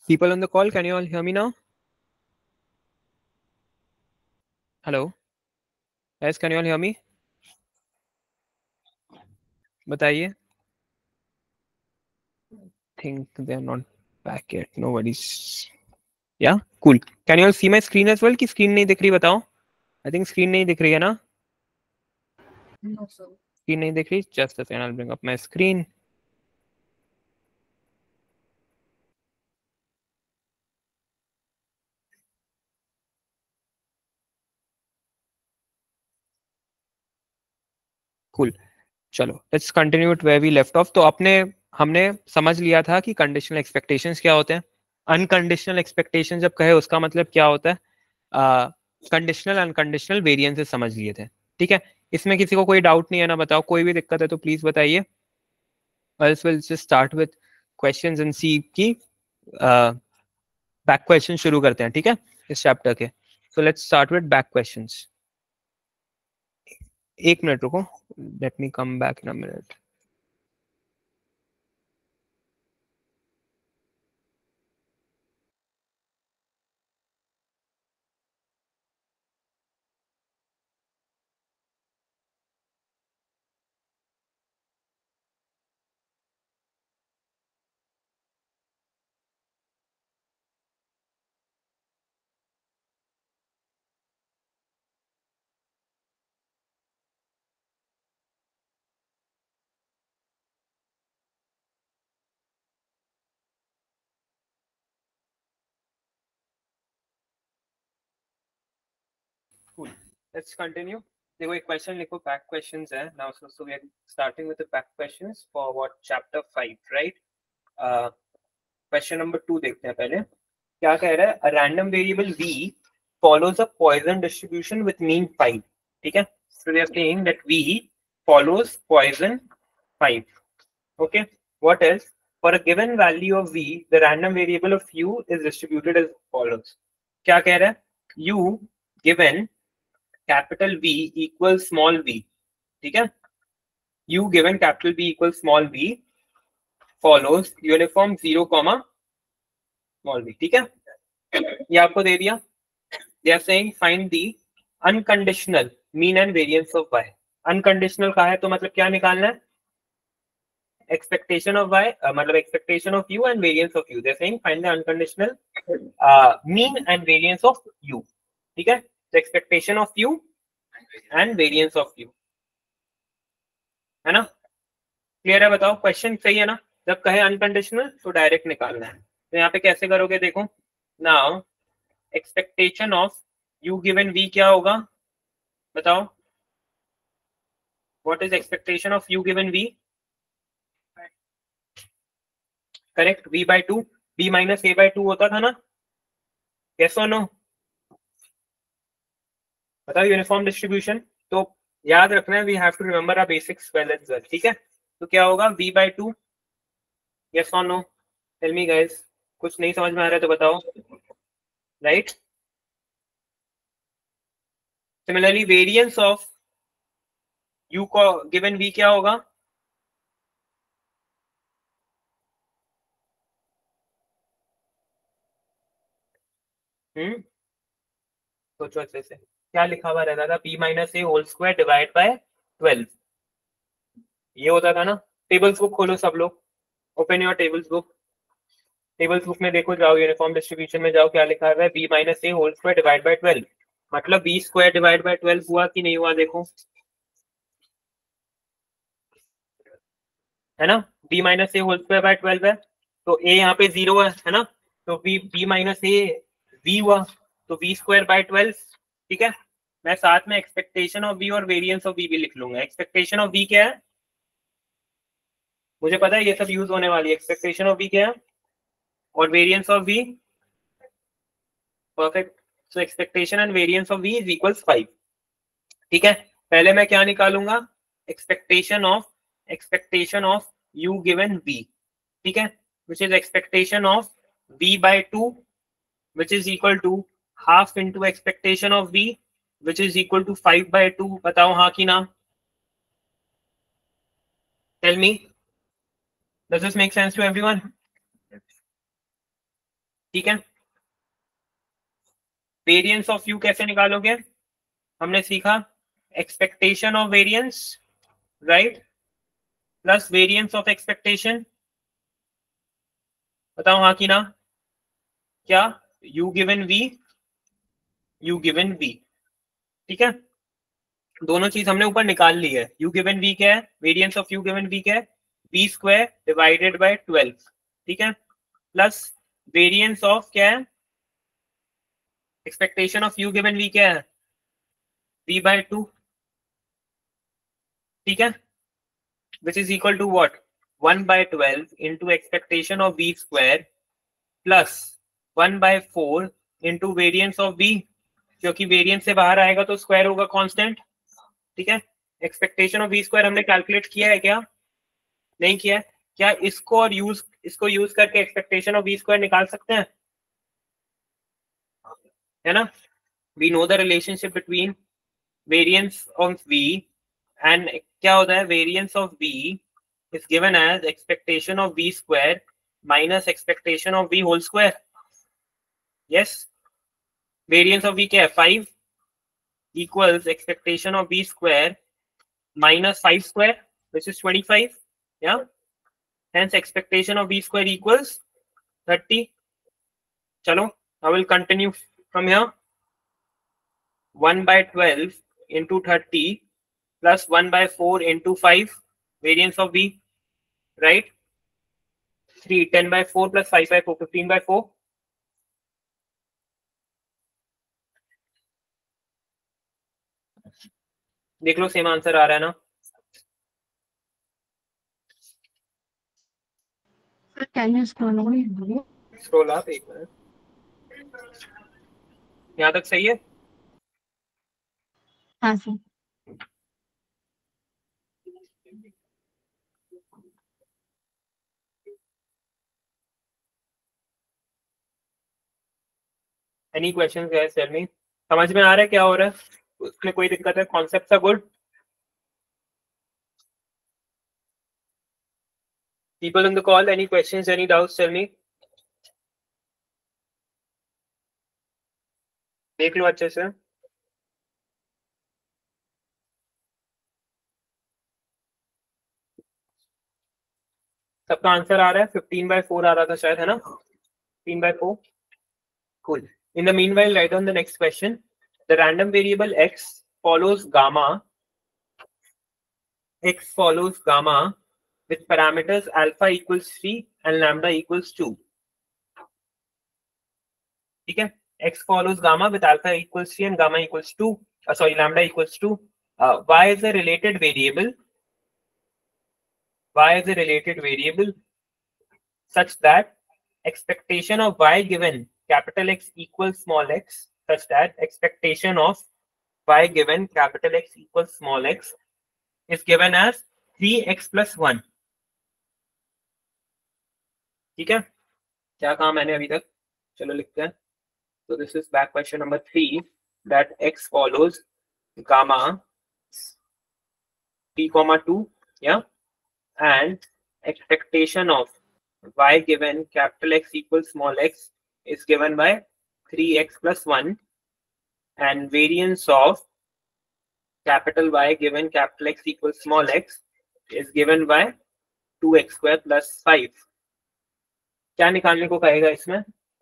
People on the call, can you all hear me now? Hello? Guys, can you all hear me? बताइए. Think they are not back yet. No worries. Yeah, cool. Can you all see my screen as well? कि screen नहीं दिख रही बताओ. I think screen नहीं दिख रही है ना? No, sir. Screen नहीं दिख रही. Just a second, I'll bring up my screen. Cool. चलो let's continue with where we left off. तो हमने समझ लिया था कि कंडीशनल एक्सपेक्टेशंस क्या होते हैं. अनकंडीशनल एक्सपेक्टेशन जब कहे उसका मतलब क्या होता है. कंडीशनल अनकंडीशनल वेरिएंसेस समझ लिए थे. ठीक है, इसमें किसी को कोई डाउट नहीं है ना? बताओ, कोई भी दिक्कत है तो प्लीज बताइए. else we'll just start with questions and see कि बैक क्वेश्चन शुरू करते हैं. ठीक है, इस चैप्टर के. So let's start with back questions. एक मिनट रुको, let me come back in a minute. Cool. Let's continue. देखो एक क्वेश्चन लिखो, बैक क्वेश्चंस है now. So we are starting with the back questions for what chapter 5, right? Question number 2 देखते हैं पहले. क्या कह रहा है? A random variable v follows a Poisson distribution with mean 5. ठीक है, so they are saying that v follows Poisson 5. Okay, what else? For a given value of v, the random variable of u is distributed as follows. क्या कह रहा है? u given capital V equals small v. ठीक है, u given capital V equals small v follows uniform 0, small v. ठीक है, ये आपको दे दिया. They are saying find the unconditional mean and variance of y. Unconditional का है तो मतलब क्या निकालना है? Expectation of y, मतलब expectation of u and variance of u. They are saying find the unconditional mean and variance of u. ठीक है, the expectation of u and variance of u. है ना? क्लियर है? बताओ, क्वेश्चन सही है ना? जब कहे अनकंडीशनल तो डायरेक्ट निकालना है. तो यहाँ पे कैसे करोगे? देखो now, expectation of u given v क्या होगा बताओ? What is expectation of u given v? Correct, v/2. b minus a/2 होता था ना? यस और नो? बताओ, यूनिफॉर्म डिस्ट्रीब्यूशन. तो याद रखना है, we have to remember our basics well as well. ठीक है, तो क्या होगा? v/2. यस और नो? टेल मी गाइस, कुछ नहीं समझ में आ रहा है तो बताओ. Right, similarly variance of u को गिवन v क्या होगा? सोचो अच्छे से. क्या लिखा हुआ रहता था? b minus a whole square divide by 12. ये होता था ना? टेबल्स बुक खोलो सब लोग, open your tables book. Tables book में देखो, जाओ यूनिफॉर्म डिस्ट्रीब्यूशन में जाओ, क्या लिखा हुआ है? b minus a whole square divide by 12. मतलब b स्क्वायर डिवाइड बाय 12 हुआ कि नहीं हुआ? देखो, है ना? b minus a whole square by 12 है, तो a यहाँ पे 0 है ना? तो b माइनस ए v हुआ, तो v स्क्वायर बाय 12. ठीक है, मैं साथ में एक्सपेक्टेशन ऑफ v और वेरिएंस ऑफ v भी लिख लूंगा. एक्सपेक्टेशन ऑफ v क्या है? मुझे पता है ये सब यूज होने वाली है. एक्सपेक्टेशन ऑफ v क्या है और variance of v? Perfect. So expectation and variance of v is equals 5. ठीक है, पहले मैं क्या निकालूंगा? Expectation of u given v. ठीक है, which is expectation of v/2 which is equal to half into expectation of v which is equal to 5/2. बताओ हाँ कि ना? Tell me, does this make sense to everyone? ठीक है। Variance of you कैसे निकालोगे? हमने सीखा expectation of variance, right, plus variance of expectation. बताओ हाँ कि ना? क्या? u given v, u given v, ठीक है। दोनों चीज हमने ऊपर निकाल ली है। u गिवन v क्या है? Variance of u given v क्या है? v स्क्वायर डिवाइडेड बाय 12, ठीक है, प्लस वेरिएंस ऑफ क्या है? Expectation of u given v क्या है? v बाय 2, ठीक है, which is equal to what? 1 by 12 into expectation of v square plus 1 by 4 into variance of v, क्योंकि variance से बाहर आएगा तो स्क्वायर होगा कांस्टेंट, ठीक है। एक्सपेक्टेशन ऑफ v स्क्वायर हमने कैलकुलेट किया है क्या? नहीं किया है। क्या इसको यूज करके एक्सपेक्टेशन ऑफ v स्क्वायर निकाल सकते हैं? है ना? We know the relationship between variance of v and क्या होता है? Variance of v is given as expectation of v square minus expectation of v whole square. Yes, variance of v क्या है? 5 equals expectation of v square minus 5 square, which is 25. Yeah, hence expectation of v square equals 30. चलो, I will continue from here. 1 by 12 into 30 plus 1 by 4 into 5, variance of v, right? 3, 10 by 4 plus 5 by 4, 15 by 4. देख लो same answer आ रहा है ना? Can you scroll over? Scroll आप एक मिनट, यहाँ तक सही है? हाँ sir. Any question guys? Tell me, समझ में आ रहा है क्या हो रहा है? उसमें कोई दिक्कत है? Concepts are good? People in the call, any questions, any doubts? Tell me. देख लो अच्छे से। सबका आंसर आ रहा है? 15 by 4 आ रहा था शायद, है ना? 15 by 4. Cool. In the meanwhile, write down the next question. The random variable x follows gamma. X follows gamma with parameters alpha equals 3 and lambda equals 2. ठीक है? X follows gamma with alpha equals 3 and gamma equals 2. Lambda equals 2. Y is a related variable. Y is a related variable such that expectation of y given capital X equals small x, such that expectation of y given capital X equals small x is given as 3x plus 1. ठीक है? क्या कहा मैंने अभी तक? चलो लिखते हैं. So this is back question number 3, that x follows gamma 3,2, yeah, and expectation of y given capital X equals small x is given by 3x plus 1, and variance of capital Y given capital X equals small x is given by 2x square plus 5. क्या निकालने को कहेगा इसमें?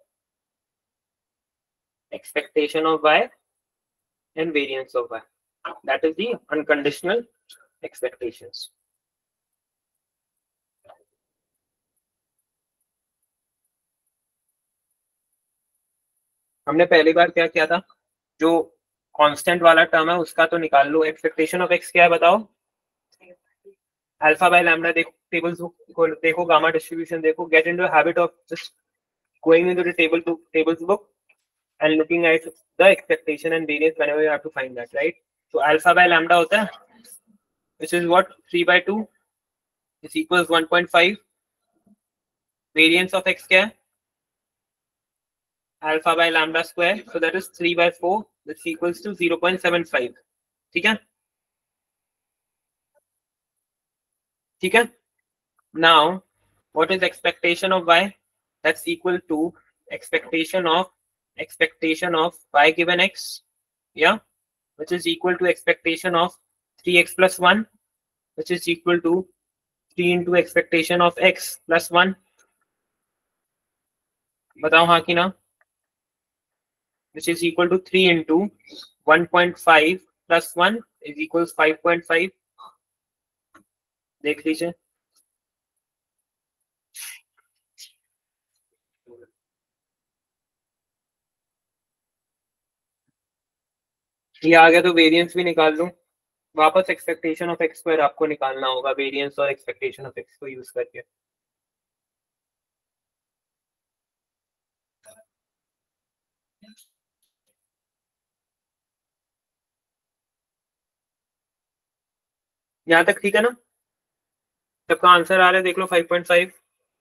Expectation of y and variance of y. That is the unconditional expectations. हमने पहली बार क्या किया था? जो कांस्टेंट वाला टर्म है उसका तो निकाल लो. एक्सपेक्टेशन ऑफ एक्स क्या है बताओ? Alpha by lambda. देखो टेबल्स को देखो, गामा डिस्ट्रीब्यूशन देखो. Get into habit of just going into the tables book and looking at the expectation and variance whenever you have to find that, right? So alpha by lambda होता है, which is what? 3 by 2 is equals 1.5. Variance of x क्या है? Alpha by lambda square, so that is 3 by 4, which equals to 0.75. ठीक है? ठीक है? Now what is expectation of y? That's equal to expectation of y given x, yeah, which is equal to expectation of 3x plus 1, which is equal to 3 into expectation of x plus 1. बताओ हाँ कि ना? Which is equal to 3 into 1.5 plus 1 is equals 5.5. देख लीजिए. ये आ गया तो variance भी निकाल लूं. वापस एक्सपेक्टेशन ऑफ एक्स स्क्वायर आपको निकालना होगा वेरिएंस और एक्सपेक्टेशन ऑफ एक्स को यूज करके. यहाँ तक ठीक है ना? सबका आंसर आ रहा है, देख लो 5.5.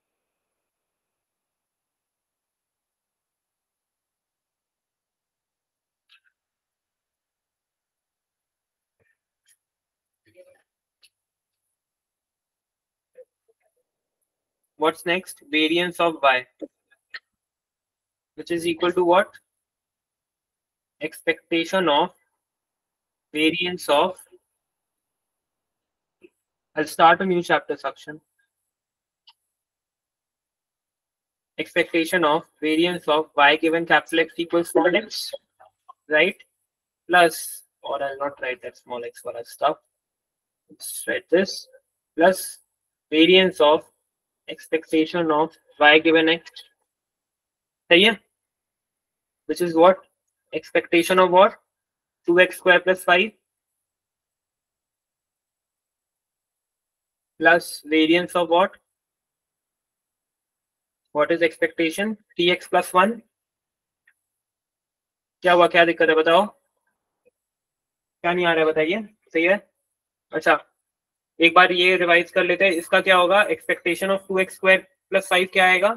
What's next? Variance of y, which is equal to what? Expectation of variance of. I'll start a new chapter section. Expectation of variance of y given capital X equals small x, right? Plus, or I'll not write that small x for us stuff. Let's write this. Plus variance of expectation of y given x. सही है? Which is what? Expectation of what? 2x square plus 5 plus variance of what? What is expectation? 3x plus 1. क्या हुआ, क्या दिक्कत है बताओ? क्या नहीं आ रहा है बताइए. सही है. अच्छा, एक बार ये रिवाइज कर लेते हैं. इसका क्या होगा? Expectation of 2x square plus 5 क्या आएगा?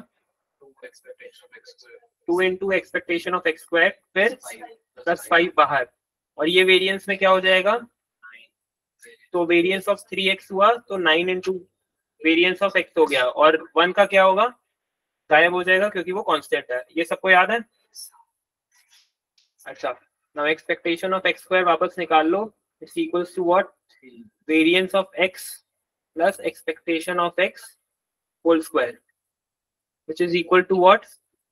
2 into expectation of x square फिर प्लस 5 बाहर, और ये वेरिएंस में क्या हो जाएगा? तो वेरिएंस ऑफ 3x हुआ तो 9 इंटू वेरिएंस ऑफ x हो गया, और 1 का क्या होगा? गायब हो जाएगा क्योंकि वो कांस्टेंट है. ये सबको याद है? अच्छा, now expectation of x square वापस निकाल लो. It's equals to what? Variance of x प्लस expectation of x whole square, which is equal to what?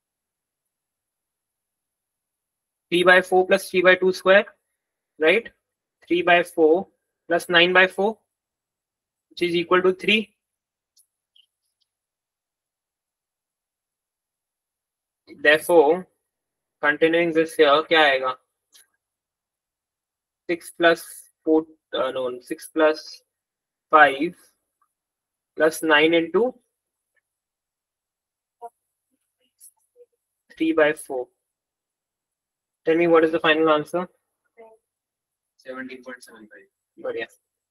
3/4 plus 3/2 square, right? 3/4 plus 9/4, which is equal to 3. Therefore, continuing this here, क्या आएगा? 6 plus 4, no, 6 plus 5 plus 9 into 3/4. Tell me what is the final answer? 17.75. बढ़िया.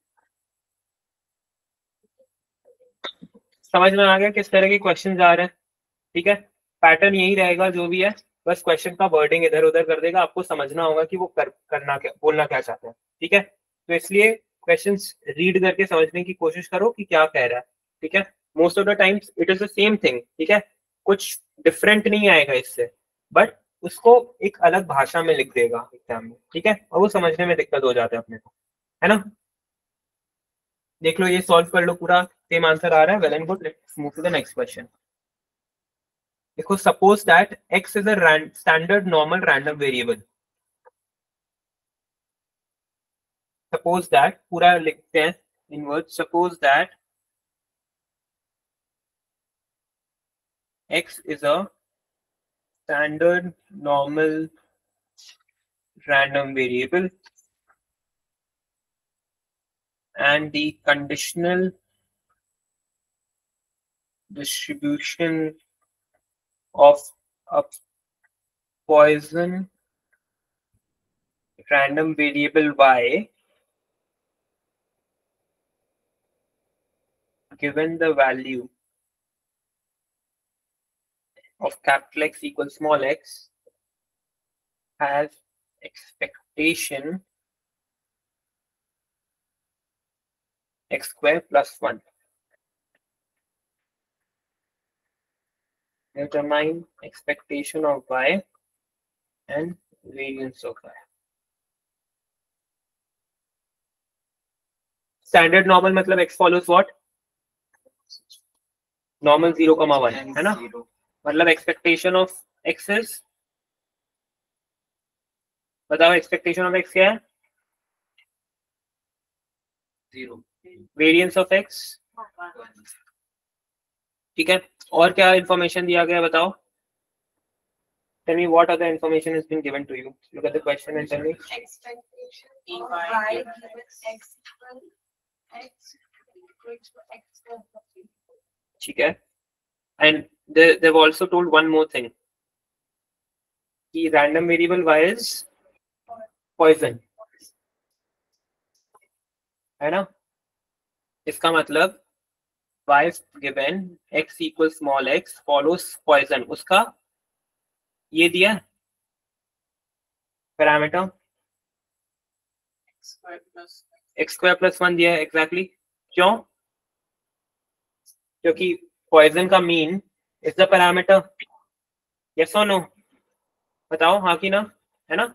समझ में आ गया किस तरह के question आ रहे हैं? ठीक है, पैटर्न यही रहेगा जो भी है, बस क्वेश्चन का वर्डिंग इधर उधर कर देगा. आपको समझना होगा कि वो करना क्या, बोलना क्या चाहते हैं. ठीक है, तो इसलिए क्वेश्चंस रीड करके समझने की कोशिश करो कि क्या कह रहा है. ठीक है, most of the times it is the same thing. ठीक है, कुछ डिफरेंट नहीं आएगा इससे, बट उसको एक अलग भाषा में लिख देगा एग्जाम में. ठीक है, और वो समझने में दिक्कत हो जाता है अपने को, है ना? देख लो, ये सॉल्व कर लो, पूरा सेम आंसर आ रहा है. Well and good. Let's move to the next question. देखो, suppose that x is a standard normal random variable. Suppose that, पूरा लिखते हैं in words. Suppose that x is a standard normal random variable and the conditional distribution of a Poisson random variable y given the value of capital X equals small x has expectation x square plus 1. determine expectation of y and variance of y. Standard normal मतलब x follows what? Normal 0,1 है ना? मतलब expectation of x is, बताओ expectation of x क्या है? 0. Variance of x, ठीक है. और क्या information दिया गया बताओ? Tell me what other information has been given to you. Look at the question and tell me. Expectation of y given x equal x equals to x square. ठीक है. And they've also told one more thing. कि random variable y is poison. है ना? इसका मतलब y given x equals small x follows poison. उसका ये दिया पैरामीटर x square plus 1 दिया है exactly. क्यों? क्योंकि poison का mean is the parameter. Yes or no? बताओ हाँ कि ना, है ना?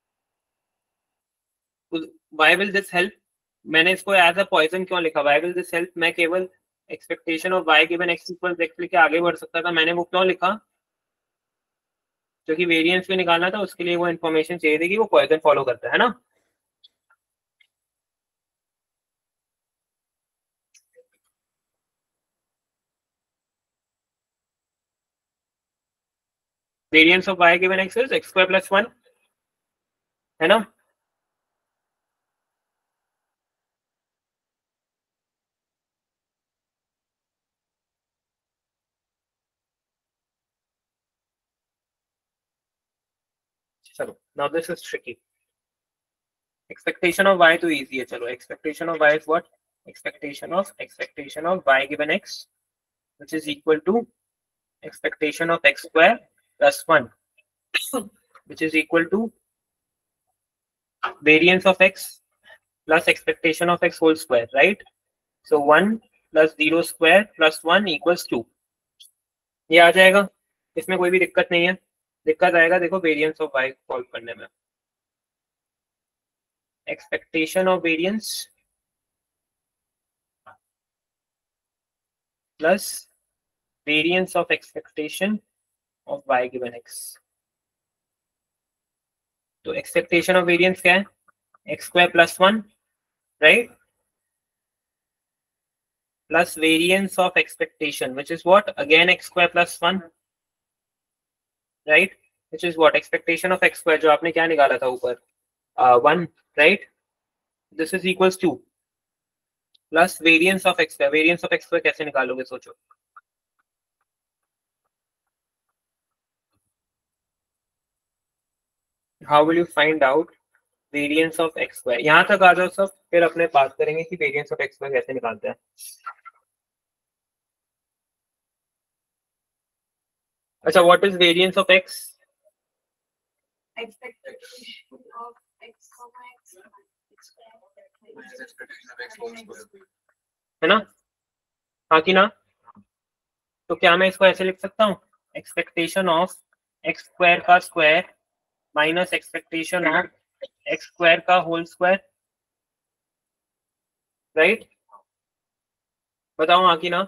Why will this help? मैंने इसको एज अ पॉइजन क्यों लिखा? Why will this help? मैं केवल expectation of y given x equals x लिख के आगे बढ़ सकता था. मैंने वो क्यों लिखा? क्योंकि वेरिएंस भी निकालना था, उसके लिए वो इन्फॉर्मेशन चाहिए थी कि वो पॉइजन फॉलो करता है ना. Variance of y given x is x square plus 1 है ना. चलो now this is tricky. Expectation of y तो इजी है. चलो expectation of y is what? Expectation of y given x which is equal to expectation of x square plus 1 which is equal to variance of x plus expectation of x whole square, right? So 1 plus 0 square plus 1 equals 2. ये आ जाएगा, इसमें कोई भी दिक्कत नहीं है. दिक्कत आएगा देखो वेरिएंस ऑफ y सॉल्व करने में. Expectation of variance plus variance of expectation of y given x. तो expectation of variance क्या है? x square plus 1, right? Plus variance of expectation, which is what? Again x square plus 1, right? Which is what? Expectation of x square जो आपने क्या निकाला था ऊपर? 1, right? This is equals to plus variance of x square. Variance of x square कैसे निकालोगे सोचो? How will you find out variance of x square? यहाँ तक आ जाओ सब, फिर अपने बात करेंगे कि variance of x square कैसे निकालते हैं. अच्छा, what is variance of x? Expectation of x comma x. है ना? हाँ कि ना? तो क्या मैं इसको ऐसे लिख सकता हूँ? एक्सपेक्टेशन ऑफ एक्स स्क्वायर का square minus expectation of x square का होल स्क्वायर, राइट? बताओ हाँ कि ना?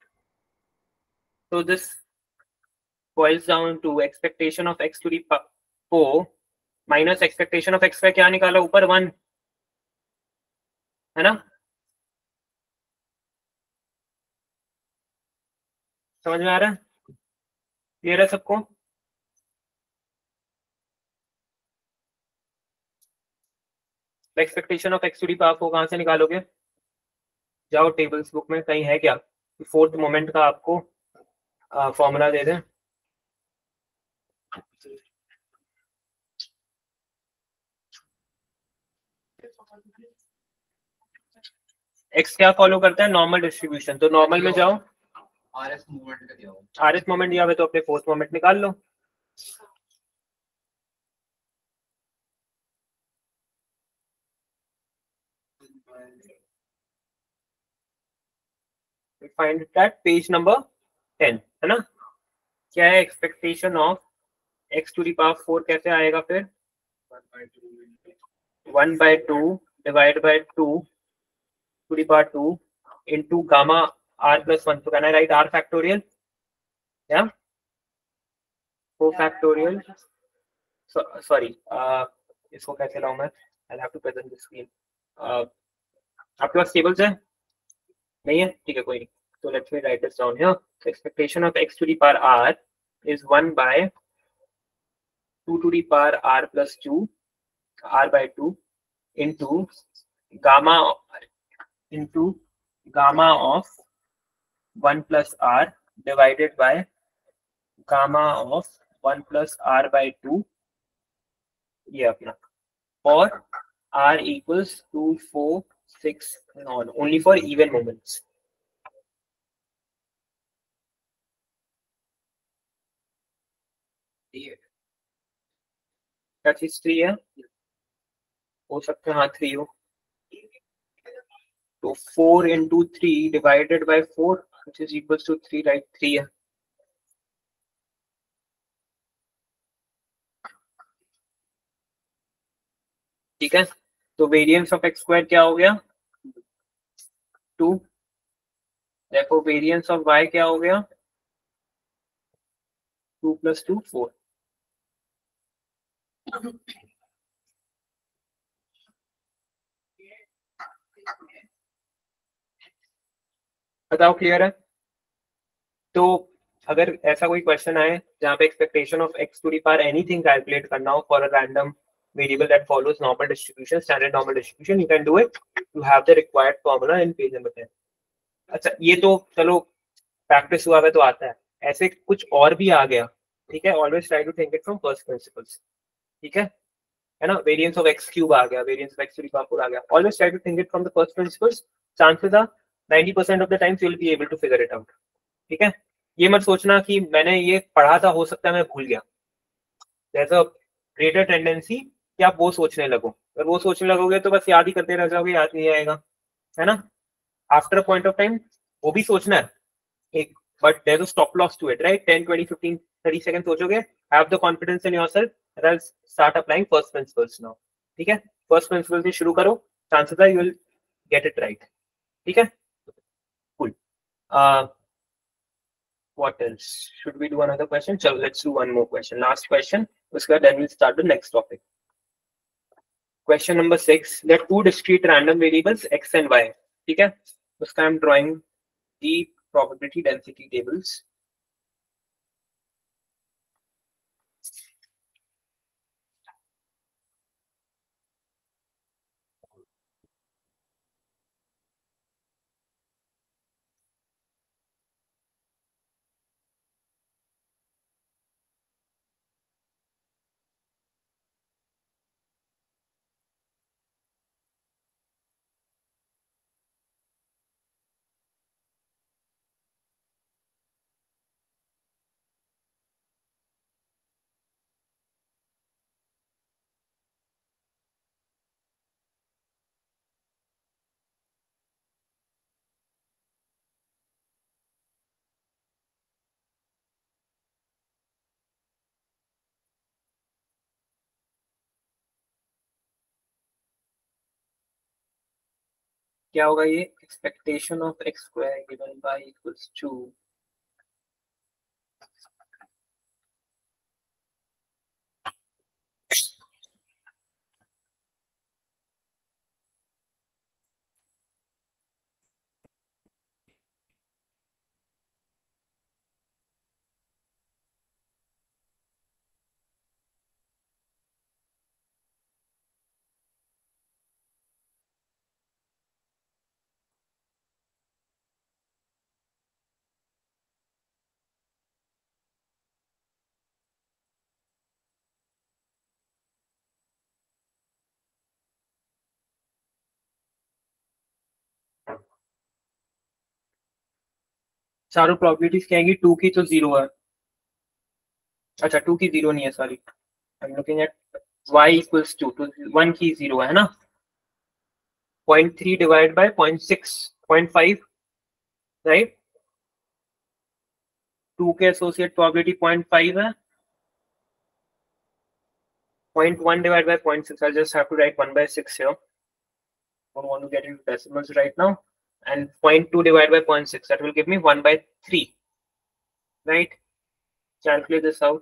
तो this boils down to expectation of x to the 4 minus expectation of x square क्या निकाला ऊपर? 1, है ना? समझ में आ रहा है? क्लियर है सबको? Expectation of x to the power 4 कहां से निकालोगे? जाओ टेबल्स बुक में कहीं है क्या फोर्थ मोमेंट का आपको फॉर्मूला दे दें. एक्स क्या फॉलो करता है? Normal distribution. तो नॉर्मल में जाओ, आरएस मोमेंट दिया हुआ तो अपने फोर्थ मोमेंट निकाल लो. Find it at page number 10, है ना? क्या है expectation of x to the power 4 कैसे आएगा फिर 1/2 divide by 2 to the power 2 into gamma r plus 1. So can I write r factorial? Yeah. 4 factorial. So, sorry. इसको कैसे लाऊं मैं? I'll have to present the screen. आपके पास tables है? नहीं है? ठीक है कोई नहीं. So let me write this down here. So expectation of x to the power r is 1 by 2 to the power r plus 2 r by 2 into gamma of 1 plus r divided by gamma of 1 plus r by 2 ये अपना और r equals 2 4 6 and on only for even moments. क्या चीज 3 है हो सकता है हाँ 3 हो तो 4 into 3 divided by 4 which is equals to 3 right 3 है ठीक है तो वेरिएंस ऑफ x स्क्वायर क्या हो गया 2 देखो वेरिएंस ऑफ y क्या हो गया 2 plus 2 4 बताओ क्लियर है तो अगर ऐसा कोई क्वेश्चन आए जहाँ पे expectation of x to the power anything calculate करना हो for a random variable that follows normal distribution standard normal distribution you can do it you have the required formula in page number 10 अच्छा ये तो चलो practice हुआ है तो आता है ऐसे कुछ और भी आ गया ठीक है always try to think it from first principles ठीक है ना वेरिएंस ऑफ x क्यूब आ गया variance of x to the power 4 आ गया always try to think it from the first principles chances are 90% of the times you will be able to figure it out ठीक है ये मत सोचना कि मैंने ये पढ़ा था हो सकता है मैं भूल गया there is a greater tendency कि आप वो सोचने लगो अगर वो सोचने लगोगे तो बस याद ही करते रह जाओगे याद नहीं आएगा है ना after a point of time वो भी सोचना है एक but there is a stop loss to it right 10 20 15 30 second सोचोगे have the confidence in yourself and start applying first principles now ठीक है फर्स्ट प्रिंसिपल से शुरू करो chances are you will get it right ठीक है cool what else should we do another question so let's do one more question last question uska then we'll start the next topic question number 6 there are two discrete random variables x and y ठीक है uska I'm drawing the probability density tables क्या होगा ये expectation of x square given by equals to चारों probabilities क्या आएंगी 2 की तो 0 है अच्छा 2 की 0 नहीं है sorry I am looking at y equals 2 तो 1 की 0 है ना 0.3 डिवाइड बाय 0.6 0.5 राइट 2 के एसोसिएट प्रोबेबिलिटी 0.5 है, 0.1 divided by 0.6. I just have to write 1 by 6 here. Don't want to get into decimals right now. And 0.2 divided by 0.6, that will give me 1 by 3. Right? Calculate this out.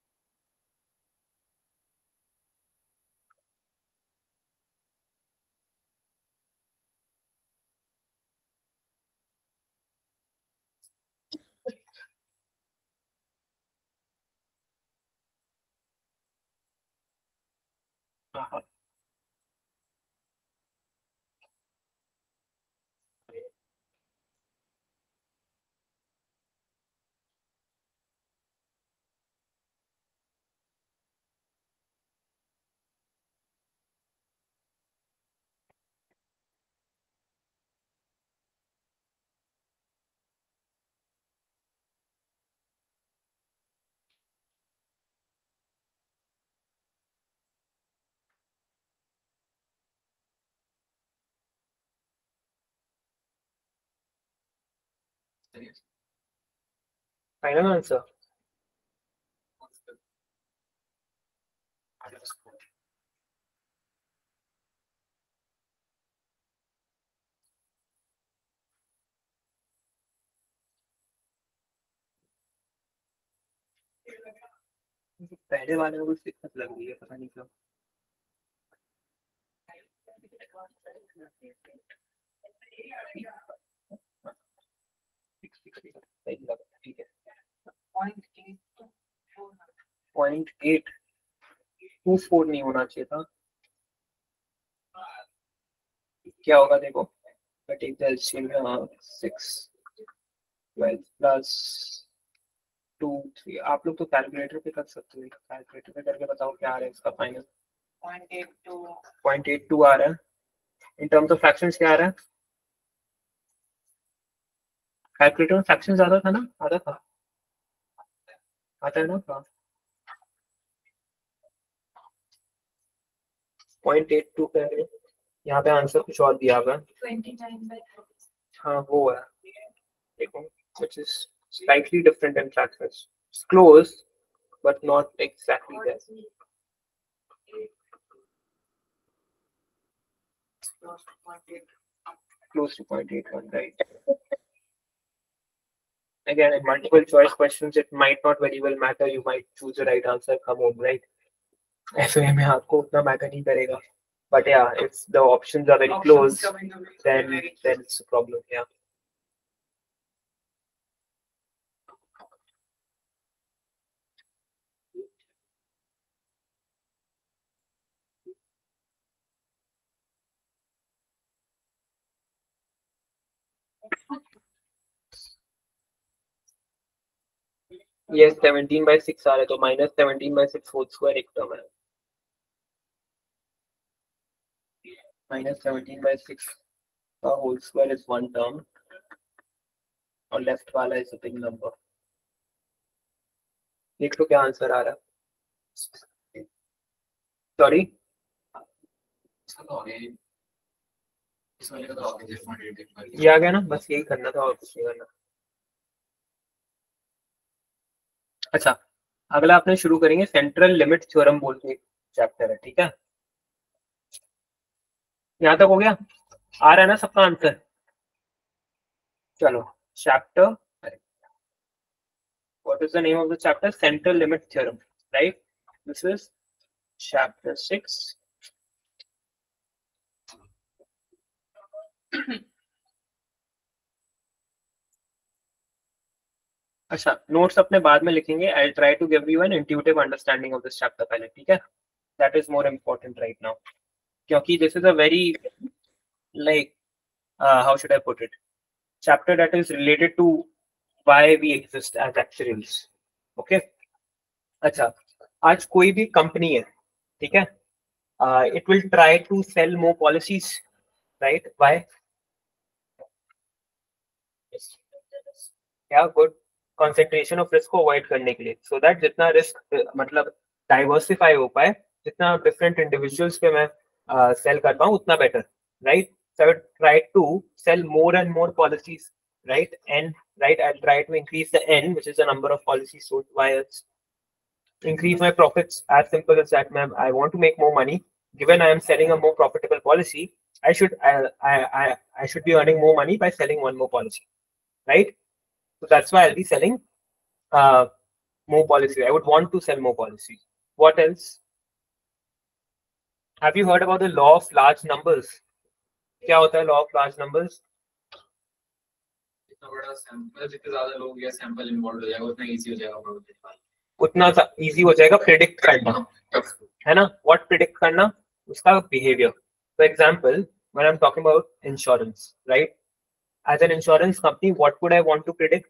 Final answer. पहले वाले में कुछ दिक्कत लग रही है, पता नहीं क्यों. ठीक है. 0.824 नहीं होना चाहिए था. क्या होगा देखो, टेक द एलसीएम 6 12 प्लस 2 3. आप लोग तो कैलकुलेटर पे कर सकते हो, कैलकुलेटर पे करके बताओ क्या आ रहा है इसका फाइनल. 0.82 आ रहा है. इन टर्म्स ऑफ फ्रैक्शंस क्या आ रहा है? कैलकुलेटर में फ्रैक्शन ज्यादा था ना, आधा था, आता है ना. 0.82 कह रहे, यहाँ पे आंसर कुछ और दिया हुआ है. हाँ वो है, देखो which is slightly different in fractions. It's close but not exactly there. Close to 0.81, right? Again, in multiple choice questions, it might not very well matter. You might choose the right answer, come home, right? FA में आपको उतना matter नहीं करेगा. But yeah, if the options are very close, then it's a problem. Yeah. Yes, 17 by 6 आ रहा है, तो minus 17 by 6 whole square एक term है. Minus 17 by 6 का whole square is one term, और left वाला is a big number. देख लो क्या आंसर आ रहा है. Sorry. ये आ गया ना, बस यही करना था और कुछ नहीं करना. अच्छा, अगला आपने शुरू करेंगे सेंट्रल लिमिट थ्योरम बोल के चैप्टर है, ठीक है. यहाँ तक हो गया, आ रहा है ना सबका आंसर. चलो chapter, what is the name of the chapter? Central limit theorem, right? This is chapter 6. अच्छा, नोट्स अपने बाद में लिखेंगे. I will try to give you an intuitive understanding of this chapter पहले, ठीक है. That is more important right now, क्योंकि this is a very like how should I put it, chapter that is related to why we exist as actuaries. Okay. अच्छा, आज कोई भी company है, ठीक है, it will try to sell more policies, right? Why? Yeah, good. Concentration of risk को avoid करने के लिए, so that जितना रिस्क मतलब डाइवर्सिफाई हो पाए, जितना डिफरेंट इंडिविजुअल्स पे मैं सेल कर पाऊँ उतना better, right? So I would try to sell more and more policies right? N, right? I'll try to increase the N, which is the number of policies sold. Why else? Increase my profits. As simple as that, ma'am. I want to make more money. Given I am selling a more profitable policy, I should be earning more money by selling one more policy, right? So that's why I'll be selling more policy. I would want to sell more policies. What else? Have you heard about the law of large numbers? क्या होता है law of large numbers? जितना बड़ा sample, जितने ज्यादा लोग या sample involve हो जाएगा उतना इजी हो जाएगा उतना इजी हो जाएगा प्रेडिक्ट करना, है ना? व्हाट प्रेडिक्ट करना? उसका behaviour. For example, when I'm talking about insurance, right? As an insurance company, what would I want to predict?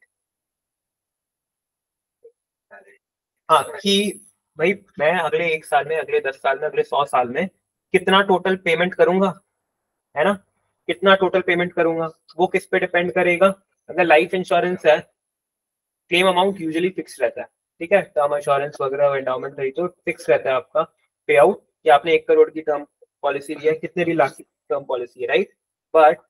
हाँ, कि भाई मैं अगले 1 साल में, अगले 10 साल में, अगले 100 साल में कितना टोटल पेमेंट करूंगा, है ना? कितना टोटल पेमेंट करूंगा, वो किस पे डिपेंड करेगा? अगर लाइफ इंश्योरेंस है, क्लेम अमाउंट यूजुअली फिक्स रहता है, ठीक है? टर्म इंश्योरेंस वगैरह, एंडाउमेंट रही तो फिक्स रहता है आपका पे आउट, कि आपने 1 करोड़ की टर्म पॉलिसी लिया है, कितने भी लाख की टर्म पॉलिसी है, राइट? बट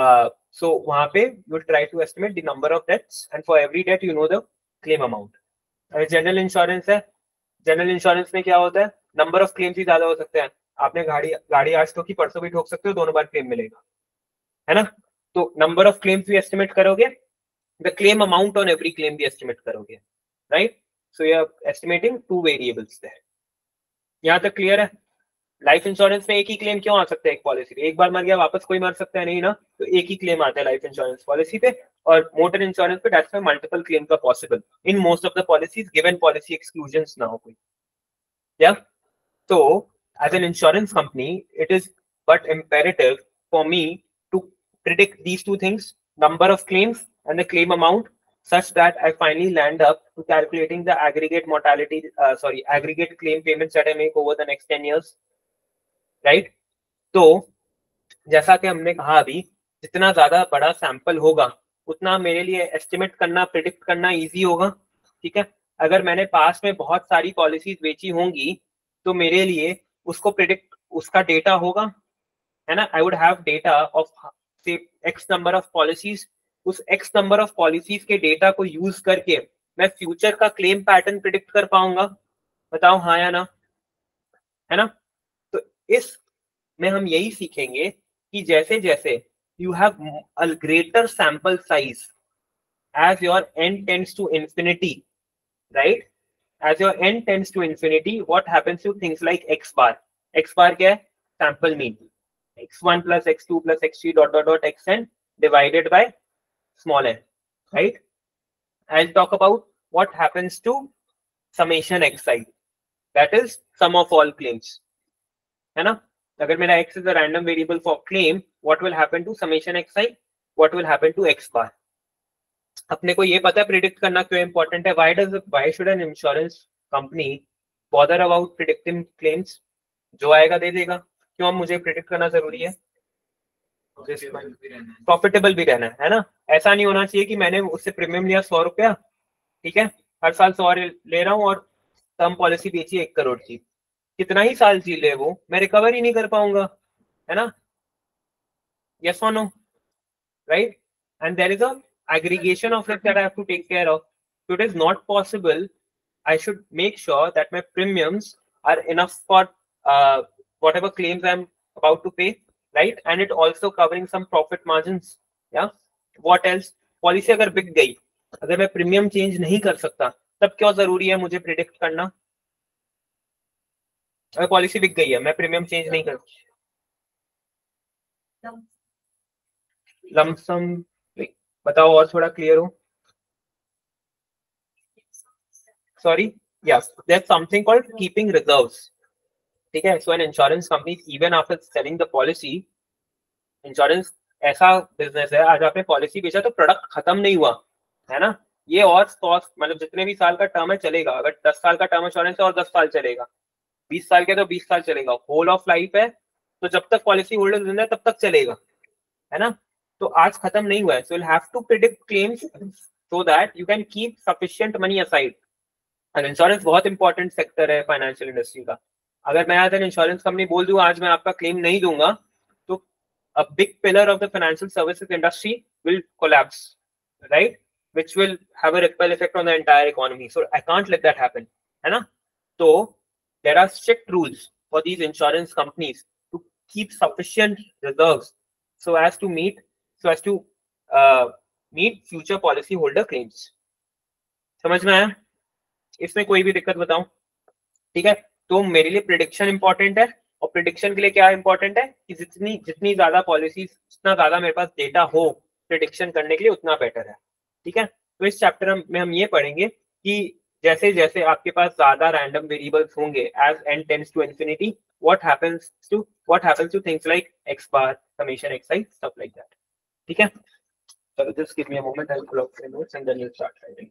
सो वहां पे you try to estimate the number of deaths and for every death you know the claim amount. General insurance है, जनरल इंश्योरेंस में क्या होता है? नंबर ऑफ क्लेम्स ही ज्यादा हो सकते हैं. आपने गाड़ी आज ठोकी, परसों भी ठोक सकते हो, दोनों बार क्लेम मिलेगा, है ना? तो नंबर ऑफ क्लेम्स भी एस्टिमेट करोगे, the claim amount on every claim भी एस्टिमेट करोगे, right? So you are estimating 2 variables there. यहाँ तक क्लियर है? लाइफ इंश्योरेंस में एक ही क्लेम क्यों आ सकता है एक पॉलिसी पे? एक बार मर गया वापस कोई मर सकता है नहीं ना, तो एक ही क्लेम आता है लाइफ इंश्योरेंस पॉलिसी पे. और मोटर इंश्योरेंस पे दैट्स व्हाई मल्टीपल क्लेम का possible in most of the policies, given policy exclusions ना हो कोई. या तो as an insurance company it is but imperative for me to predict these 2 things, number of claims and the claim amount, such that I finally land up to calculating the aggregate mortality, aggregate claim payments that I make over the next 10 years. Right? तो जैसा कि हमने कहा अभी, जितना ज्यादा बड़ा sample होगा उतना मेरे लिए एस्टिमेट करना, प्रिडिक्ट करना इजी होगा, ठीक है? अगर मैंने पास में बहुत सारी पॉलिसीज बेची होंगी तो मेरे लिए उसको प्रिडिक्ट, उसका डेटा होगा, है ना? I would have data of say x number of policies. उस एक्स नंबर ऑफ पॉलिसीज के डेटा को यूज करके मैं फ्यूचर का क्लेम पैटर्न प्रिडिक्ट कर पाऊंगा. बताओ हाँ या ना, है ना? इस में हम यही सीखेंगे कि जैसे जैसे you have a greater sample size as your n tends to infinity, right? As your n tends to infinity, what happens to things like x bar? X bar क्या है? Sample mean. x1 plus x2 plus x3 dot dot dot xn divided by small n, right? I'll talk about what happens to summation xi, that is sum of all claims, है ना? अगर मेरा x is a random variable for claim, what will happen to summation xi? What will happen to x bar? अपने को ये पता है predict करना क्यों इंपॉर्टेंट है. why should an insurance company bother about predicting claims? जो आएगा दे देगा. क्यों हम मुझे प्रिडिक्ट करना जरूरी है? प्रॉफिटेबल भी रहना है ना? ऐसा नहीं होना चाहिए कि मैंने उससे प्रीमियम लिया 100 रुपया, ठीक है, हर साल 100 ले रहा हूँ और टर्म पॉलिसी बेची 1 करोड़ की. कितना ही साल जी ले वो, मैं रिकवर ही नहीं कर पाऊंगा, है ना? yes or no, right? And there is a aggregation of it that I have to take care of. So it is not possible. I should make sure that my premiums are enough for whatever claims I'm about to pay, right? And it also covering some profit margins. Yeah. What else? Policy अगर बिक गई, अगर मैं premium change नहीं कर सकता, तब क्यों जरूरी है मुझे प्रिडिक्ट करना? अगर पॉलिसी बिक गई है, मैं प्रीमियम चेंज नहीं कर, लमसम बताओ और थोड़ा क्लियर हो. Sorry, yes, there's something called keeping reserves, ठीक है? So an insurance company, even after selling the policy, insurance ऐसा बिजनेस है, आज आपने पॉलिसी बेचा तो प्रोडक्ट खत्म नहीं हुआ, है ना? ये और मतलब जितने भी साल का टर्म है चलेगा. अगर 10 साल का टर्म इंश्योरेंस है और 10 साल चलेगा, 20 साल के तो 20 साल चलेगा. होल ऑफ लाइफ है तो जब तक पॉलिसी होल्डर जिंदा है तब तक चलेगा, है ना? तो आज खत्म नहीं हुआ है. So you have to predict claims so that you can keep sufficient money aside. और इंश्योरेंस बहुत इंपॉर्टेंट सेक्टर है फाइनेंशियल इंडस्ट्री का. अगर मैं आज इंश्योरेंस कंपनी बोल दूं आज मैं आपका क्लेम नहीं दूंगा, तो a big pillar of the financial services industry will collapse, right? Which will have a ripple effect on the entire economy. So I can't let that happen, है ना? So there are strict rules for these insurance companies to keep sufficient reserves so as to meet future policy holder claims. समझ में आया? इसमें कोई भी दिक्कत बताऊं? ठीक है, तो मेरे लिए प्रिडिक्शन इंपॉर्टेंट है, और प्रिडिक्शन के लिए क्या इंपॉर्टेंट है कि जितनी ज्यादा पॉलिसी, जितना ज्यादा मेरे पास डेटा हो प्रिडिक्शन करने के लिए, उतना बेटर है। ठीक है, तो इस चैप्टर में हम ये पढ़ेंगे कि जैसे जैसे आपके पास ज्यादा रैंडम वेरिएबल्स होंगे as n tends to infinity, what happens to things like x bar, summation xi, stuff like that. ठीक है, so just give me a moment, I'll pull up the notes and then you'll start writing.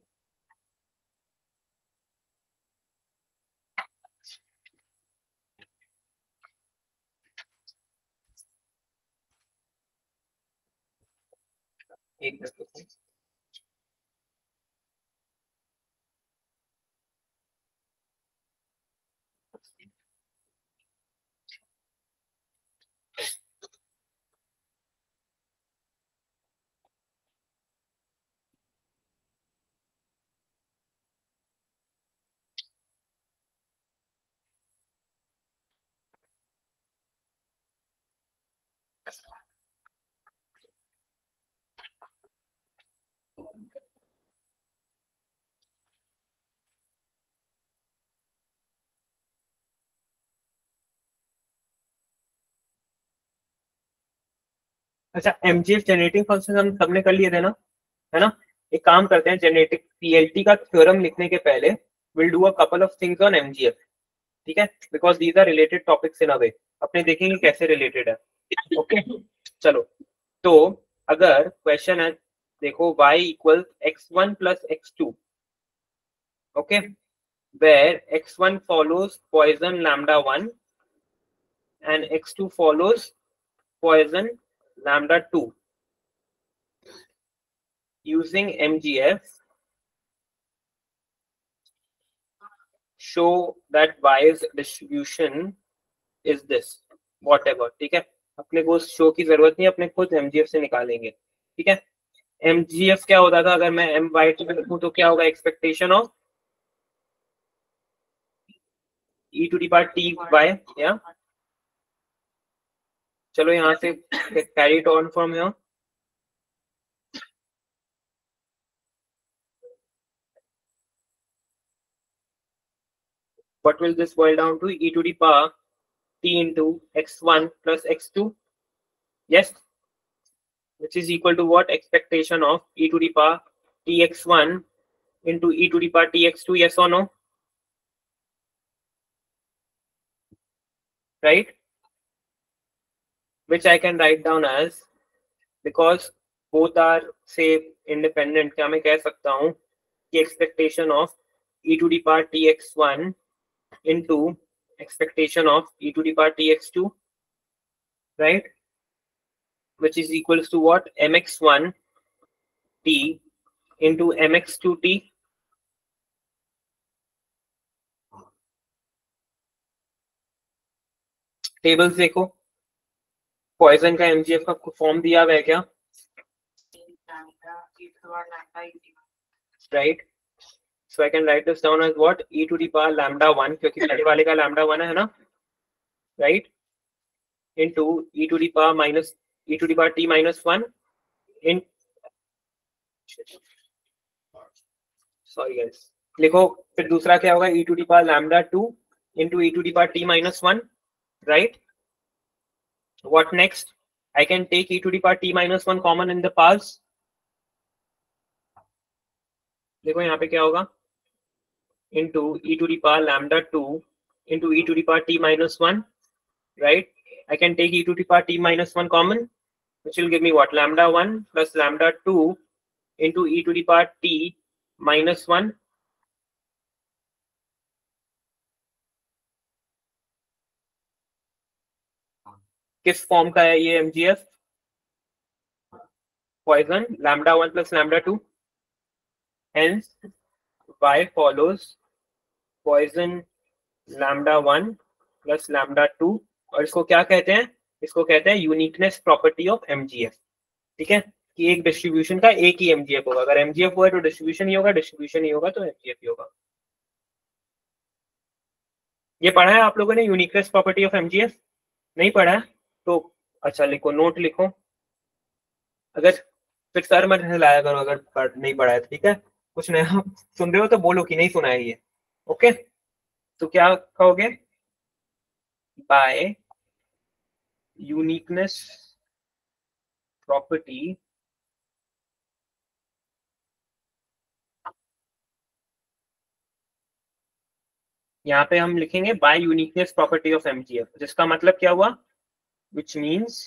एक minute. अच्छा, MGF generating function हम सबने कर लिए थे ना, है ना? एक काम करते हैं, जेनेटिक पीएलटी का थ्योरम लिखने के पहले will do a couple of things on MGF, ठीक है? Because these are related topics in a way, अपने देखेंगे कैसे रिलेटेड है। ओके चलो, तो अगर क्वेश्चन है, देखो y equal x1 plus x2, okay, where x1 follows Poisson lambda 1 and x2 follows Poisson lambda 2. Using MGF, show that y's distribution is this, whatever. ठीक है, अपने को शो की जरूरत नहीं, अपने खुद MGF से निकालेंगे। ठीक है, MGF क्या होता था, अगर मैं my लिखूं तो क्या होगा, expectation of e to the power t y, या चलो यहाँ से carry it on from here. What will this boil down to? E to the power t into x1 plus x2, yes, which is equal to what? Expectation of e to the power tx1 into e to the power tx2, yes or no? Right? Which I can write down as, because both are say independent, क्या मैं कह सकता हूँ कि expectation of e to the power tx1 into expectation of e to the power tx2, right, which is equals to what? mx1 t into mx2 t. Tables देखो, Poisson का MGF का form दिया हुआ है क्या? Right, so I can write this down as what? e to the power lambda 1, क्योंकि पहले वाले का lambda 1 है ना, right, into e to the power minus e to the power t minus 1 in, sorry guys, लिखो फिर दूसरा क्या होगा, e to the power lambda 2 into e to the power t minus 1, right? What next? I can take e to the power t minus 1 common in the powers. देखो यहाँ पे क्या होगा, into e to the power lambda 2 into e to the power t minus 1, right? I can take e to the power t minus 1 common, which will give me what? Lambda 1 plus lambda 2 into e to the power t minus 1. किस form का है ये MGF? Poisson lambda 1 plus lambda 2, hence y follows Poisson lambda 1 plus lambda 2, और इसको क्या कहते हैं? इसको कहते हैं यूनिकनेस प्रॉपर्टी ऑफ एमजीएफ। ठीक है, कि एक डिस्ट्रीब्यूशन का एक ही एमजीएफ होगा, अगर एमजीएफ हुआ है तो डिस्ट्रीब्यूशन ही होगा, डिस्ट्रीब्यूशन ही होगा तो एमजीएफ ही होगा। ये पढ़ा है आप लोगों ने यूनिकनेस प्रॉपर्टी ऑफ एमजीएफ? नहीं पढ़ा है तो अच्छा लिखो, नोट लिखो, अगर फिर सर मत हिलाया करो अगर नहीं पढ़ा है, ठीक है? कुछ नया सुन रहे हो तो बोलो कि नहीं सुना है ये, ओके? तो क्या कहोगे? बाय यूनिकनेस प्रॉपर्टी यहाँ पे हम लिखेंगे by uniqueness property of MGF, जिसका मतलब क्या हुआ? विच मीन्स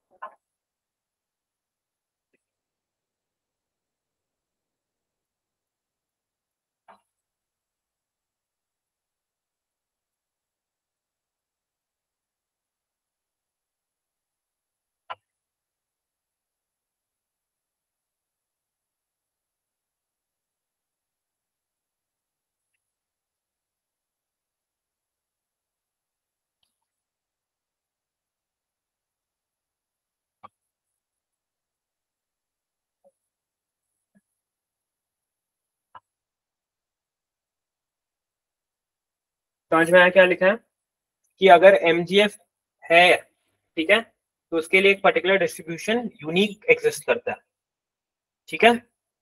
समझ में आया क्या लिखा है? कि अगर एमजीएफ है, ठीक है, तो उसके लिए एक पर्टिकुलर डिस्ट्रीब्यूशन यूनिक एग्जिस्ट करता है, ठीक है?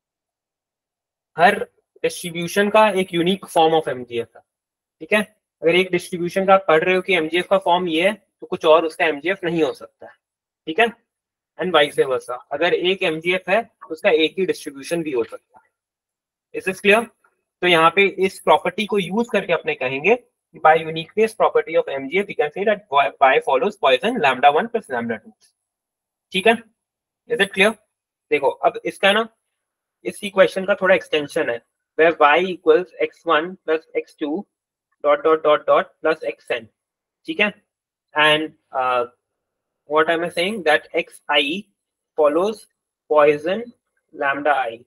हर डिस्ट्रीब्यूशन का एक यूनिक फॉर्म ऑफ एमजीएफ है, ठीक है? अगर एक डिस्ट्रीब्यूशन का आप पढ़ रहे हो कि एमजीएफ का फॉर्म ये है, तो कुछ और उसका एमजीएफ नहीं हो सकता है, ठीक है? एंड वाइस वर्सा, अगर एक एमजीएफ है तो उसका एक ही डिस्ट्रीब्यूशन भी हो सकता है। Is this clear? तो यहाँ पे इस प्रॉपर्टी को यूज करके अपने कहेंगे by uniqueness property of MGF we can say that y follows Poisson lambda 1 plus lambda 2, ठीक है? Is it clear? देखो अब इसका ना इस इक्वेशन का थोड़ा एक्सटेंशन है, where y equals x1 plus x2 dot dot dot dot plus xn, ठीक है? And what am I saying? That xi follows Poisson lambda I.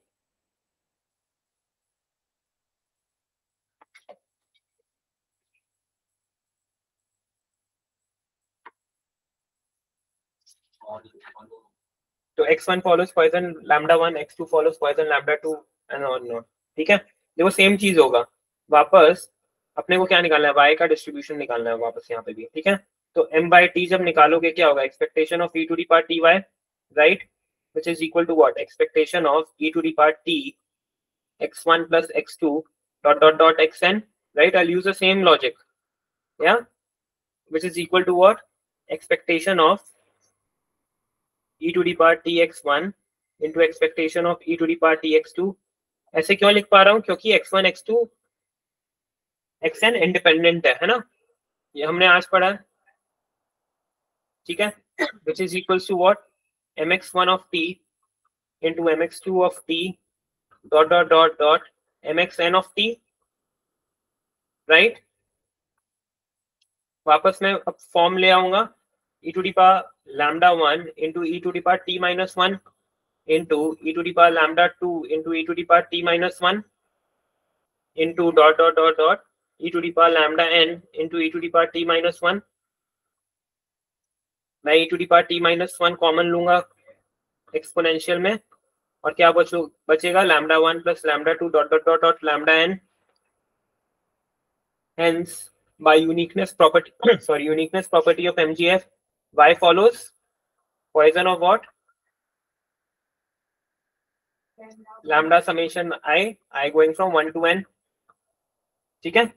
तो x1 follows Poisson lambda 1, x2 follows Poisson lambda 2 and on, ठीक है? देखो same चीज होगा, वापस अपने को क्या निकालना है? y का डिस्ट्रीब्यूशन निकालना है वापस यहाँ पे भी, ठीक है? तो m by t जब निकालोगे क्या होगा? Expectation of e to the power t y, right, which is equal to what? Expectation of e to the power t x1 plus x2 dot dot dot xn, right? I'll use the same logic, yeah, which is equal to what? Expectation of e to the power tx1 into expectation of e to the power tx2. ऐसे क्यों लिख पा रहा हूँ? क्योंकि x1 x2 xn independent है ना? ये हमने आज पढ़ा, ठीक है? which is equals to what? mx1 of t into mx2 of t dot dot dot dot mxn of t, right? वापस मैं अब फॉर्म ले आऊंगा e to the power lambda 1 into e to the power t minus 1 into e to the power lambda 2 into e to the power t minus 1 into dot dot dot dot e to the power lambda n into e to the power t minus 1. मैं e to the power t minus 1 common लूंगा exponential में, और क्या बचेगा? Lambda 1 plus lambda 2 dot dot dot dot lambda n. Hence by uniqueness property sorry, uniqueness property of MGF, y follows Poisson of what? Lambda summation I going from 1 to n, ठीक है?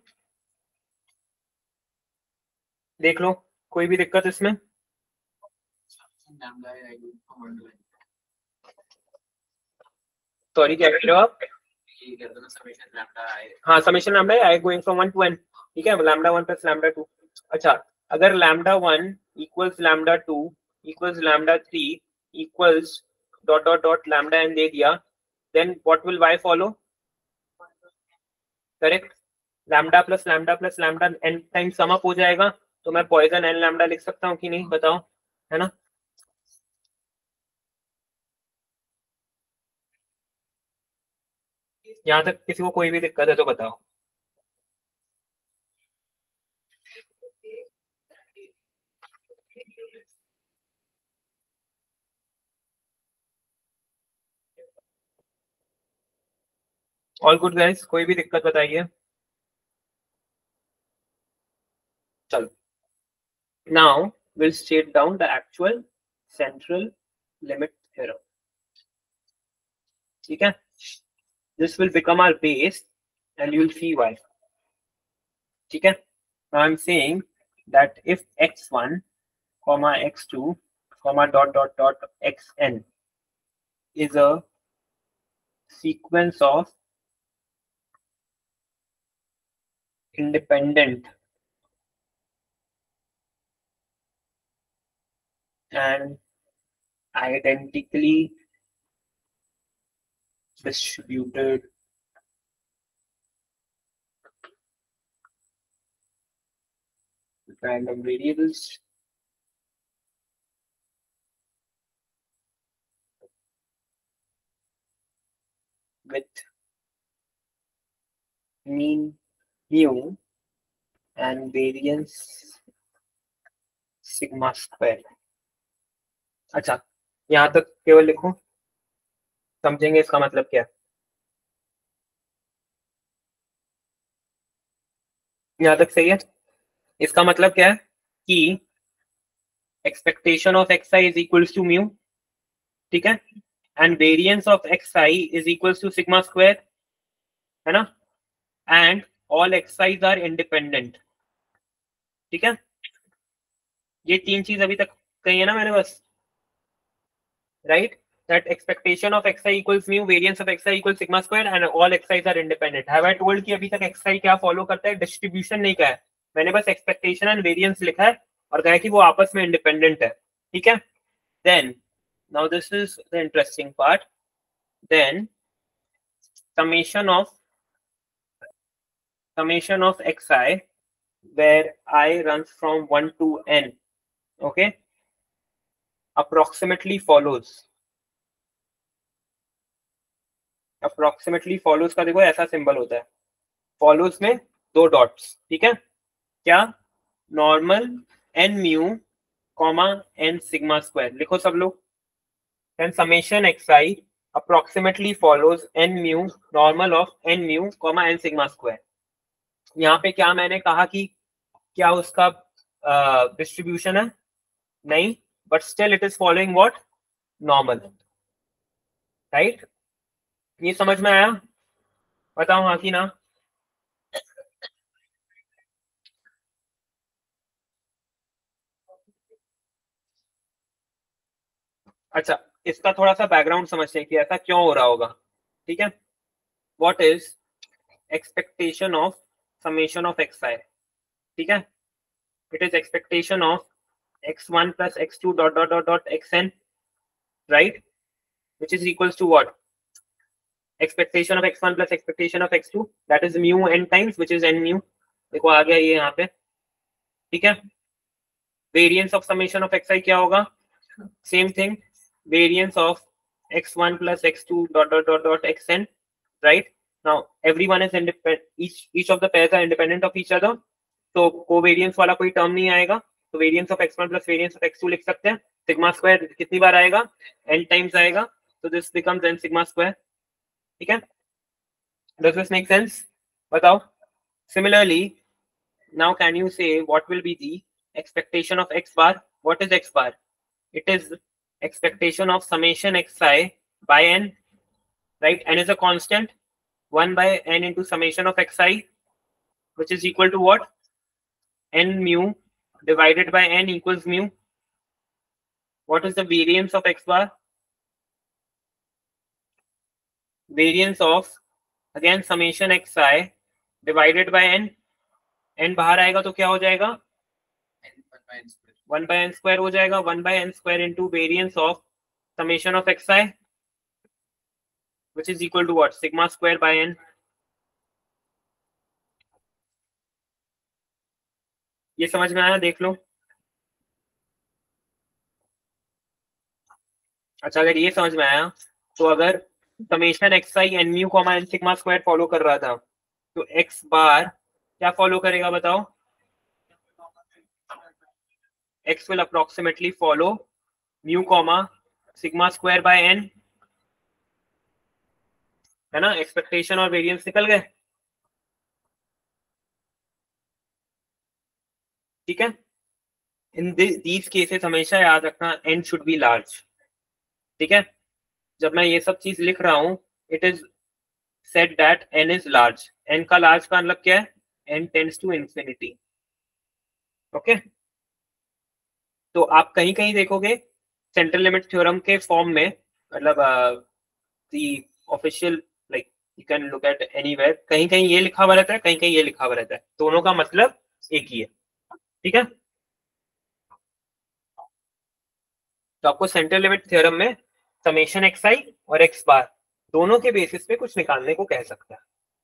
देख लो कोई भी दिक्कत इसमें? सॉरी क्या कह रहे हो आप? हाँ, summation lambda i going from 1 to n, ठीक है? Lambda 1 plus lambda 2. अच्छा, अगर lambda 1 equals lambda 2 equals lambda 3 equals dot dot dot lambda n दे दिया, then what will y follow? Correct, lambda plus lambda n time sum up हो जाएगा, तो मैं पॉइजन n लैम्डा लिख सकता हूँ कि नहीं? बताओ, है ना? यहाँ तक किसी को कोई भी दिक्कत है तो बताओ। ऑल गुड गाइस, कोई भी दिक्कत बताइए। चलो, now will state down the actual central limit theorem. ठीक है, this will become our base and you'll see why. ठीक है, now I'm saying that if x1 comma x2 comma dot dot dot xn is a sequence of independent and identically distributed random variables with mean mu and variance sigma square. अच्छा, यहां तक केवल लिखूं, समझेंगे इसका मतलब क्या है। यहां तक सही है। इसका मतलब क्या है कि expectation of x i is equals to mu, ठीक है, and variance of x i is equals to sigma square, है ना, and all x i's are independent. ठीक है, ये तीन चीज अभी तक कही है ना मैंने बस, right, that expectation of xi equals mu, variance of xi equals sigma square and all xi's are independent. Have I told कि अभी तक xi क्या फॉलो करता है, डिस्ट्रीब्यूशन नहीं कहा है, मैंने बस एक्सपेक्टेशन एंड वेरिएंस लिखा है और कहा है कि वो आपस में इंडिपेंडेंट है। ठीक है, then now this is the interesting part, then summation of xi where I runs from 1 to n, okay, approximately follows का देखो ऐसा सिंबल होता है, फॉलोज में 2 डॉट्स, ठीक है, क्या, normal n mu comma n sigma square, लिखो सब लोग, then summation xi approximately follows n mu normal of n mu comma n sigma square. यहाँ पे क्या मैंने कहा कि क्या उसका डिस्ट्रीब्यूशन है, नहीं, but still it is following what, normal, right. ये समझ में आया, बताओ हाँ कि ना। अच्छा, इसका थोड़ा सा बैकग्राउंड समझते हैं कि ऐसा क्यों हो रहा होगा। ठीक है, what is expectation of summation of x i, ठीक है, it is expectation of x1 plus x2 dot dot dot dot xn, right, which is equals to what, expectation of x1 plus expectation of x2, that is mu n times, which is n mu, देखो आ गया ये यहाँ पे। ठीक है, variance of summation of xi क्या होगा, same thing, variance of x1 plus x2 dot dot dot dot xn, right, now everyone is independent, each of the pairs are independent of each other, तो covariance वाला कोई term नहीं आएगा, तो variance of x1 plus variance of x2 लिख सकते हैं, sigma square कितनी बार आएगा, n टाइम्स आएगा, तो this becomes n sigma square. ठीक है, डज दिस मेक सेंस, बताओ। Similarly now can you say what will be the expectation of x bar, what is x bar, it is expectation of summation xi by n, right, n is a constant, 1 by n into summation of xi, which is equal to what, n mu divided by n equals mu. What is the variance of x bar, variance of again summation xi divided by n, n बाहर आएगा तो क्या हो जाएगा, 1 by n square हो जाएगा, 1 by n square into variance of summation of xi, which is equal to what, sigma square by n। ये समझ में आया, देख लो। अच्छा, अगर ये समझ में आया तो अगर summation xi n mu comma n sigma square follow कर रहा था तो x बार क्या फॉलो करेगा बताओ, x will approximately follow mu comma sigma square by n, है ना, एक्सपेक्टेशन और वेरिएंस निकल गए, ठीक है। इन दीज केसेस हमेशा याद रखना n शुड बी लार्ज, ठीक है। जब मैं ये सब चीज लिख रहा हूं, it is said that n is large, n का लार्ज का मतलब क्या है, n tends to infinity, okay. तो आप कहीं कहीं देखोगे सेंट्रल लिमिट थ्योरम के फॉर्म में, मतलब the official, like you can look at anywhere, कहीं कहीं ये लिखा हुआ रहता है, कहीं कहीं ये लिखा हुआ रहता है, दोनों का मतलब एक ही है, ठीक है। तो आपको सेंट्रल लिमिट थ्योरम में समेशन एक्स आई और एक्स बार दोनों के बेसिस पे कुछ निकालने को कह सकता है।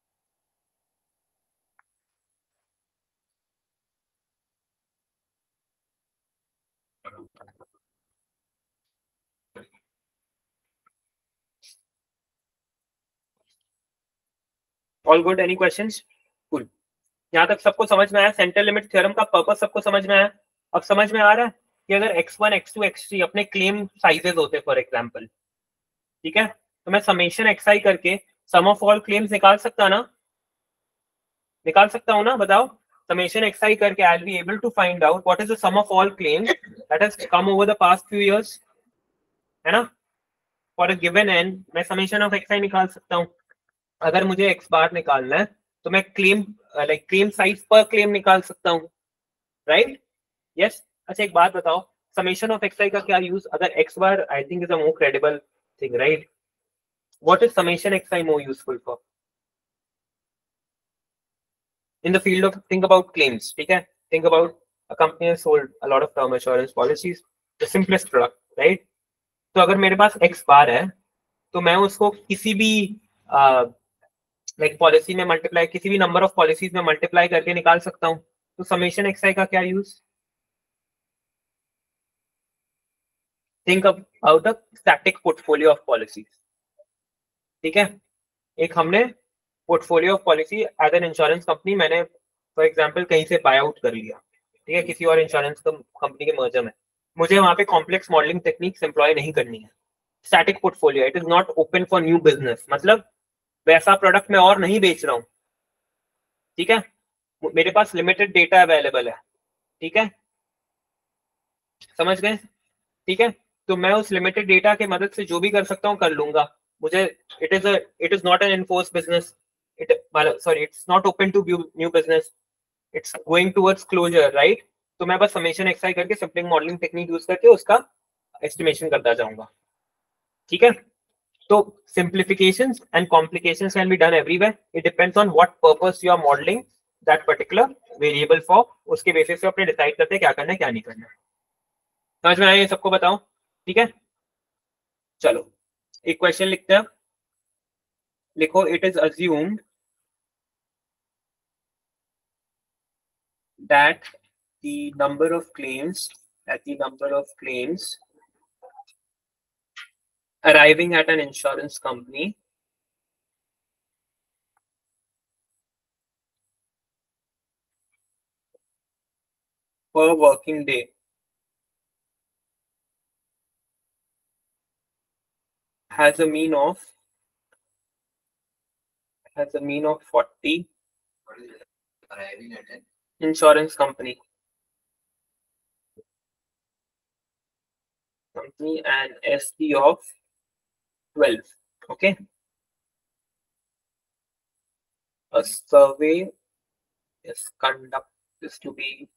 All good, any questions? Cool, यहाँ तक सबको समझ में आया, सेंट्रल लिमिट थ्योरम का पर्पस सबको समझ में आया। अब समझ में आ रहा है कि अगर x1 x2 x3 अपने क्लेम साइजेस होते फॉर एग्जांपल, ठीक है, तो मैं समेशन xi करके सम ऑफ ऑल क्लेम्स निकाल सकता ना, निकाल सकता हूँ ना, बताओ। समेशन xi करके I will be able to find out what is the sum of all claims that has come over the past few years, है ना। फॉर अ गिवन n मैं समेशन ऑफ xi निकाल सकता हूँ। अगर मुझे x बार निकालना है तो मैं क्लेम, लाइक क्लेम साइज पर क्लेम निकाल सकता हूँ, राइट? यस। अच्छा एक बात बताओ, समेशन ऑफ xi का क्या यूज, अगर x bar I think is a more credible thing, right? What is summation xi more useful for in the field of, think about claims, ठीक है, think about a company has sold a lot of term insurance policies, the simplest product, right? तो अगर मेरे पास x बार है तो मैं उसको किसी भी लाइक पॉलिसी में मल्टीप्लाई, किसी भी नंबर ऑफ पॉलिसीज में मल्टीप्लाई करके निकाल सकता हूँ। तो समेशन xi का क्या use, think about a static portfolio of policies, ठीक है। एक हमने portfolio of policy as an insurance company, मैंने फॉर एग्जांपल कहीं से बाय आउट कर लिया, ठीक है, किसी और इंश्योरेंस कंपनी के मर्जर में, मुझे वहां पे कॉम्प्लेक्स मॉडलिंग टेक्निक्स एम्प्लॉय नहीं करनी है। Static portfolio, it is not open for new business, मतलब वैसा प्रोडक्ट मैं और नहीं बेच रहा हूँ, ठीक है। मेरे पास लिमिटेड डेटा अवेलेबल है, ठीक है, समझ गए, ठीक है। तो मैं उस लिमिटेड डेटा के मदद से जो भी कर सकता हूँ कर लूंगा। मुझे, it is not an in force business, it, sorry, it's not open to new business, it's going towards closure, right? तो मैं बस समेशन एक्सआई करके सिंपलिंग मॉडलिंग टेक्निक यूज करके उसका एस्टिमेशन करता जाऊंगा, ठीक है। तो simplifications and complications can be done everywhere. It depends on what purpose you are modeling that particular variable for. उसके बेसिस पे अपने डिसाइड करते हैं क्या करना है क्या नहीं करना है। समझ में आया ये सबको, बताओ, ठीक है। चलो एक क्वेश्चन लिखते हैं, लिखो, it is assumed that the number of claims arriving at an insurance company per working day has a mean of 40 arriving at an insurance company and SP of 12. Okay. A survey is to be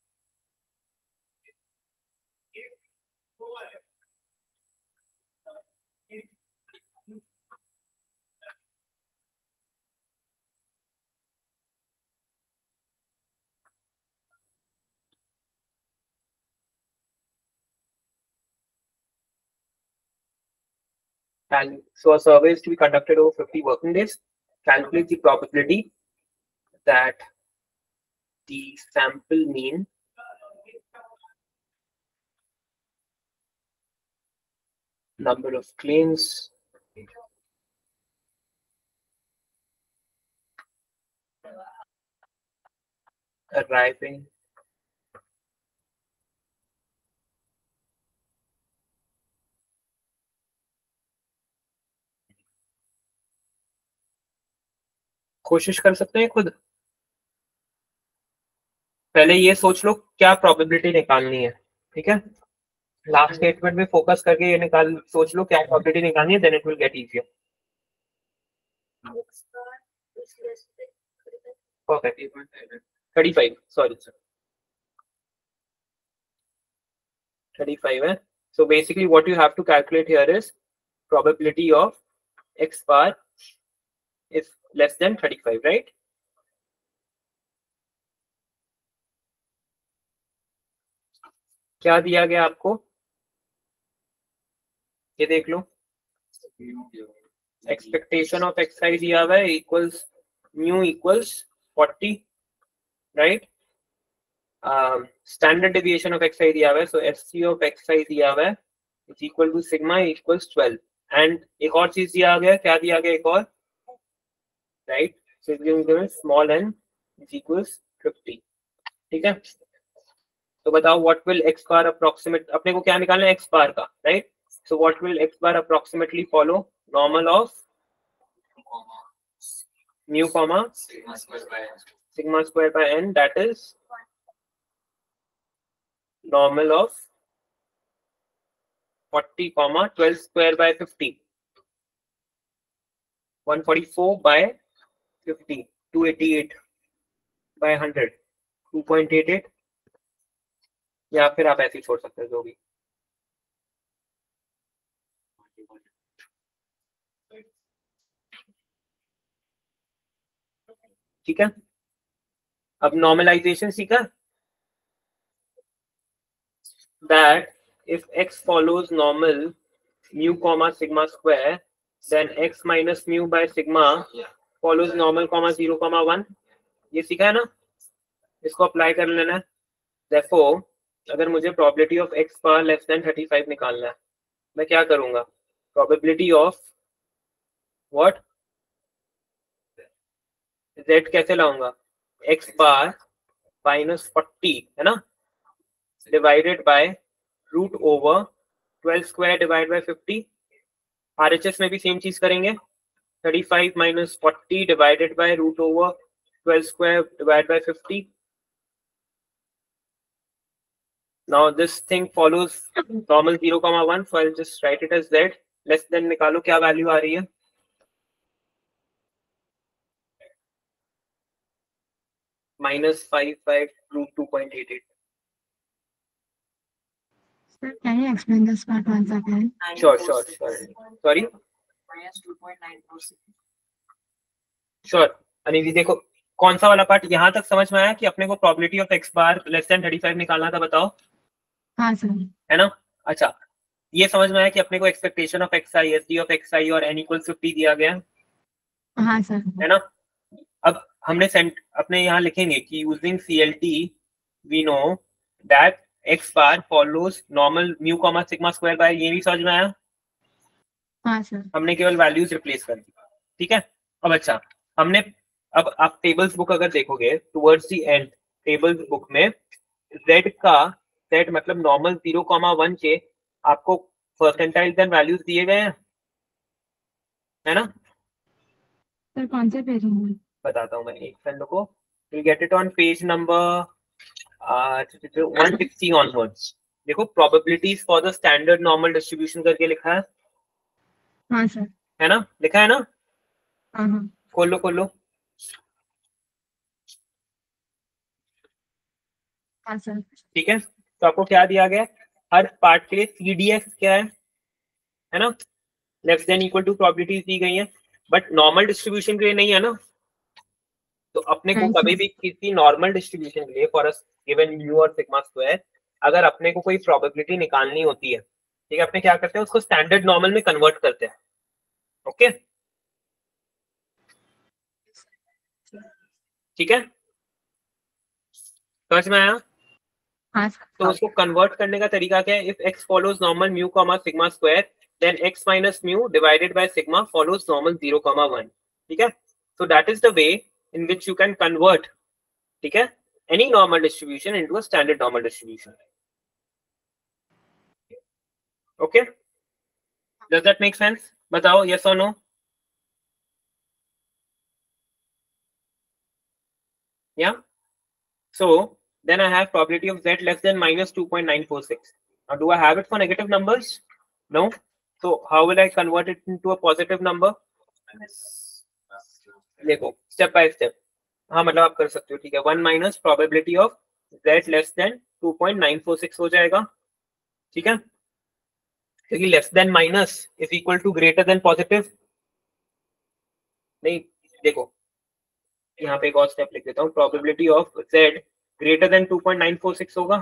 and so a survey is to be conducted over 50 working days. Calculate the probability that the sample mean number of claims arriving कोशिश कर सकते हैं खुद। पहले ये सोच लो क्या probability निकालनी है, ठीक है। लास्ट स्टेटमेंट में फोकस करके ये निकाल सोच लो क्या प्रोबेबिलिटी निकालनी है, then it will get easier. Perfect. 35 sorry sir 35 है। So basically what you have to calculate here is probability of x bar is less than 35, right? क्या दिया गया आपको, ये देख लो। एक्सपेक्टेशन ऑफ एक्स आई दिया हुआ है equals mu equals 40, right. Standard deviation of x i दिया हुआ है, so f c of x i दिया हुआ है is equal to sigma equals 12। And एक और चीज दिया गया, क्या दिया गया एक और, right. So small n is equals 50, ठीक है। तो बताओ what will x bar approximate, अपने को क्या निकालना है एक्स बार का, right. So what will x bar approximately follow, normal of mu comma sigma square by n, that is normal of 40 comma 12 square by 50, 144 by 50, 288 by 100, 2.88, या फिर आप ऐसे ही छोड़ सकते हो जो भी। ठीक है, अब नॉर्मलाइजेशन सीखा, that if x follows normal mu comma sigma square, then x minus mu by sigma follows normal comma 0 comma 1, ये सीखा है ना, इसको अप्लाई कर लेना है। Therefore, अगर मुझे probability of x bar less than 35 निकालना है, मैं क्या करूंगा, probability of what, z कैसे लाऊंगा, x bar minus 40 है ना, divided by root over 12 square divided by 50। RHS में भी सेम चीज करेंगे, 35 minus 40 divided by root over 12 square divided by 50। Now this thing follows normal 0 comma 1, so I'll just write it as z। Less than निकालो, क्या value आ रही है, -55 root 2.88। Sir, can you explain this part once again? Sure. Sorry, minus 2.946। Sure. Anil देखो कौन सा वाला part यहाँ तक समझ में आया कि अपने को probability of x bar less than 35 निकालना था, बताओ। हाँ सर। है ना, अच्छा ये समझ में आया कि अपने को expectation of x i, S D of x i और एन इक्वल 50 दिया गया, हाँ सर। है ना। अब हमने अपने यहाँ लिखेंगे कि using CLT we know that x bar follows normal mu comma sigma square by, ये भी समझ में आया। हाँ सर। हमने केवल वैल्यूज रिप्लेस कर दी, ठीक है। अब अच्छा, हमने अब आप टेबल्स बुक अगर देखोगे towards the end, tables book में z का सेट मतलब नॉर्मल 0,1 के आपको परसेंटाइल देन वैल्यूज दिए गए हैं, है ना। सर कौन से पेज में, बताता हूँ मैं, एक सेकंड को, you get it on page number 160 onwards. देखो probabilities for the standard normal distribution करके लिखा है। हाँ सर। है ना, लिखा है ना। हाँ। खोल लो। हाँ सर। ठीक है, तो आपको क्या दिया गया, हर पार्ट के लिए CDX क्या है ना, less than equal to probabilities दी गई है, बट नॉर्मल डिस्ट्रीब्यूशन के लिए नहीं है ना। तो अपने को कभी भी किसी नॉर्मल डिस्ट्रीब्यूशन के लिए फॉर अ गिवन म्यू और सिग्मा स्क्वायर, अगर अपने को कोई प्रोबेबिलिटी निकालनी होती है, ठीक है, अपने क्या करते हैं, उसको स्टैंडर्ड नॉर्मल में कन्वर्ट करते हैं। ओके, ठीक है, समझ में आया। हाँ सर। तो उसको कन्वर्ट करने का तरीका क्या है, if x follows normal mu comma sigma square, then x minus mu divided by sigma follows normal 0,1। ठीक है, so that is the way in which you can convert, ठीक है, any normal distribution into a standard normal distribution. Okay, does that make sense, बताओ yes और no. Yeah. So then I have probability of z less than minus 2.946. Now, do I have it for negative numbers? No. So how will I convert it into a positive number? देखो step by step. हाँ मतलब आप कर सकते हो. ठीक है. 1 minus probability of z less than 2.946 हो जाएगा. ठीक है. क्योंकि less than minus is equal to greater than positive. नहीं देखो यहाँ पे एक और स्टेप लिख देता हूँ. Probability of z greater than 2.946 होगा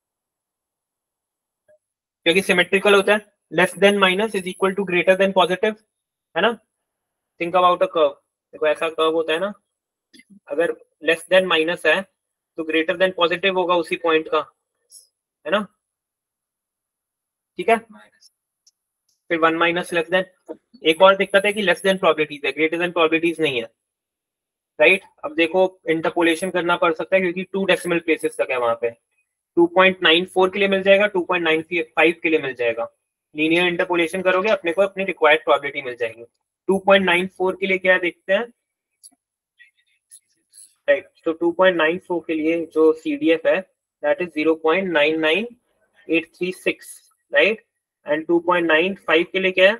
क्योंकि सिमेट्रिकल होता है. Less than minus is equal to greater than positive, है ना. Think about a curve. देखो ऐसा कर्व होता है ना. अगर लेस देन माइनस है तो ग्रेटर देन पॉजिटिव होगा उसी पॉइंट का, है ना. ठीक है. फिर 1 माइनस लेस देन. एक और दिक्कत है कि लेस देन प्रोबेबिलिटीज है, ग्रेटर देन प्रोबेबिलिटीज नहीं है. राइट. अब देखो इंटरपोलेशन करना पड़ सकता है क्योंकि 2 डेसिमल प्लेसेस तक है वहां पे. 2.94 के लिए मिल जाएगा, 2.95 के लिए मिल जाएगा. लीनियर इंटरपोलेशन करोगे अपने को अपनी रिक्वायर्ड प्रोबेबिलिटी मिल जाएगी. 2.94 के लिए क्या देखते हैं. राइट. तो 2.94 के लिए जो CDF है दैट इज 0.99836. राइट. एंड 2.95 के लिए क्या है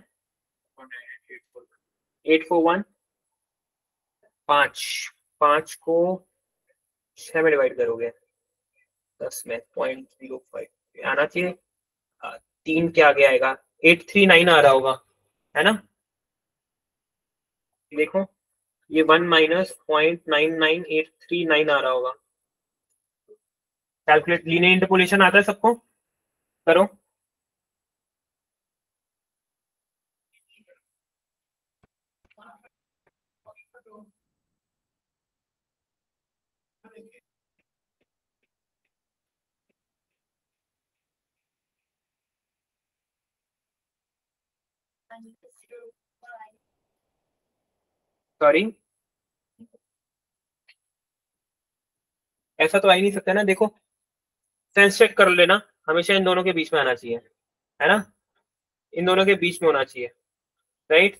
841. 5 को 6 में डिवाइड करोगे 10 में 0.05 आना चाहिए. 3 के आगे आएगा 839 आ रहा होगा, है ना. देखो ये 1 माइनस 0.99839 आ रहा होगा. कैलकुलेट. लीनियर इंटरपोलेशन आता है सबको. करो. सॉरी ऐसा तो आ ही नहीं सकता ना. देखो सेंस चेक कर लेना. हमेशा इन दोनों के बीच में आना चाहिए, है ना. इन दोनों के बीच में होना चाहिए. राइट.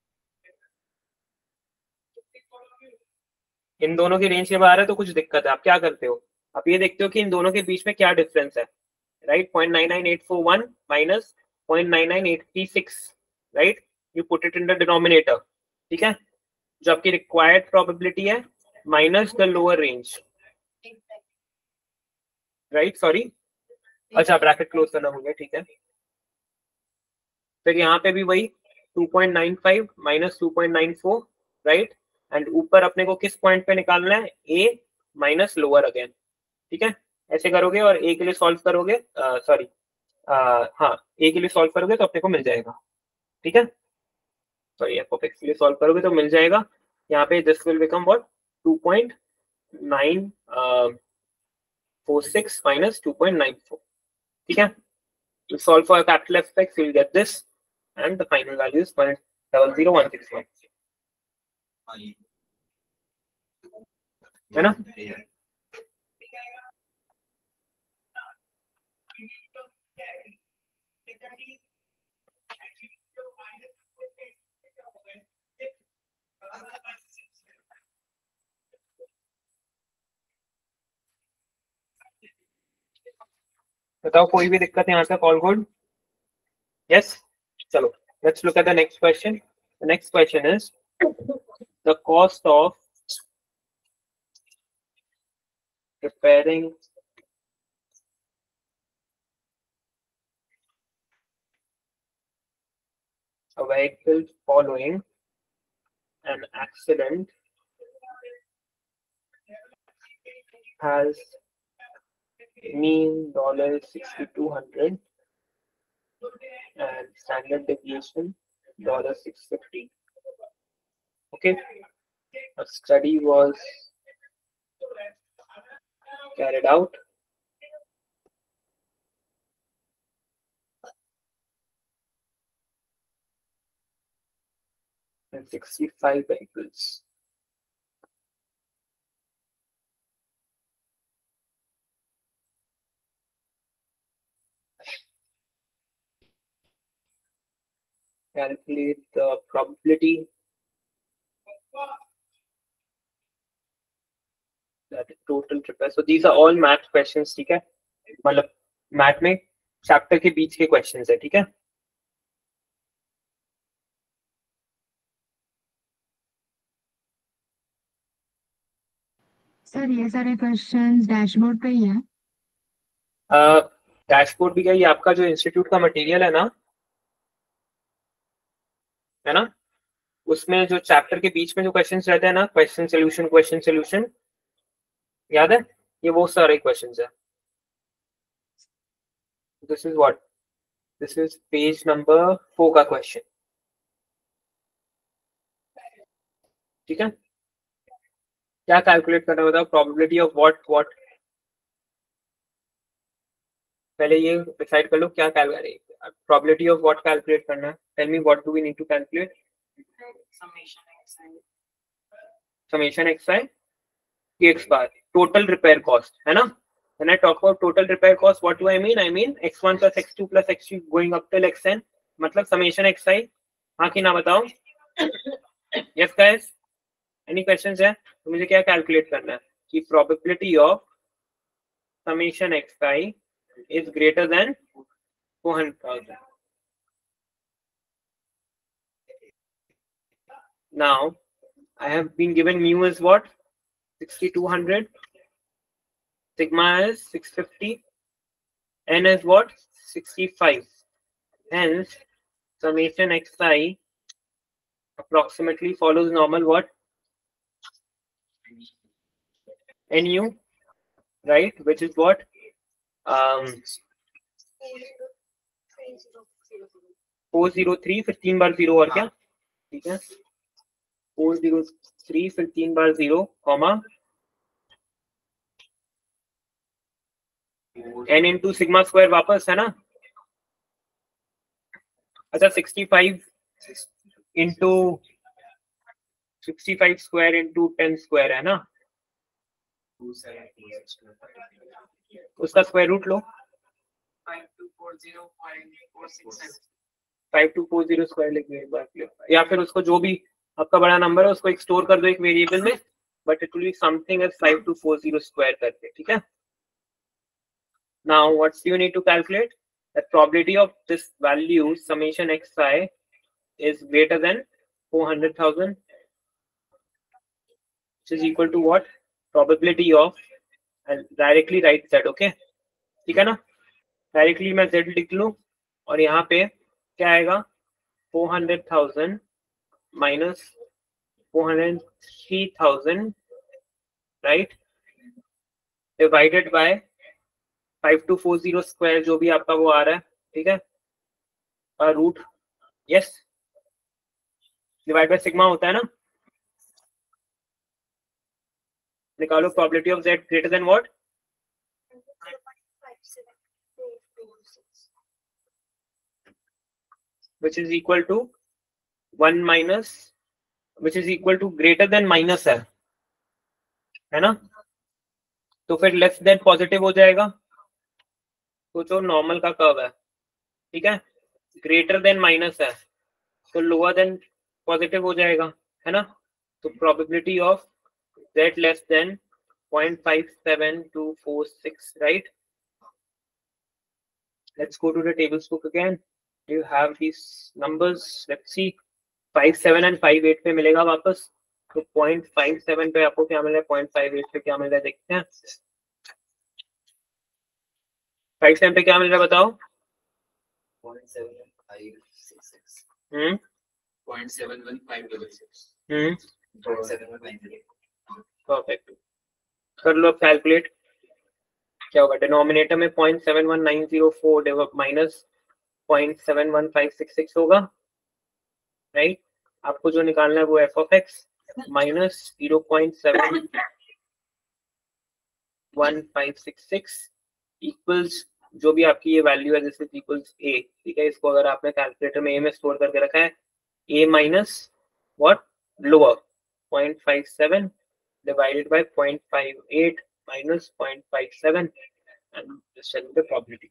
इन दोनों की रेंज के बाहर है तो कुछ दिक्कत है. आप क्या करते हो, आप ये देखते हो कि इन दोनों के बीच में क्या डिफरेंस है. Right. 0.99841 minus 0.99836. Right. You put it in the denominator. ठीक है. जो आपकी रिक्वायर्ड प्रोबेबिलिटी है minus the lower range. Right. Sorry. अच्छा ब्रैकेट क्लोज करना होगा. ठीक है. फिर यहाँ पे भी वही 2.95 माइनस 2.94. राइट. एंड ऊपर अपने को किस पॉइंट पे निकालना है a माइनस लोअर अगेन. ठीक है. ऐसे करोगे और a के लिए सॉल्व करोगे. सॉरी हाँ a के लिए सॉल्व करोगे तो अपने को मिल जाएगा. ठीक है. सॉरी f ऑफ x के लिए सॉल्व करोगे तो मिल जाएगा. यहाँ पे this will become what 2.946 minus 2.94. ठीक है. To solve for capital F(x), you will get this, and the final value is 0.70161. है ना. बताओ कोई भी दिक्कत यहाँ तक. All good. यस. चलो let's look at the next question. The next question is the cost of repairing a vehicle following an accident has mean $6,200 and standard deviation $650. Okay. A study was carried out in 65 vehicles. Calculate the probability that is total repair. So these are all math questions, ठीक है, मतलब math में chapter के बीच के questions है, ठीक है. Sir ये सारे क्वेश्चंस डैशबोर्ड पे ही है. डैशबोर्ड भी क्या, ये आपका जो इंस्टीट्यूट का मटेरियल है ना, उसमें जो चैप्टर के बीच में जो क्वेश्चंस रहते हैं ना, क्वेश्चन सोल्यूशन, याद है, ये वो सारे क्वेश्चंस है. This is what, this is page number 4 का क्वेश्चन, ठीक है. क्या कैलकुलेट करना बताओ, प्रोबेबिलिटी ऑफ व्हाट, पहले ये डिसाइड कर लो क्या calculate, probability of what calculate करना है. Tell me what do we need to calculate. Summation xi x bar, total repair cost, है ना. When I talk about total repair cost, what do I mean? I mean x1 plus x2 plus x3 going up till xn, मतलब summation xi. हाँ कि ना बताओ. Yes guys, any questions है? तो मुझे क्या कैलकुलेट करना है कि probability of summation xi is greater than 400,000. Now I have been given mu is what, 6200, sigma is 650, n is what, 65. Hence summation xi approximately follows normal what, nu, right, which is what, 403 फिर 3 बार 0 और क्या, ठीक है, 403 फिर 3 बार 0 comma n into sigma square वापस, है ना. अच्छा 65 इंटू 65 स्क्वायर इंटू 10 स्क्वायर है ना, उसका स्क्वायर रूट लो, 5240 स्क्वायर लिख दो एक बार, या फिर उसको जो भी आपका बड़ा नंबर है उसको एक स्टोर कर दो एक वेरिएबल में, but it will be something as 5240 square करके, ठीक है. Now what do you need to calculate? The probability of this value summation xi is greater than 400,000, which is equal to what, probability of, and directly write z, okay, ठीक है ना. Directly मैं z लिख लूं और यहाँ पे क्या आएगा, 400,000 minus 403,000, right, divided by 5240 square जो भी आपका वो आ रहा है, ठीक है, root, yes, divide by sigma होता है ना. निकालो probability of z greater than what, which is equal to 1 minus, which is equal to greater than minus है ना, तो फिर लेस देन पॉजिटिव हो जाएगा. तो जो नॉर्मल का कर्व है, ठीक है, ग्रेटर देन माइनस है तो लोअर देन पॉजिटिव हो जाएगा, है ना. तो probability of z less than 0.57246, right. Let's go to the tables book again. Do you have these numbers? Let's see. 57 and 58 पे मिलेगा वापस, तो 0.57 पे आपको क्या मिल रहा है, 0.58 पे क्या मिल रहा है देखते हैं. 57 पे क्या मिल रहा है बताओ. 0.7566. 0.71566. परफेक्ट. कर लो अब कैलकुलेट, क्या होगा, डिनोमिनेटर में 0.71904 माइनस 0.71566 होगा, राइट. आपको जो निकालना है वो f of x minus 0.71566 equals जो भी आपकी ये वैल्यू है, दिस इज इक्वल्स a, ठीक है. इसको अगर आपने कैलकुलेटर में a में स्टोर करके रखा है, a minus what, lower 0.57 divided by 0.58 minus 0.57 and just tell me the probability.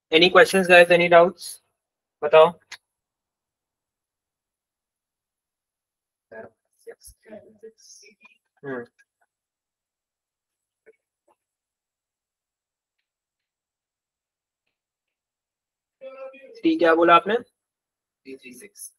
Any questions guys, any doubts बताओ। ठीक, क्या बोला आपने? 336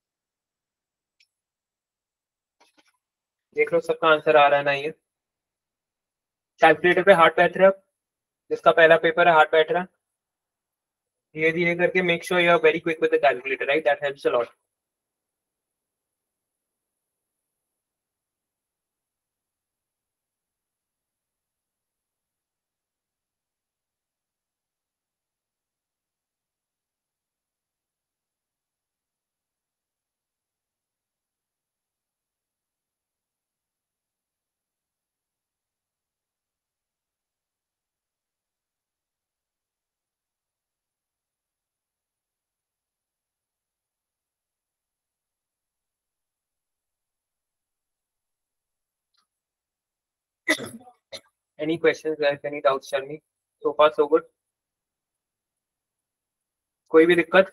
देख लो सबका आंसर आ रहा है ना? ये कैलकुलेटर पे हाथ बैठ रहा है, जिसका पहला पेपर है हाथ बैठ रहा है। धीरे धीरे करके make sure you are very quick with the calculator, right? That helps a lot. Any questions guys? Any doubts? Tell me. So far so good. कोई भी दिक्कत?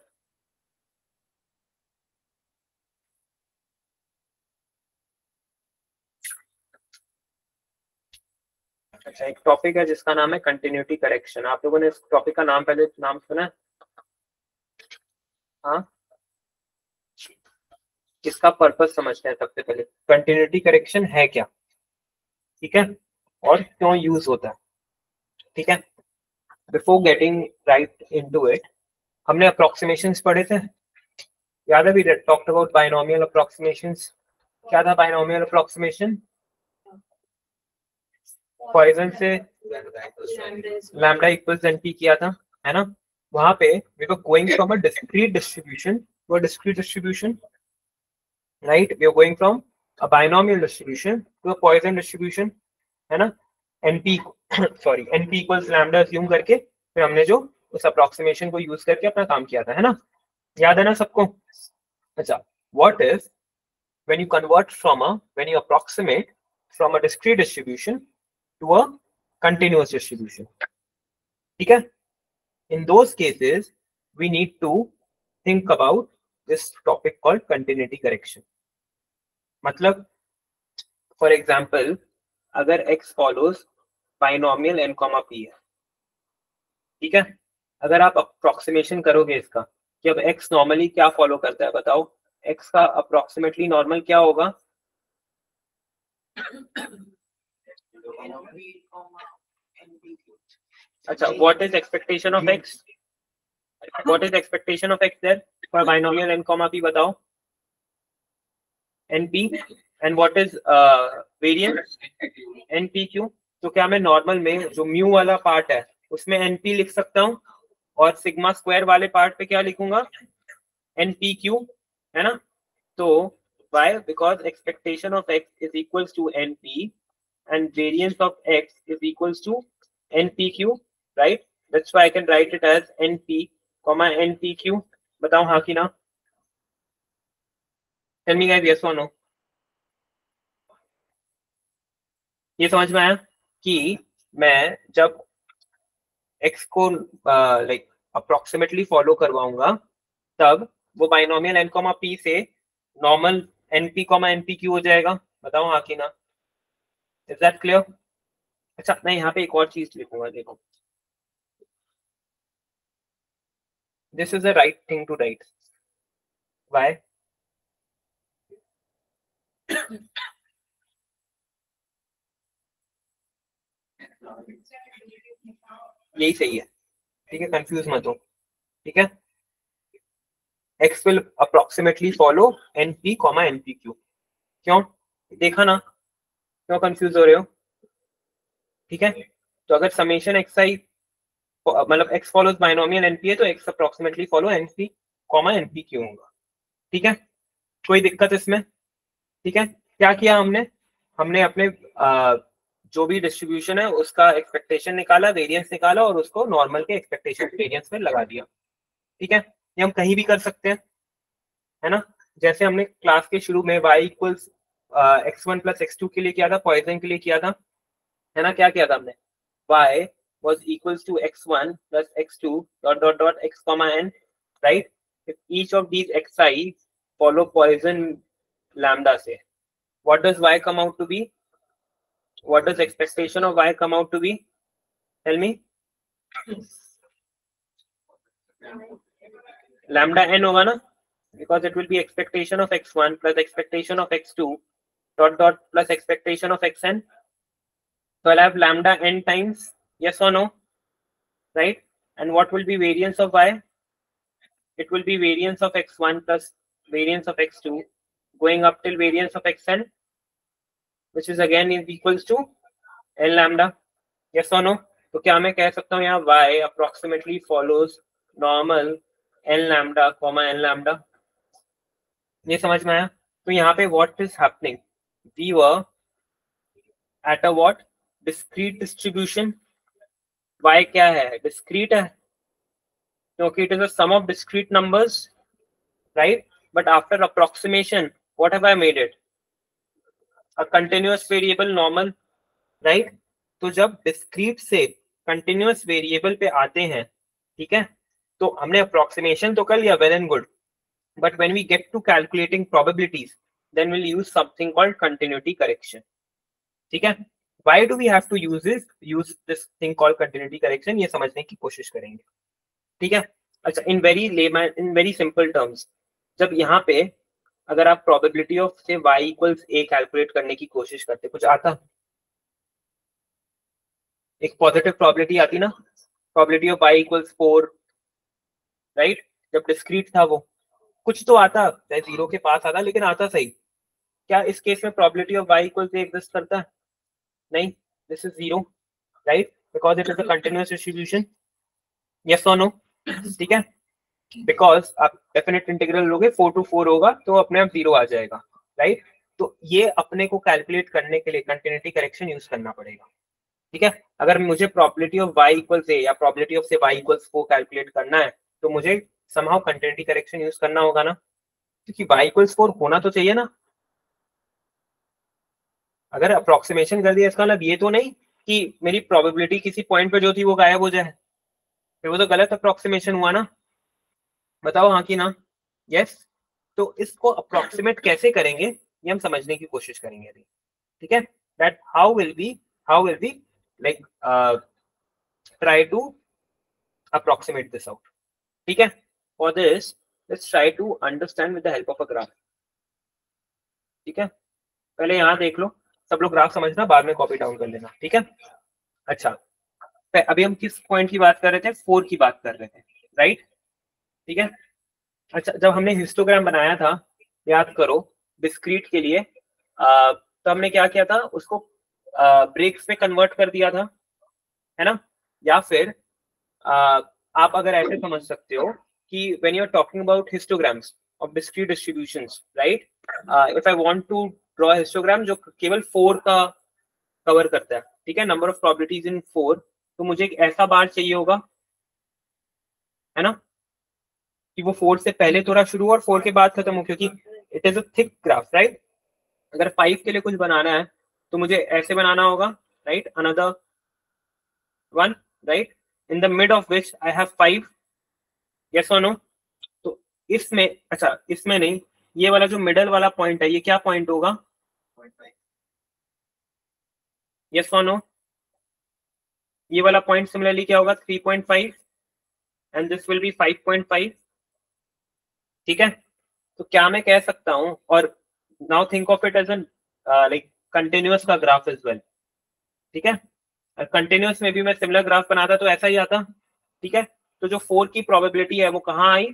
अच्छा, एक टॉपिक है जिसका नाम है कंटिन्यूटी करेक्शन। आप लोगों ने इस टॉपिक का नाम पहले नाम सुना है? हाँ, इसका पर्पस समझते हैं सबसे पहले। कंटिन्यूटी करेक्शन है क्या, ठीक है, और क्यों यूज होता है, ठीक है। Before getting right into it, हमने अप्रोक्सीमेशंस पढ़े थे, याद है? We talked about binomial approximations. क्या था बाइनोमियल अप्रोक्सीमेशन? पॉइसन से लैम्डा इक्वल्स एनपी किया था, है ना? वहां पे we were going from a discrete distribution to a discrete distribution, right? We are going from a binomial distribution to a Poisson distribution, है ना? Np sorry np equals lambda assume करके फिर हमने जो उस अप्रोक्सीमेशन को यूज करके अपना काम किया था, है ना? याद है ना सबको? अच्छा, what is when you convert from a when you approximate from a discrete distribution to a continuous distribution, ठीक है? In those cases we need to think about this topic called continuity correction. मतलब for example अगर x follows binomial n comma p है, ठीक है, अगर आप approximation करोगे इसका कि अब x नॉर्मली क्या फॉलो करता है, बताओ x का अप्रोक्सीमेटली नॉर्मल क्या होगा? अच्छा, what is expectation of x? What is expectation of x there for binomial n comma p? बताओ np, and what is variance? npq. तो क्या मैं नॉर्मल में जो म्यू वाला पार्ट है उसमें np लिख सकता हूँ, और सिग्मा स्क्वायर वाले पार्ट पे क्या लिखूंगा? npq, है ना? तो why? Because expectation of x is equals to np and variance of x is equals to npq, right? That's why I can write it as np comma npq. बताओ हाँ कि ना? Tell me guys, yes or no? ये समझ में आया कि मैं जब x को लाइक अप्रोक्सीमेटली फॉलो करवाऊंगा तब वो बाइनोमियल n कॉमा p से नॉर्मल np कॉमा npq हो जाएगा। बताओ हाँ कि ना? Is that clear? अच्छा, मैं यहाँ पे एक और चीज लिखूंगा, देखो, this is the right thing to write. Why? यही सही है, ठीक है, कंफ्यूज मत हो, ठीक है। x will approximately follow np comma npq। क्यों? देखा ना, क्यों कंफ्यूज हो रहे हो? ठीक है, तो अगर समेशन xi मतलब x follows binomial np है तो x approximately follow np comma npq होगा, ठीक है? कोई दिक्कत इसमें? ठीक है, क्या किया हमने? हमने अपने जो भी डिस्ट्रीब्यूशन है उसका एक्सपेक्टेशन निकाला, वेरिएंस निकाला और उसको नॉर्मल के एक्सपेक्टेशन वेरिएंस में लगा दिया, ठीक है? ये हम कहीं भी कर सकते हैं, है ना? जैसे हमने क्लास के शुरू में y equals x1 plus x2 के लिए किया था, पॉइसन के लिए किया था, है ना? क्या किया था हमने? y was equals to x1 plus x2 dot dot dot x comma n, right? If each of these xi follow Poisson lambda say, what does y come out to be? What does expectation of y come out to be? Tell me. Lambda n होगा ना, because it will be expectation of x1 plus expectation of x2 dot dot plus expectation of xn. So I'll have lambda n times, yes or no, right? And what will be variance of y? It will be variance of x1 plus variance of x2 going up till variance of xn, which is again is equals to n lambda, yes or no? तो क्या मैं कह सकता हूँ यहाँ y approximately follows normal n lambda comma n lambda? ये समझ में आया? तो यहाँ पे what is happening? We were at a what? Discrete distribution. Y क्या है? Discrete है, क्योंकि it is a sum of discrete numbers, right? But after approximation, what have I made it? A continuous variable normal, right? तो जब discrete से continuous variable पे आते हैं, ठीक है, तो हमने approximation तो कर लिया, well and good. But when we get to calculating probabilities, then we'll use something called continuity correction. ठीक है? Why do we have to use this thing called continuity correction? ये समझने की कोशिश करेंगे. ठीक है? अच्छा, in very simple terms, जब यहाँ पे अगर आप probability of say y equals a calculate करने की कोशिश करते, कुछ आता? एक positive probability आती ना? Probability of y equals 4, right? जब discrete था वो, कुछ तो आता, चाहे 0 के पास आता, लेकिन आता सही. क्या इस केस में probability of y equals a exist करता है? नहीं, this is 0, right? Because it is a continuous distribution. Yes or no? ठीक है? Because आप definite integral लोगे 4 to 4 होगा तो अपने आप 0 आ जाएगा, right? तो ये अपने को कैलकुलेट करने के लिए continuity correction यूज करना पड़ेगा. ठीक है? अगर मुझे probability of y equals a या probability of say y equals 4 calculate करना है तो मुझे somehow continuity correction यूज करना होगा ना, क्योंकि y equals 4 होना तो चाहिए ना. अगर अप्रोक्सीमेशन कर दिया इसका मतलब ये तो नहीं कि मेरी प्रोबेबिलिटी किसी पॉइंट पे जो थी वो गायब हो जाए, फिर वो तो गलत अप्रोक्सीमेशन हुआ ना. बताओ हाँ कि ना? यस. तो इसको अप्रोक्सीमेट कैसे करेंगे ये हम समझने की कोशिश करेंगे अभी. ठीक है? That how will be like try to approximate this out. ठीक है? For this let's try to understand with the help of a graph. ठीक है? पहले यहाँ देख लो, सब लोग ग्राफ समझना, बाद में कॉपी डाउन कर लेना. ठीक है? अच्छा, अभी हम किस पॉइंट की बात कर रहे थे? 4 की बात कर रहे थे, राइट? ठीक है? अच्छा, जब हमने हिस्टोग्राम बनाया था, याद करो, डिस्क्रीट के लिए तो हमने क्या किया था? उसको ब्रेक्स में कन्वर्ट कर दिया था, है ना? या फिर आप अगर ऐसे समझ सकते हो कि when you are talking about histograms of discrete distributions, right? If I want to draw histogram जो केवल 4 का कवर करता है, ठीक है, नंबर ऑफ प्रोबेबिलिटीज इन 4, तो मुझे एक ऐसा बार चाहिए होगा, है ना, कि वो 4 से पहले थोड़ा शुरू हो और 4 के बाद खत्म हो, क्योंकि it is a thick graph, right? अगर 5 के लिए कुछ बनाना है तो मुझे ऐसे बनाना होगा, right? Another one, right, in the mid of which I have 5. Yes और नो? तो इसमें, अच्छा इसमें नहीं, ये वाला जो मिडल वाला पॉइंट है ये क्या पॉइंट होगा? 0.5. यस और नो? ये वाला पॉइंट सिमिलरली क्या होगा? 3.5 एंड दिस विल बी 5.5. ठीक है? तो क्या मैं कह सकता हूं, और now think of it as an like continuous का ग्राफ एज वेल. ठीक है? कंटिन्यूअस में भी मैं सिमिलर ग्राफ बनाता तो ऐसा ही आता. ठीक है? तो जो 4 की प्रोबेबिलिटी है वो कहाँ आई?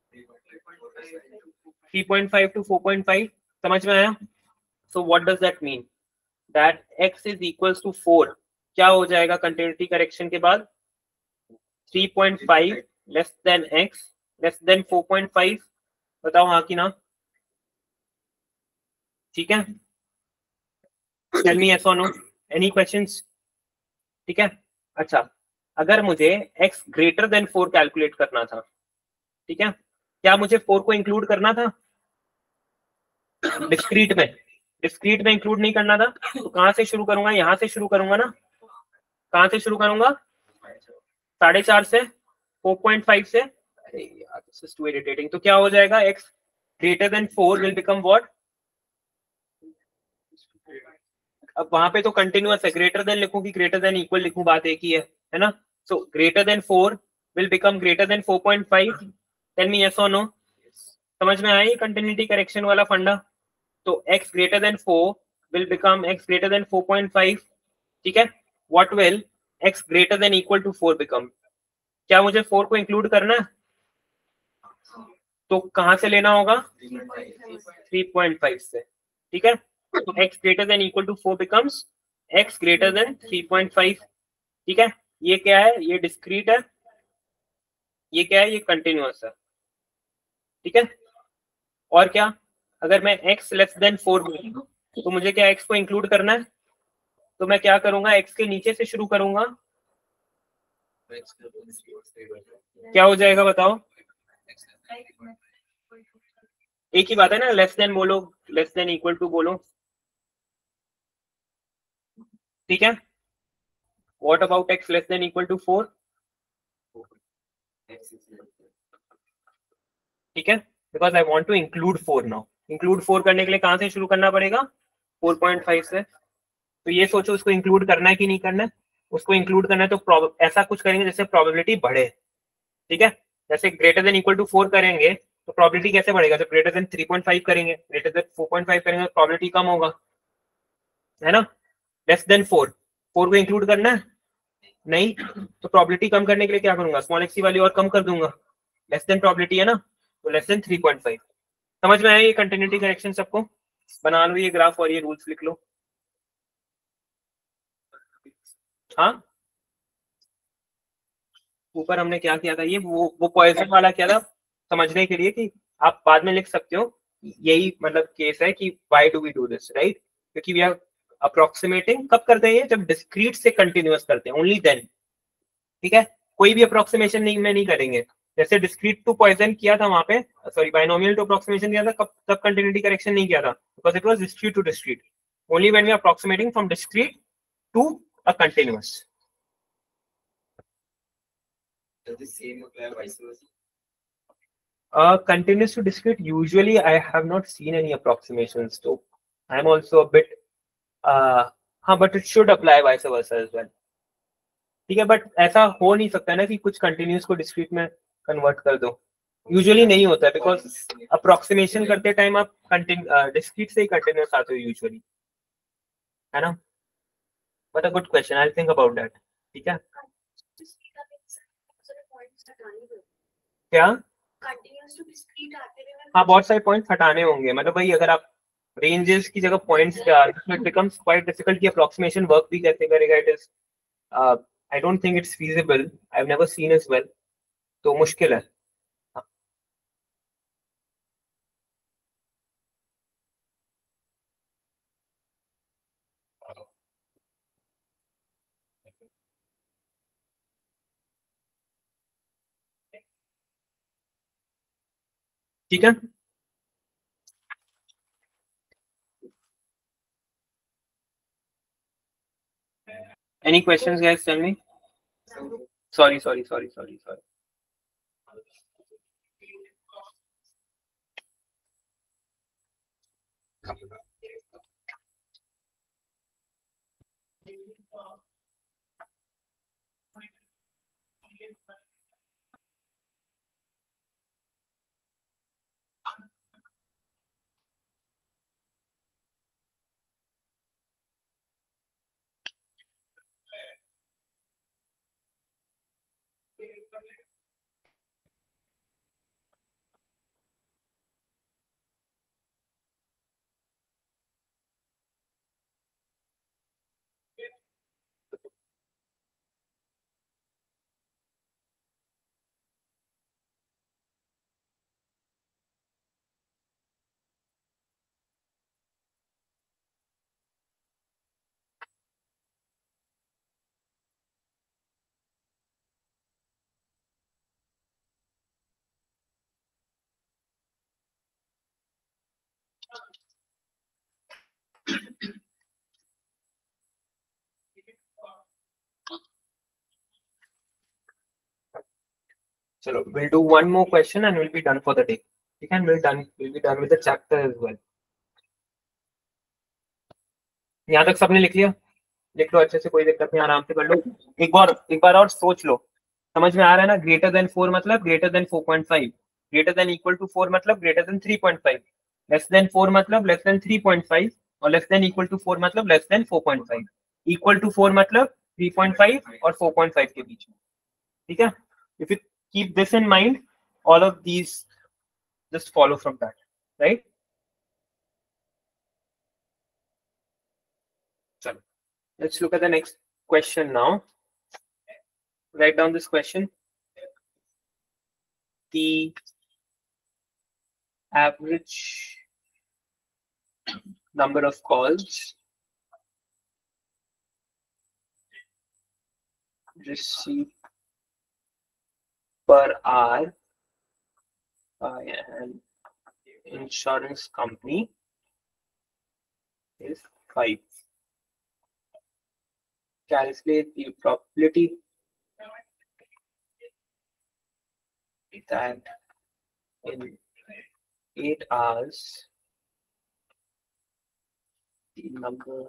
3.5 to 4.5. समझ में आया? So what does that mean? That x is equals to 4 क्या हो जाएगा कंटिन्यूटी करेक्शन के बाद? 3.5 less than x less than 4.5. बताओ हाँ कि ना? ठीक है? टेल मी यस और नो. Any questions? ठीक है? अच्छा, अगर मुझे x ग्रेटर देन 4 कैलकुलेट करना था, ठीक है, क्या मुझे 4 को इंक्लूड करना था? डिस्क्रीट में इंक्लूड नहीं करना था, तो कहां से शुरू करूंगा? यहां से शुरू करूंगा ना. कहां से शुरू करूंगा? 4.5 से 4.5 से, अरे यार दिस इज टू इरिटेटिंग, तो क्या हो जाएगा, x greater than 4 will become what, अब वहां पे तो कंटिन्यूअस है, ग्रेटर देन लिखूं कि ग्रेटर देन इक्वल लिखूं, बात एक ही है ना। So greater than 4 will become greater than 4.5, tell me yes और नो, समझ में आई कंटिन्यूटी करेक्शन वाला फंडा। तो x greater than 4 will become x greater than 4.5, ठीक है, what will x greater than equal to 4 become, क्या मुझे 4 को इंक्लूड करना है, तो कहां से लेना होगा, 3.5 से, ठीक है, तो x greater than equal to 4 becomes x greater than 3.5, ठीक है, ये क्या है, ये डिस्क्रीट है, ये क्या है, ये कंटिन्यूअस है, ठीक है, और क्या, अगर मैं x लेस देन 4 बोलूं तो मुझे क्या x को इंक्लूड करना है, तो मैं क्या करूंगा, x के नीचे से शुरू करूंगा, क्या हो जाएगा बताओ, एक ही बात है ना, लेस देन बोलो, लेस देन इक्वल टू बोलो, ठीक है, what about x less than equal to 4, ठीक है, because I want to include 4 now, include 4 करने के लिए कहां से शुरू करना पड़ेगा, 4.5 से, तो ये सोचो उसको इंक्लूड करना है कि नहीं करना है, उसको इंक्लूड करना है तो ऐसा कुछ करेंगे जैसे प्रोबेबिलिटी बढ़े, ठीक है, जैसे ग्रेटर देन इक्वल टू 4 करेंगे तो प्रोबेबिलिटी कैसे बढ़ेगा, जब ग्रेटर देन 3.5 करेंगे, ग्रेटर देन 4.5 करेंगे तो प्रोबेबिलिटी कम होगा, है ना, लेस देन 4, 4 को इंक्लूड करना है नहीं, तो प्रोबेबिलिटी कम करने के लिए क्या करूंगा, स्मॉल एक्स की वैल्यू और कम कर दूंगा, लेस देन प्रोबेबिलिटी है ना, तो लेस देन 3.5, समझ में आया ये कंटिन्यूटी करेक्शन सबको, बना लो ये ग्राफ और ये रूल्स लिख लो, हाँ, ऊपर हमने क्या किया था, ये वो पॉइजन वाला किया था, समझने के लिए कि आप बाद में लिख सकते हो, यही मतलब केस है कि why do we do this, right, क्योंकि वी आर अप्रोक्सीमेटिंग, कब करते हैं ये, जब डिस्क्रीट से कंटिन्यूअस करते हैं, ओनली देन, ठीक है, कोई भी अप्रोक्सीमेशन नहीं में नहीं करेंगे, जैसे डिस्क्रीट टू पॉइजन किया था वहां पे, सॉरी बाइनोमियल टू अप्रोक्सीमेशन किया था, कब तब कंटिन्यूटी करेक्शन नहीं किया था, because it was discrete to discrete, only when we are approximating from discrete to a continuous. Does the same apply vice versa? Continuous to discrete, usually I have not seen any approximations, so I'm also a bit but it should apply vice versa as well, ठीक है, but ऐसा हो नहीं सकता ना कि कुछ continuous को डिस्क्रीट में कन्वर्ट कर दो, यूजुअली नहीं होता है, बिकॉज अप्रोक्सीमेशन करते टाइम आप डिस्क्रीट से ही कंटिन्यूस आते हो यूजुअली, है ना, but a good question, I think about that, ठीक है, क्या, हाँ बहुत सारे पॉइंट्स हटाने होंगे, मतलब भाई अगर आप रेंजेस की जगह पॉइंट्स डाल, इट बिकम्स क्वाइट डिफिकल्ट कि अप्रोक्सीमेशन वर्क भी कैसे करेगा, it is I don't think it's feasible, I have never seen as well, तो मुश्किल है, ठीक है, any questions guys, tell me, sorry, चलो, we'll do one more question and we'll be done for the day. ठीक है, we'll be done with the chapter as well. यहाँ तक सबने लिख लिया? लिख लो अच्छे से, कोई दिक्कत नहीं, आराम से कर लो. एक बार और सोच लो. समझ में आ रहा है ना? ग्रेटर देन 4 मतलब greater than 4.5, greater than equal to 4 मतलब ग्रेटर देन 3.5, लेस देन 4 मतलब लेस देन 3.5, और लेस देन इक्वल टू 4 मतलब लेस देन 4.5. इक्वल टू 4 मतलब 3.5 और 4.5 के बीच में. ठीक है? If you keep this in mind, all of these just follow from that, right? So let's look at the next question now. Write down this question. The average number of calls received per hour by an insurance company is 5. Calculate the probability that in 8 hours the number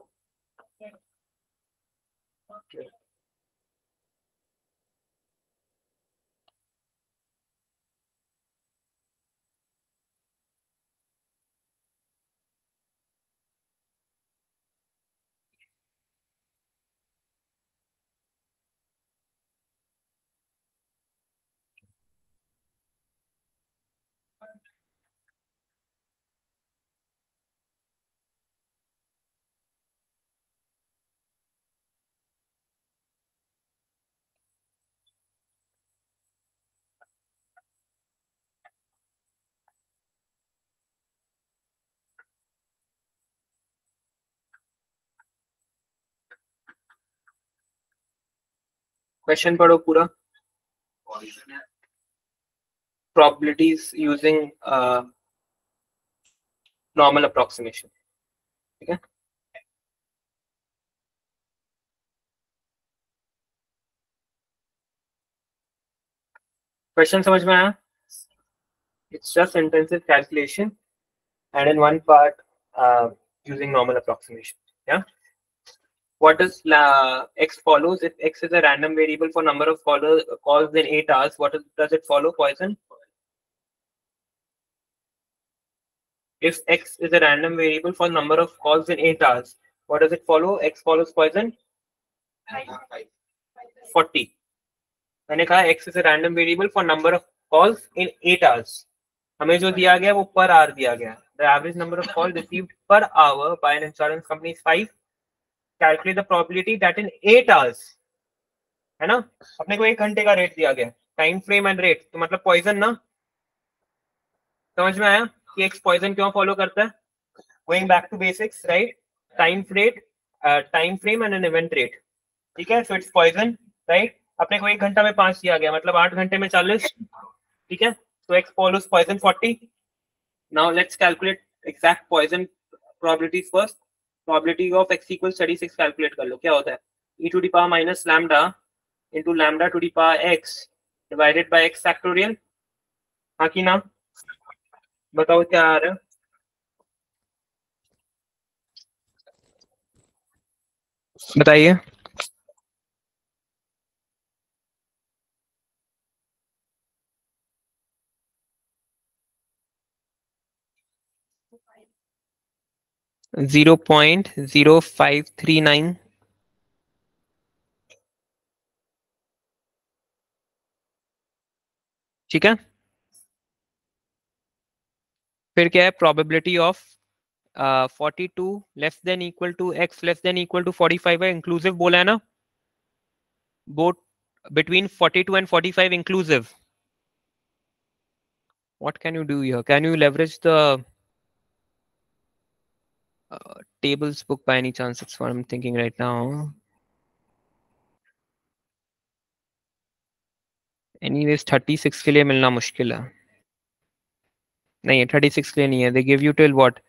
question पढ़ो पूरा. Probabilities using normal approximation. ठीक है? Question समझ में आया? It's just intensive calculation, and in one part using normal approximation. Yeah. What does x follows? If x is a random variable for number of calls in 8 hours, what does it follow? Poisson. If x is a random variable for number of calls in 8 hours, what does it follow? X follows Poisson. 40. मैंने कहा x is a random variable for number of calls in 8 hours. हमें जो दिया गया वो per hour दिया गया. The average number of calls received per hour by an insurance company is 5. Calculate the probability that in 8 hours, है ना, अपने को 1 घंटे का रेट दिया गया, टाइम फ्रेम एंड रेट, तो मतलब पॉइजन ना. समझ में आया कि एक्स पॉइजन क्यों फॉलो करता है? Going back to basics, right? Time frame and an event rate. ठीक है, सो इट्स पॉइजन, राइट? अपने को 1 घंटा में 5 दिया गया, मतलब 8 घंटे में 40. ठीक है, so x follows Poisson 40. Now let's calculate exact Poisson probabilities first. Probability of x equal 36 calculate कर लो. क्या होता है? e to the power minus lambda into lambda to the power x divided by x factorial. हाँ कि ना? बताओ क्या आ रहा है? बताइए. $0.0539. ठीक है, फिर क्या है? Probability of 42 less than equal to x less than equal to 45 है. इंक्लूसिव बोला है ना, both between 42 and 45 inclusive. What can you do here? Can you leverage the tables book by any chance? That's what I'm thinking right now. Anyways 36 के लिए मिलना मुश्किल है. नहीं, 36 के लिए नहीं है. They give you till what?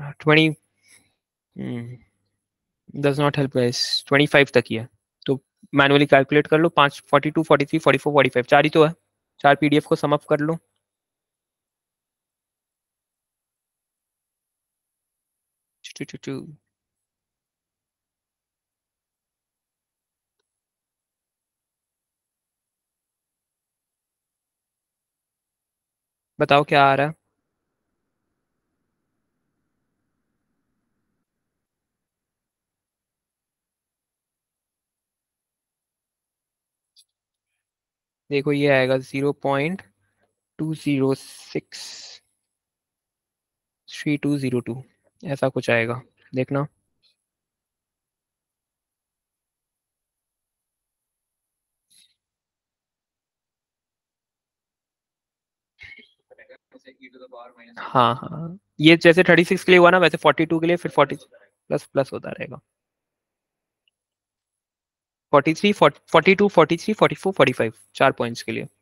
20. Does not help guys. 25 तक ही है, तो मैनुअली कैलकुलेट कर लो। 5, 42, 43, 44, 45 चार ही तो है। चार पीडीएफ को सम अप कर लो। बताओ क्या आ रहा है। देखो ये आएगा 0.2063202, ऐसा कुछ आएगा, देखना। हाँ हाँ, ये जैसे 36 के लिए हुआ ना, वैसे 42 के लिए फिर 40 प्लस प्लस होता रहेगा। 43, 42, 43, 44, 45 चार पॉइंट्स के लिए।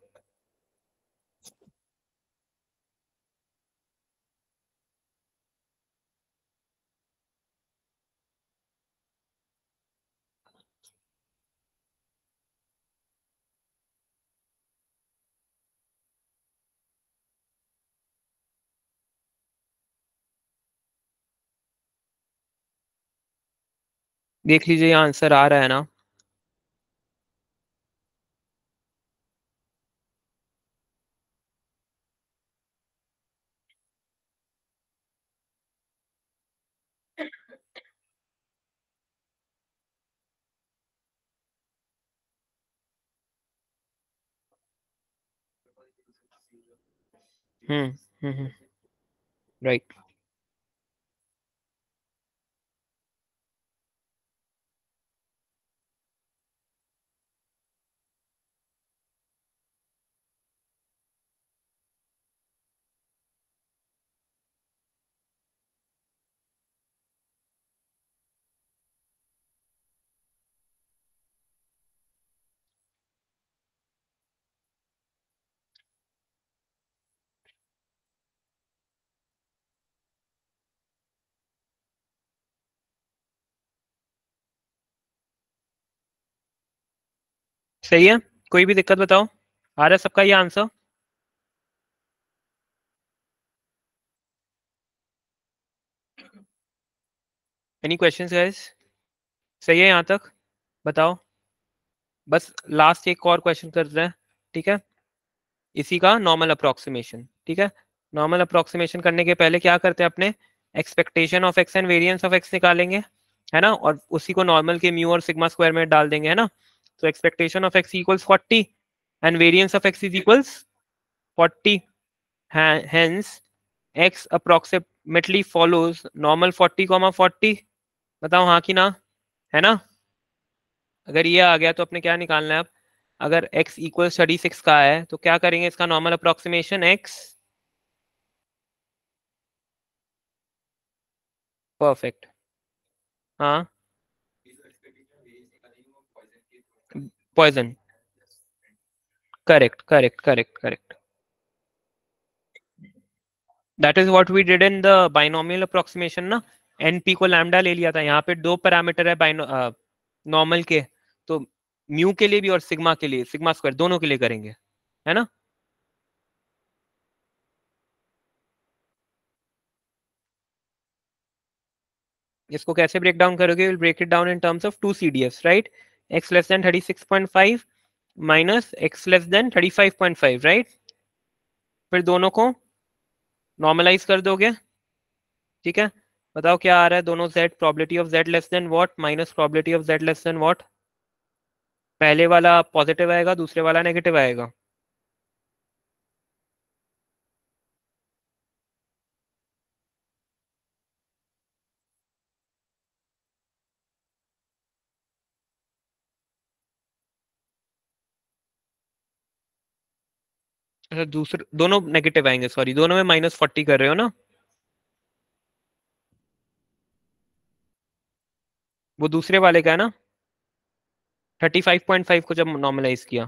देख लीजिए यहाँ आंसर आ रहा है ना। Hmm, right. सही है, कोई भी दिक्कत बताओ। आ रहा है सबका ये आंसर? Any questions guys? सही है यहाँ तक? बताओ। बस लास्ट एक और क्वेश्चन कर रहे हैं, ठीक है, इसी का नॉर्मल अप्रोक्सीमेशन। ठीक है, नॉर्मल अप्रोक्सीमेशन करने के पहले क्या करते हैं, अपने expectation of x and variance of x निकालेंगे, है ना, और उसी को नॉर्मल के म्यू और सिग्मा स्क्वायर में डाल देंगे, है ना। तो expectation of x equals 40 and variance of x is equals 40, hence x approximately follows normal 40, 40। बताओ हाँ कि ना, है ना। अगर ये आ गया तो अपने क्या निकालना है अब, अगर x इक्वल 36 का है तो क्या करेंगे, इसका नॉर्मल अप्रोक्सीमेशन x। परफेक्ट। हाँ, Poisson. Correct correct correct correct. That is what we did in the binomial approximation ना। एनपी को लैम्डा ले लिया था, यहाँ पे दो पैरामीटर है बाइनो नॉर्मल के, तो म्यू के लिए भी और सिग्मा के लिए, सिग्मा स्क्वायर दोनों के लिए करेंगे, है ना। इसको कैसे ब्रेक डाउन करोगे, will break it down in terms of two CDF, right. X less than 36.5 minus x less than 35.5, right. फिर दोनों को नॉर्मलाइज कर दोगे, ठीक है। बताओ क्या आ रहा है, दोनों z, probability of z less than what minus probability of z less than what. पहले वाला पॉजिटिव आएगा, दूसरे वाला नेगेटिव आएगा। अच्छा, दूसरे दोनों नेगेटिव आएंगे, सॉरी, दोनों में -40 कर रहे हो ना। वो दूसरे वाले का है ना, 35.5 को जब नॉर्मलाइज किया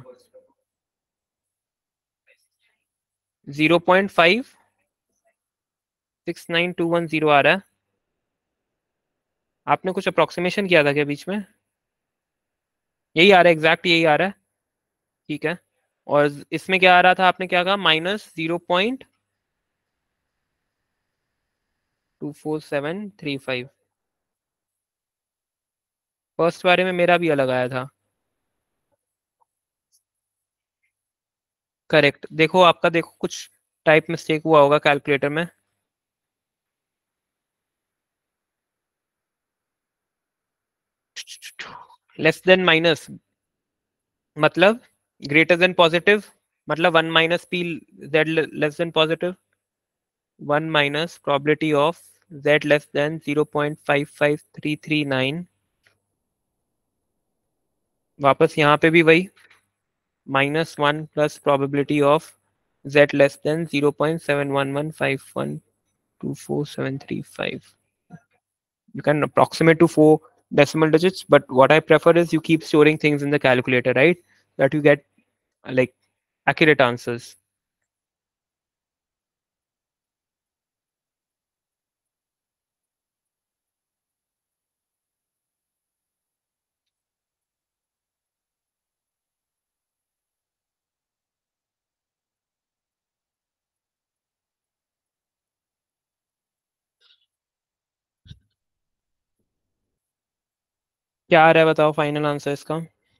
0.569210 आ रहा है। आपने कुछ अप्रोक्सीमेशन किया था क्या बीच में? यही आ रहा है, एग्जैक्ट यही आ रहा है, ठीक है। और इसमें क्या आ रहा था, आपने क्या कहा, -0.24735। फर्स्ट बारे में मेरा भी अलग आया था। करेक्ट, देखो आपका, देखो कुछ टाइप मिस्टेक हुआ होगा कैलकुलेटर में। लेस देन माइनस मतलब ग्रेटर देन पॉजिटिव, मतलब 1 - p z less than positive, 1 - probability of z less than 0.55339। वापस यहाँ पे भी वही, -1 + probability of z less than 0.711512475। You can approximate to 4 decimal digits, but what I prefer is you keep storing things in the calculator, right? That you get like accurate answers. क्या आ रहा है बताओ फाइनल आंसर इसका।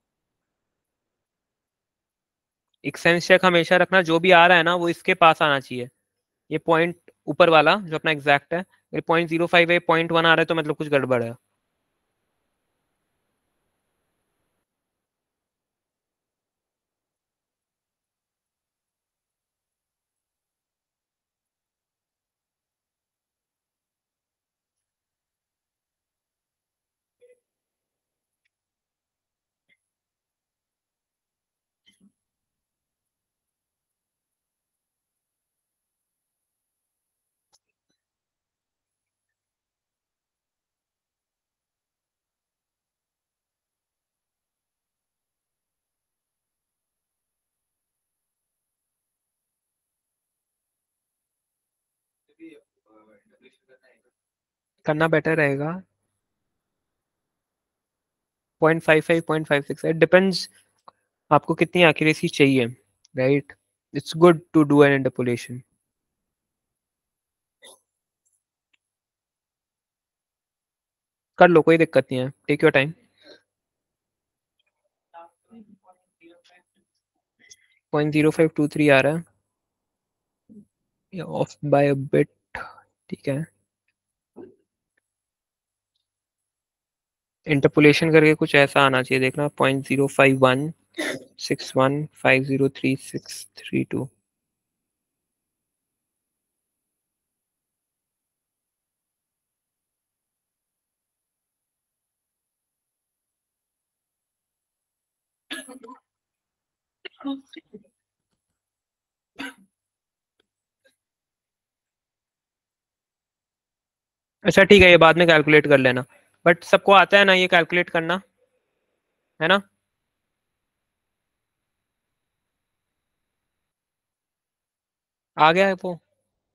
एक sense check हमेशा रखना, जो भी आ रहा है ना वो इसके पास आना चाहिए। ये पॉइंट ऊपर वाला जो अपना एग्जैक्ट है, ये 0.05 है, 0.1 आ रहा है तो मतलब कुछ गड़बड़ है। करना बेटर रहेगा। 0.55 0.56, इट डिपेंड्स आपको कितनी एक्यूरेसी चाहिए, right. It's good to do an interpolation. कर लो, कोई दिक्कत नहीं है, टेक योर टाइम। 0.0523 आ रहा है, ऑफ बाय अ बिट, ठीक है। इंटरपोलेशन करके कुछ ऐसा आना चाहिए, देखना, 0.05161503632। अच्छा ठीक है, ये बाद में कैलकुलेट कर लेना, बट सबको आता है ना ये कैलकुलेट करना, है ना। आ गया है वो,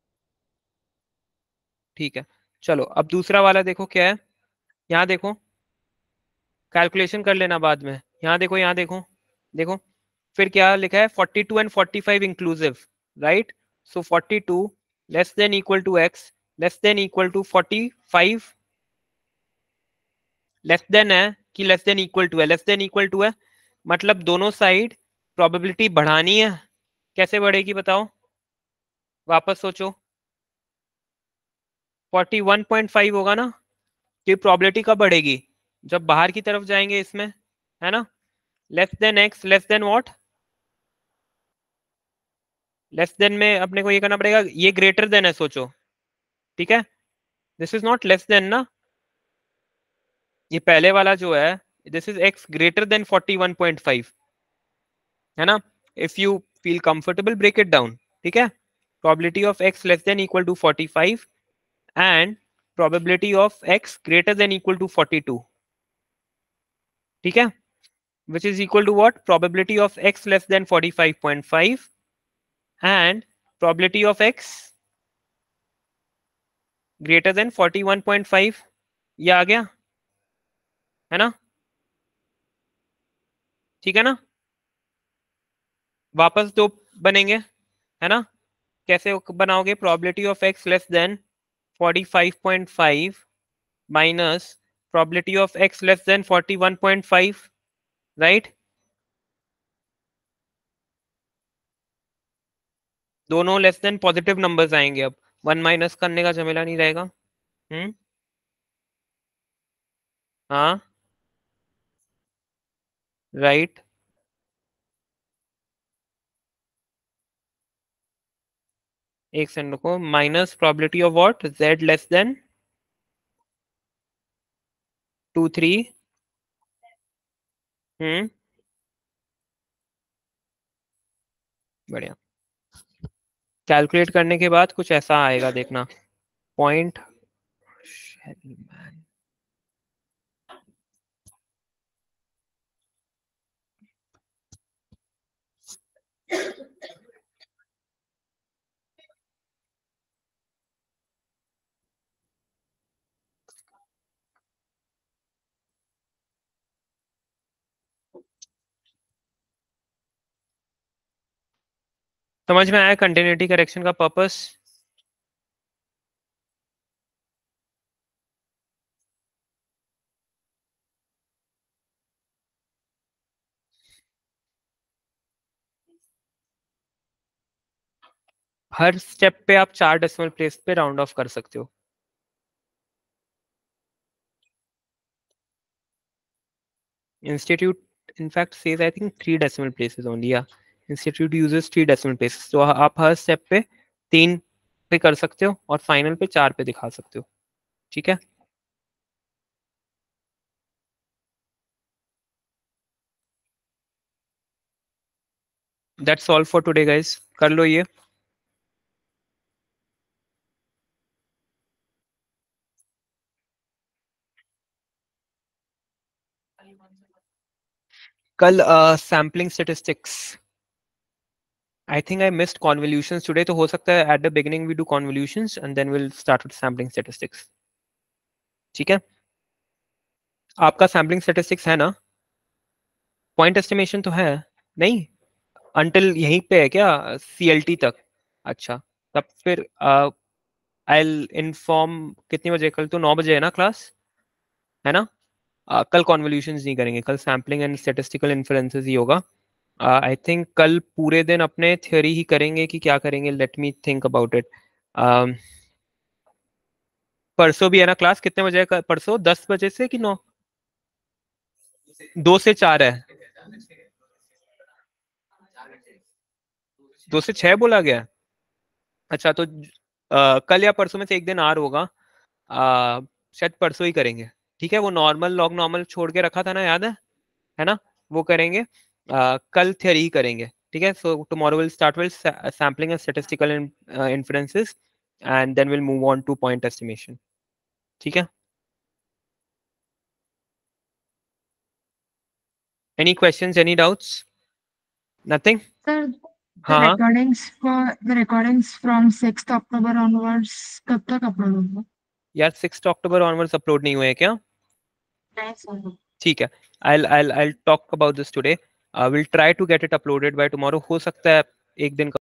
ठीक है। चलो अब दूसरा वाला देखो क्या है, यहाँ देखो, कैलकुलेशन कर लेना बाद में। यहाँ देखो, यहाँ देखो, देखो फिर क्या लिखा है, 42 and 45 inclusive, right. So 42 less than equal to x less than equal to 45, less than है कि लेस देन इक्वल टू है, लेस देन इक्वल टू है, मतलब दोनों साइड प्रोबेबिलिटी बढ़ानी है। कैसे बढ़ेगी बताओ, वापस सोचो। 41.5 होगा ना, कि प्रोबेबिलिटी कब बढ़ेगी, जब बाहर की तरफ जाएंगे इसमें, है ना। Less than x less than what, less than में अपने को ये करना पड़ेगा, ये ग्रेटर देन है सोचो, ठीक है। This is not less than ना, ये पहले वाला जो है, this is x greater than 41.5, है ना। If you feel comfortable break it down, ठीक है। Probability of x less than equal to 45 and probability of x greater than equal to 42, ठीक है, which is equal to what, probability of x less than 45.5 and probability of x greater than 41.5। ये आ गया, है ना। ठीक है ना, वापस दो बनेंगे, है ना। कैसे बनाओगे, probability of x less than 45.5 minus probability of x less than 41.5, right. दोनों लेस देन पॉजिटिव नंबर्स आएंगे, अब 1 माइनस करने का झमेला नहीं रहेगा। हाँ राइट, एक सेकंड रुको, minus probability of what, z less than 2 3, बढ़िया। कैलकुलेट करने के बाद कुछ ऐसा आएगा, देखना पॉइंट। समझ में आया कंटिन्यूटी करेक्शन का पर्पस? हर स्टेप पे आप 4 डेसिमल प्लेस पे राउंड ऑफ कर सकते हो। Institute in fact says I think 3 decimal places only, या इंस्टीट्यूट यूजेस 3 डेसिमल प्लेसेस, तो आप हर स्टेप पे 3 पे कर सकते हो और फाइनल पे 4 पे दिखा सकते हो, ठीक है। That's all for today guys, कर लो ये। कल sampling statistics, I think I missed convolutions today, तो हो सकता है at the beginning we do convolutions and then will start with sampling statistics, ठीक है। आपका सैम्पलिंग स्टैटिस्टिक्स है ना, पॉइंट एस्टिमेशन तो है नहीं, अंटिल यहीं पे है क्या, CLT तक? अच्छा, तब फिर आई इन्फॉर्म, कितने बजे, कल तो 9 बजे है ना क्लास, है ना। कल कॉन्वोल्यूशंस नहीं करेंगे, कल सैम्पलिंग एंड स्टैटिस्टिकल इन्फरेंसेस ही होगा। आई थिंक कल पूरे दिन अपने थ्योरी ही करेंगे कि क्या करेंगे, let me think about it. परसों भी है ना क्लास, कितने बजे है परसों, 10 बजे से कि 9? 2 से 4 है, 2 से 6 बोला गया। अच्छा तो कल या परसों में से एक दिन आर होगा, शायद परसों ही करेंगे, ठीक है। वो नॉर्मल लॉग नॉर्मल छोड़ के रखा था ना, याद है ना, वो करेंगे। कल थ्योरी ही करेंगे, ठीक है। So tomorrow will start with sampling and statistical inferences and then will move on to point estimation, ठीक है। Any questions, any doubts? Nothing? Sir, हाँ हाँ the recordings from 6th October onwards कब तक अपलोड होगा? यार, 6 अक्टूबर ऑनवर्ड्स अपलोड नहीं हुए हैं क्या? नहीं सर। ठीक है, I'll talk about this today. We'll try to get it uploaded by tomorrow, हो सकता है एक दिन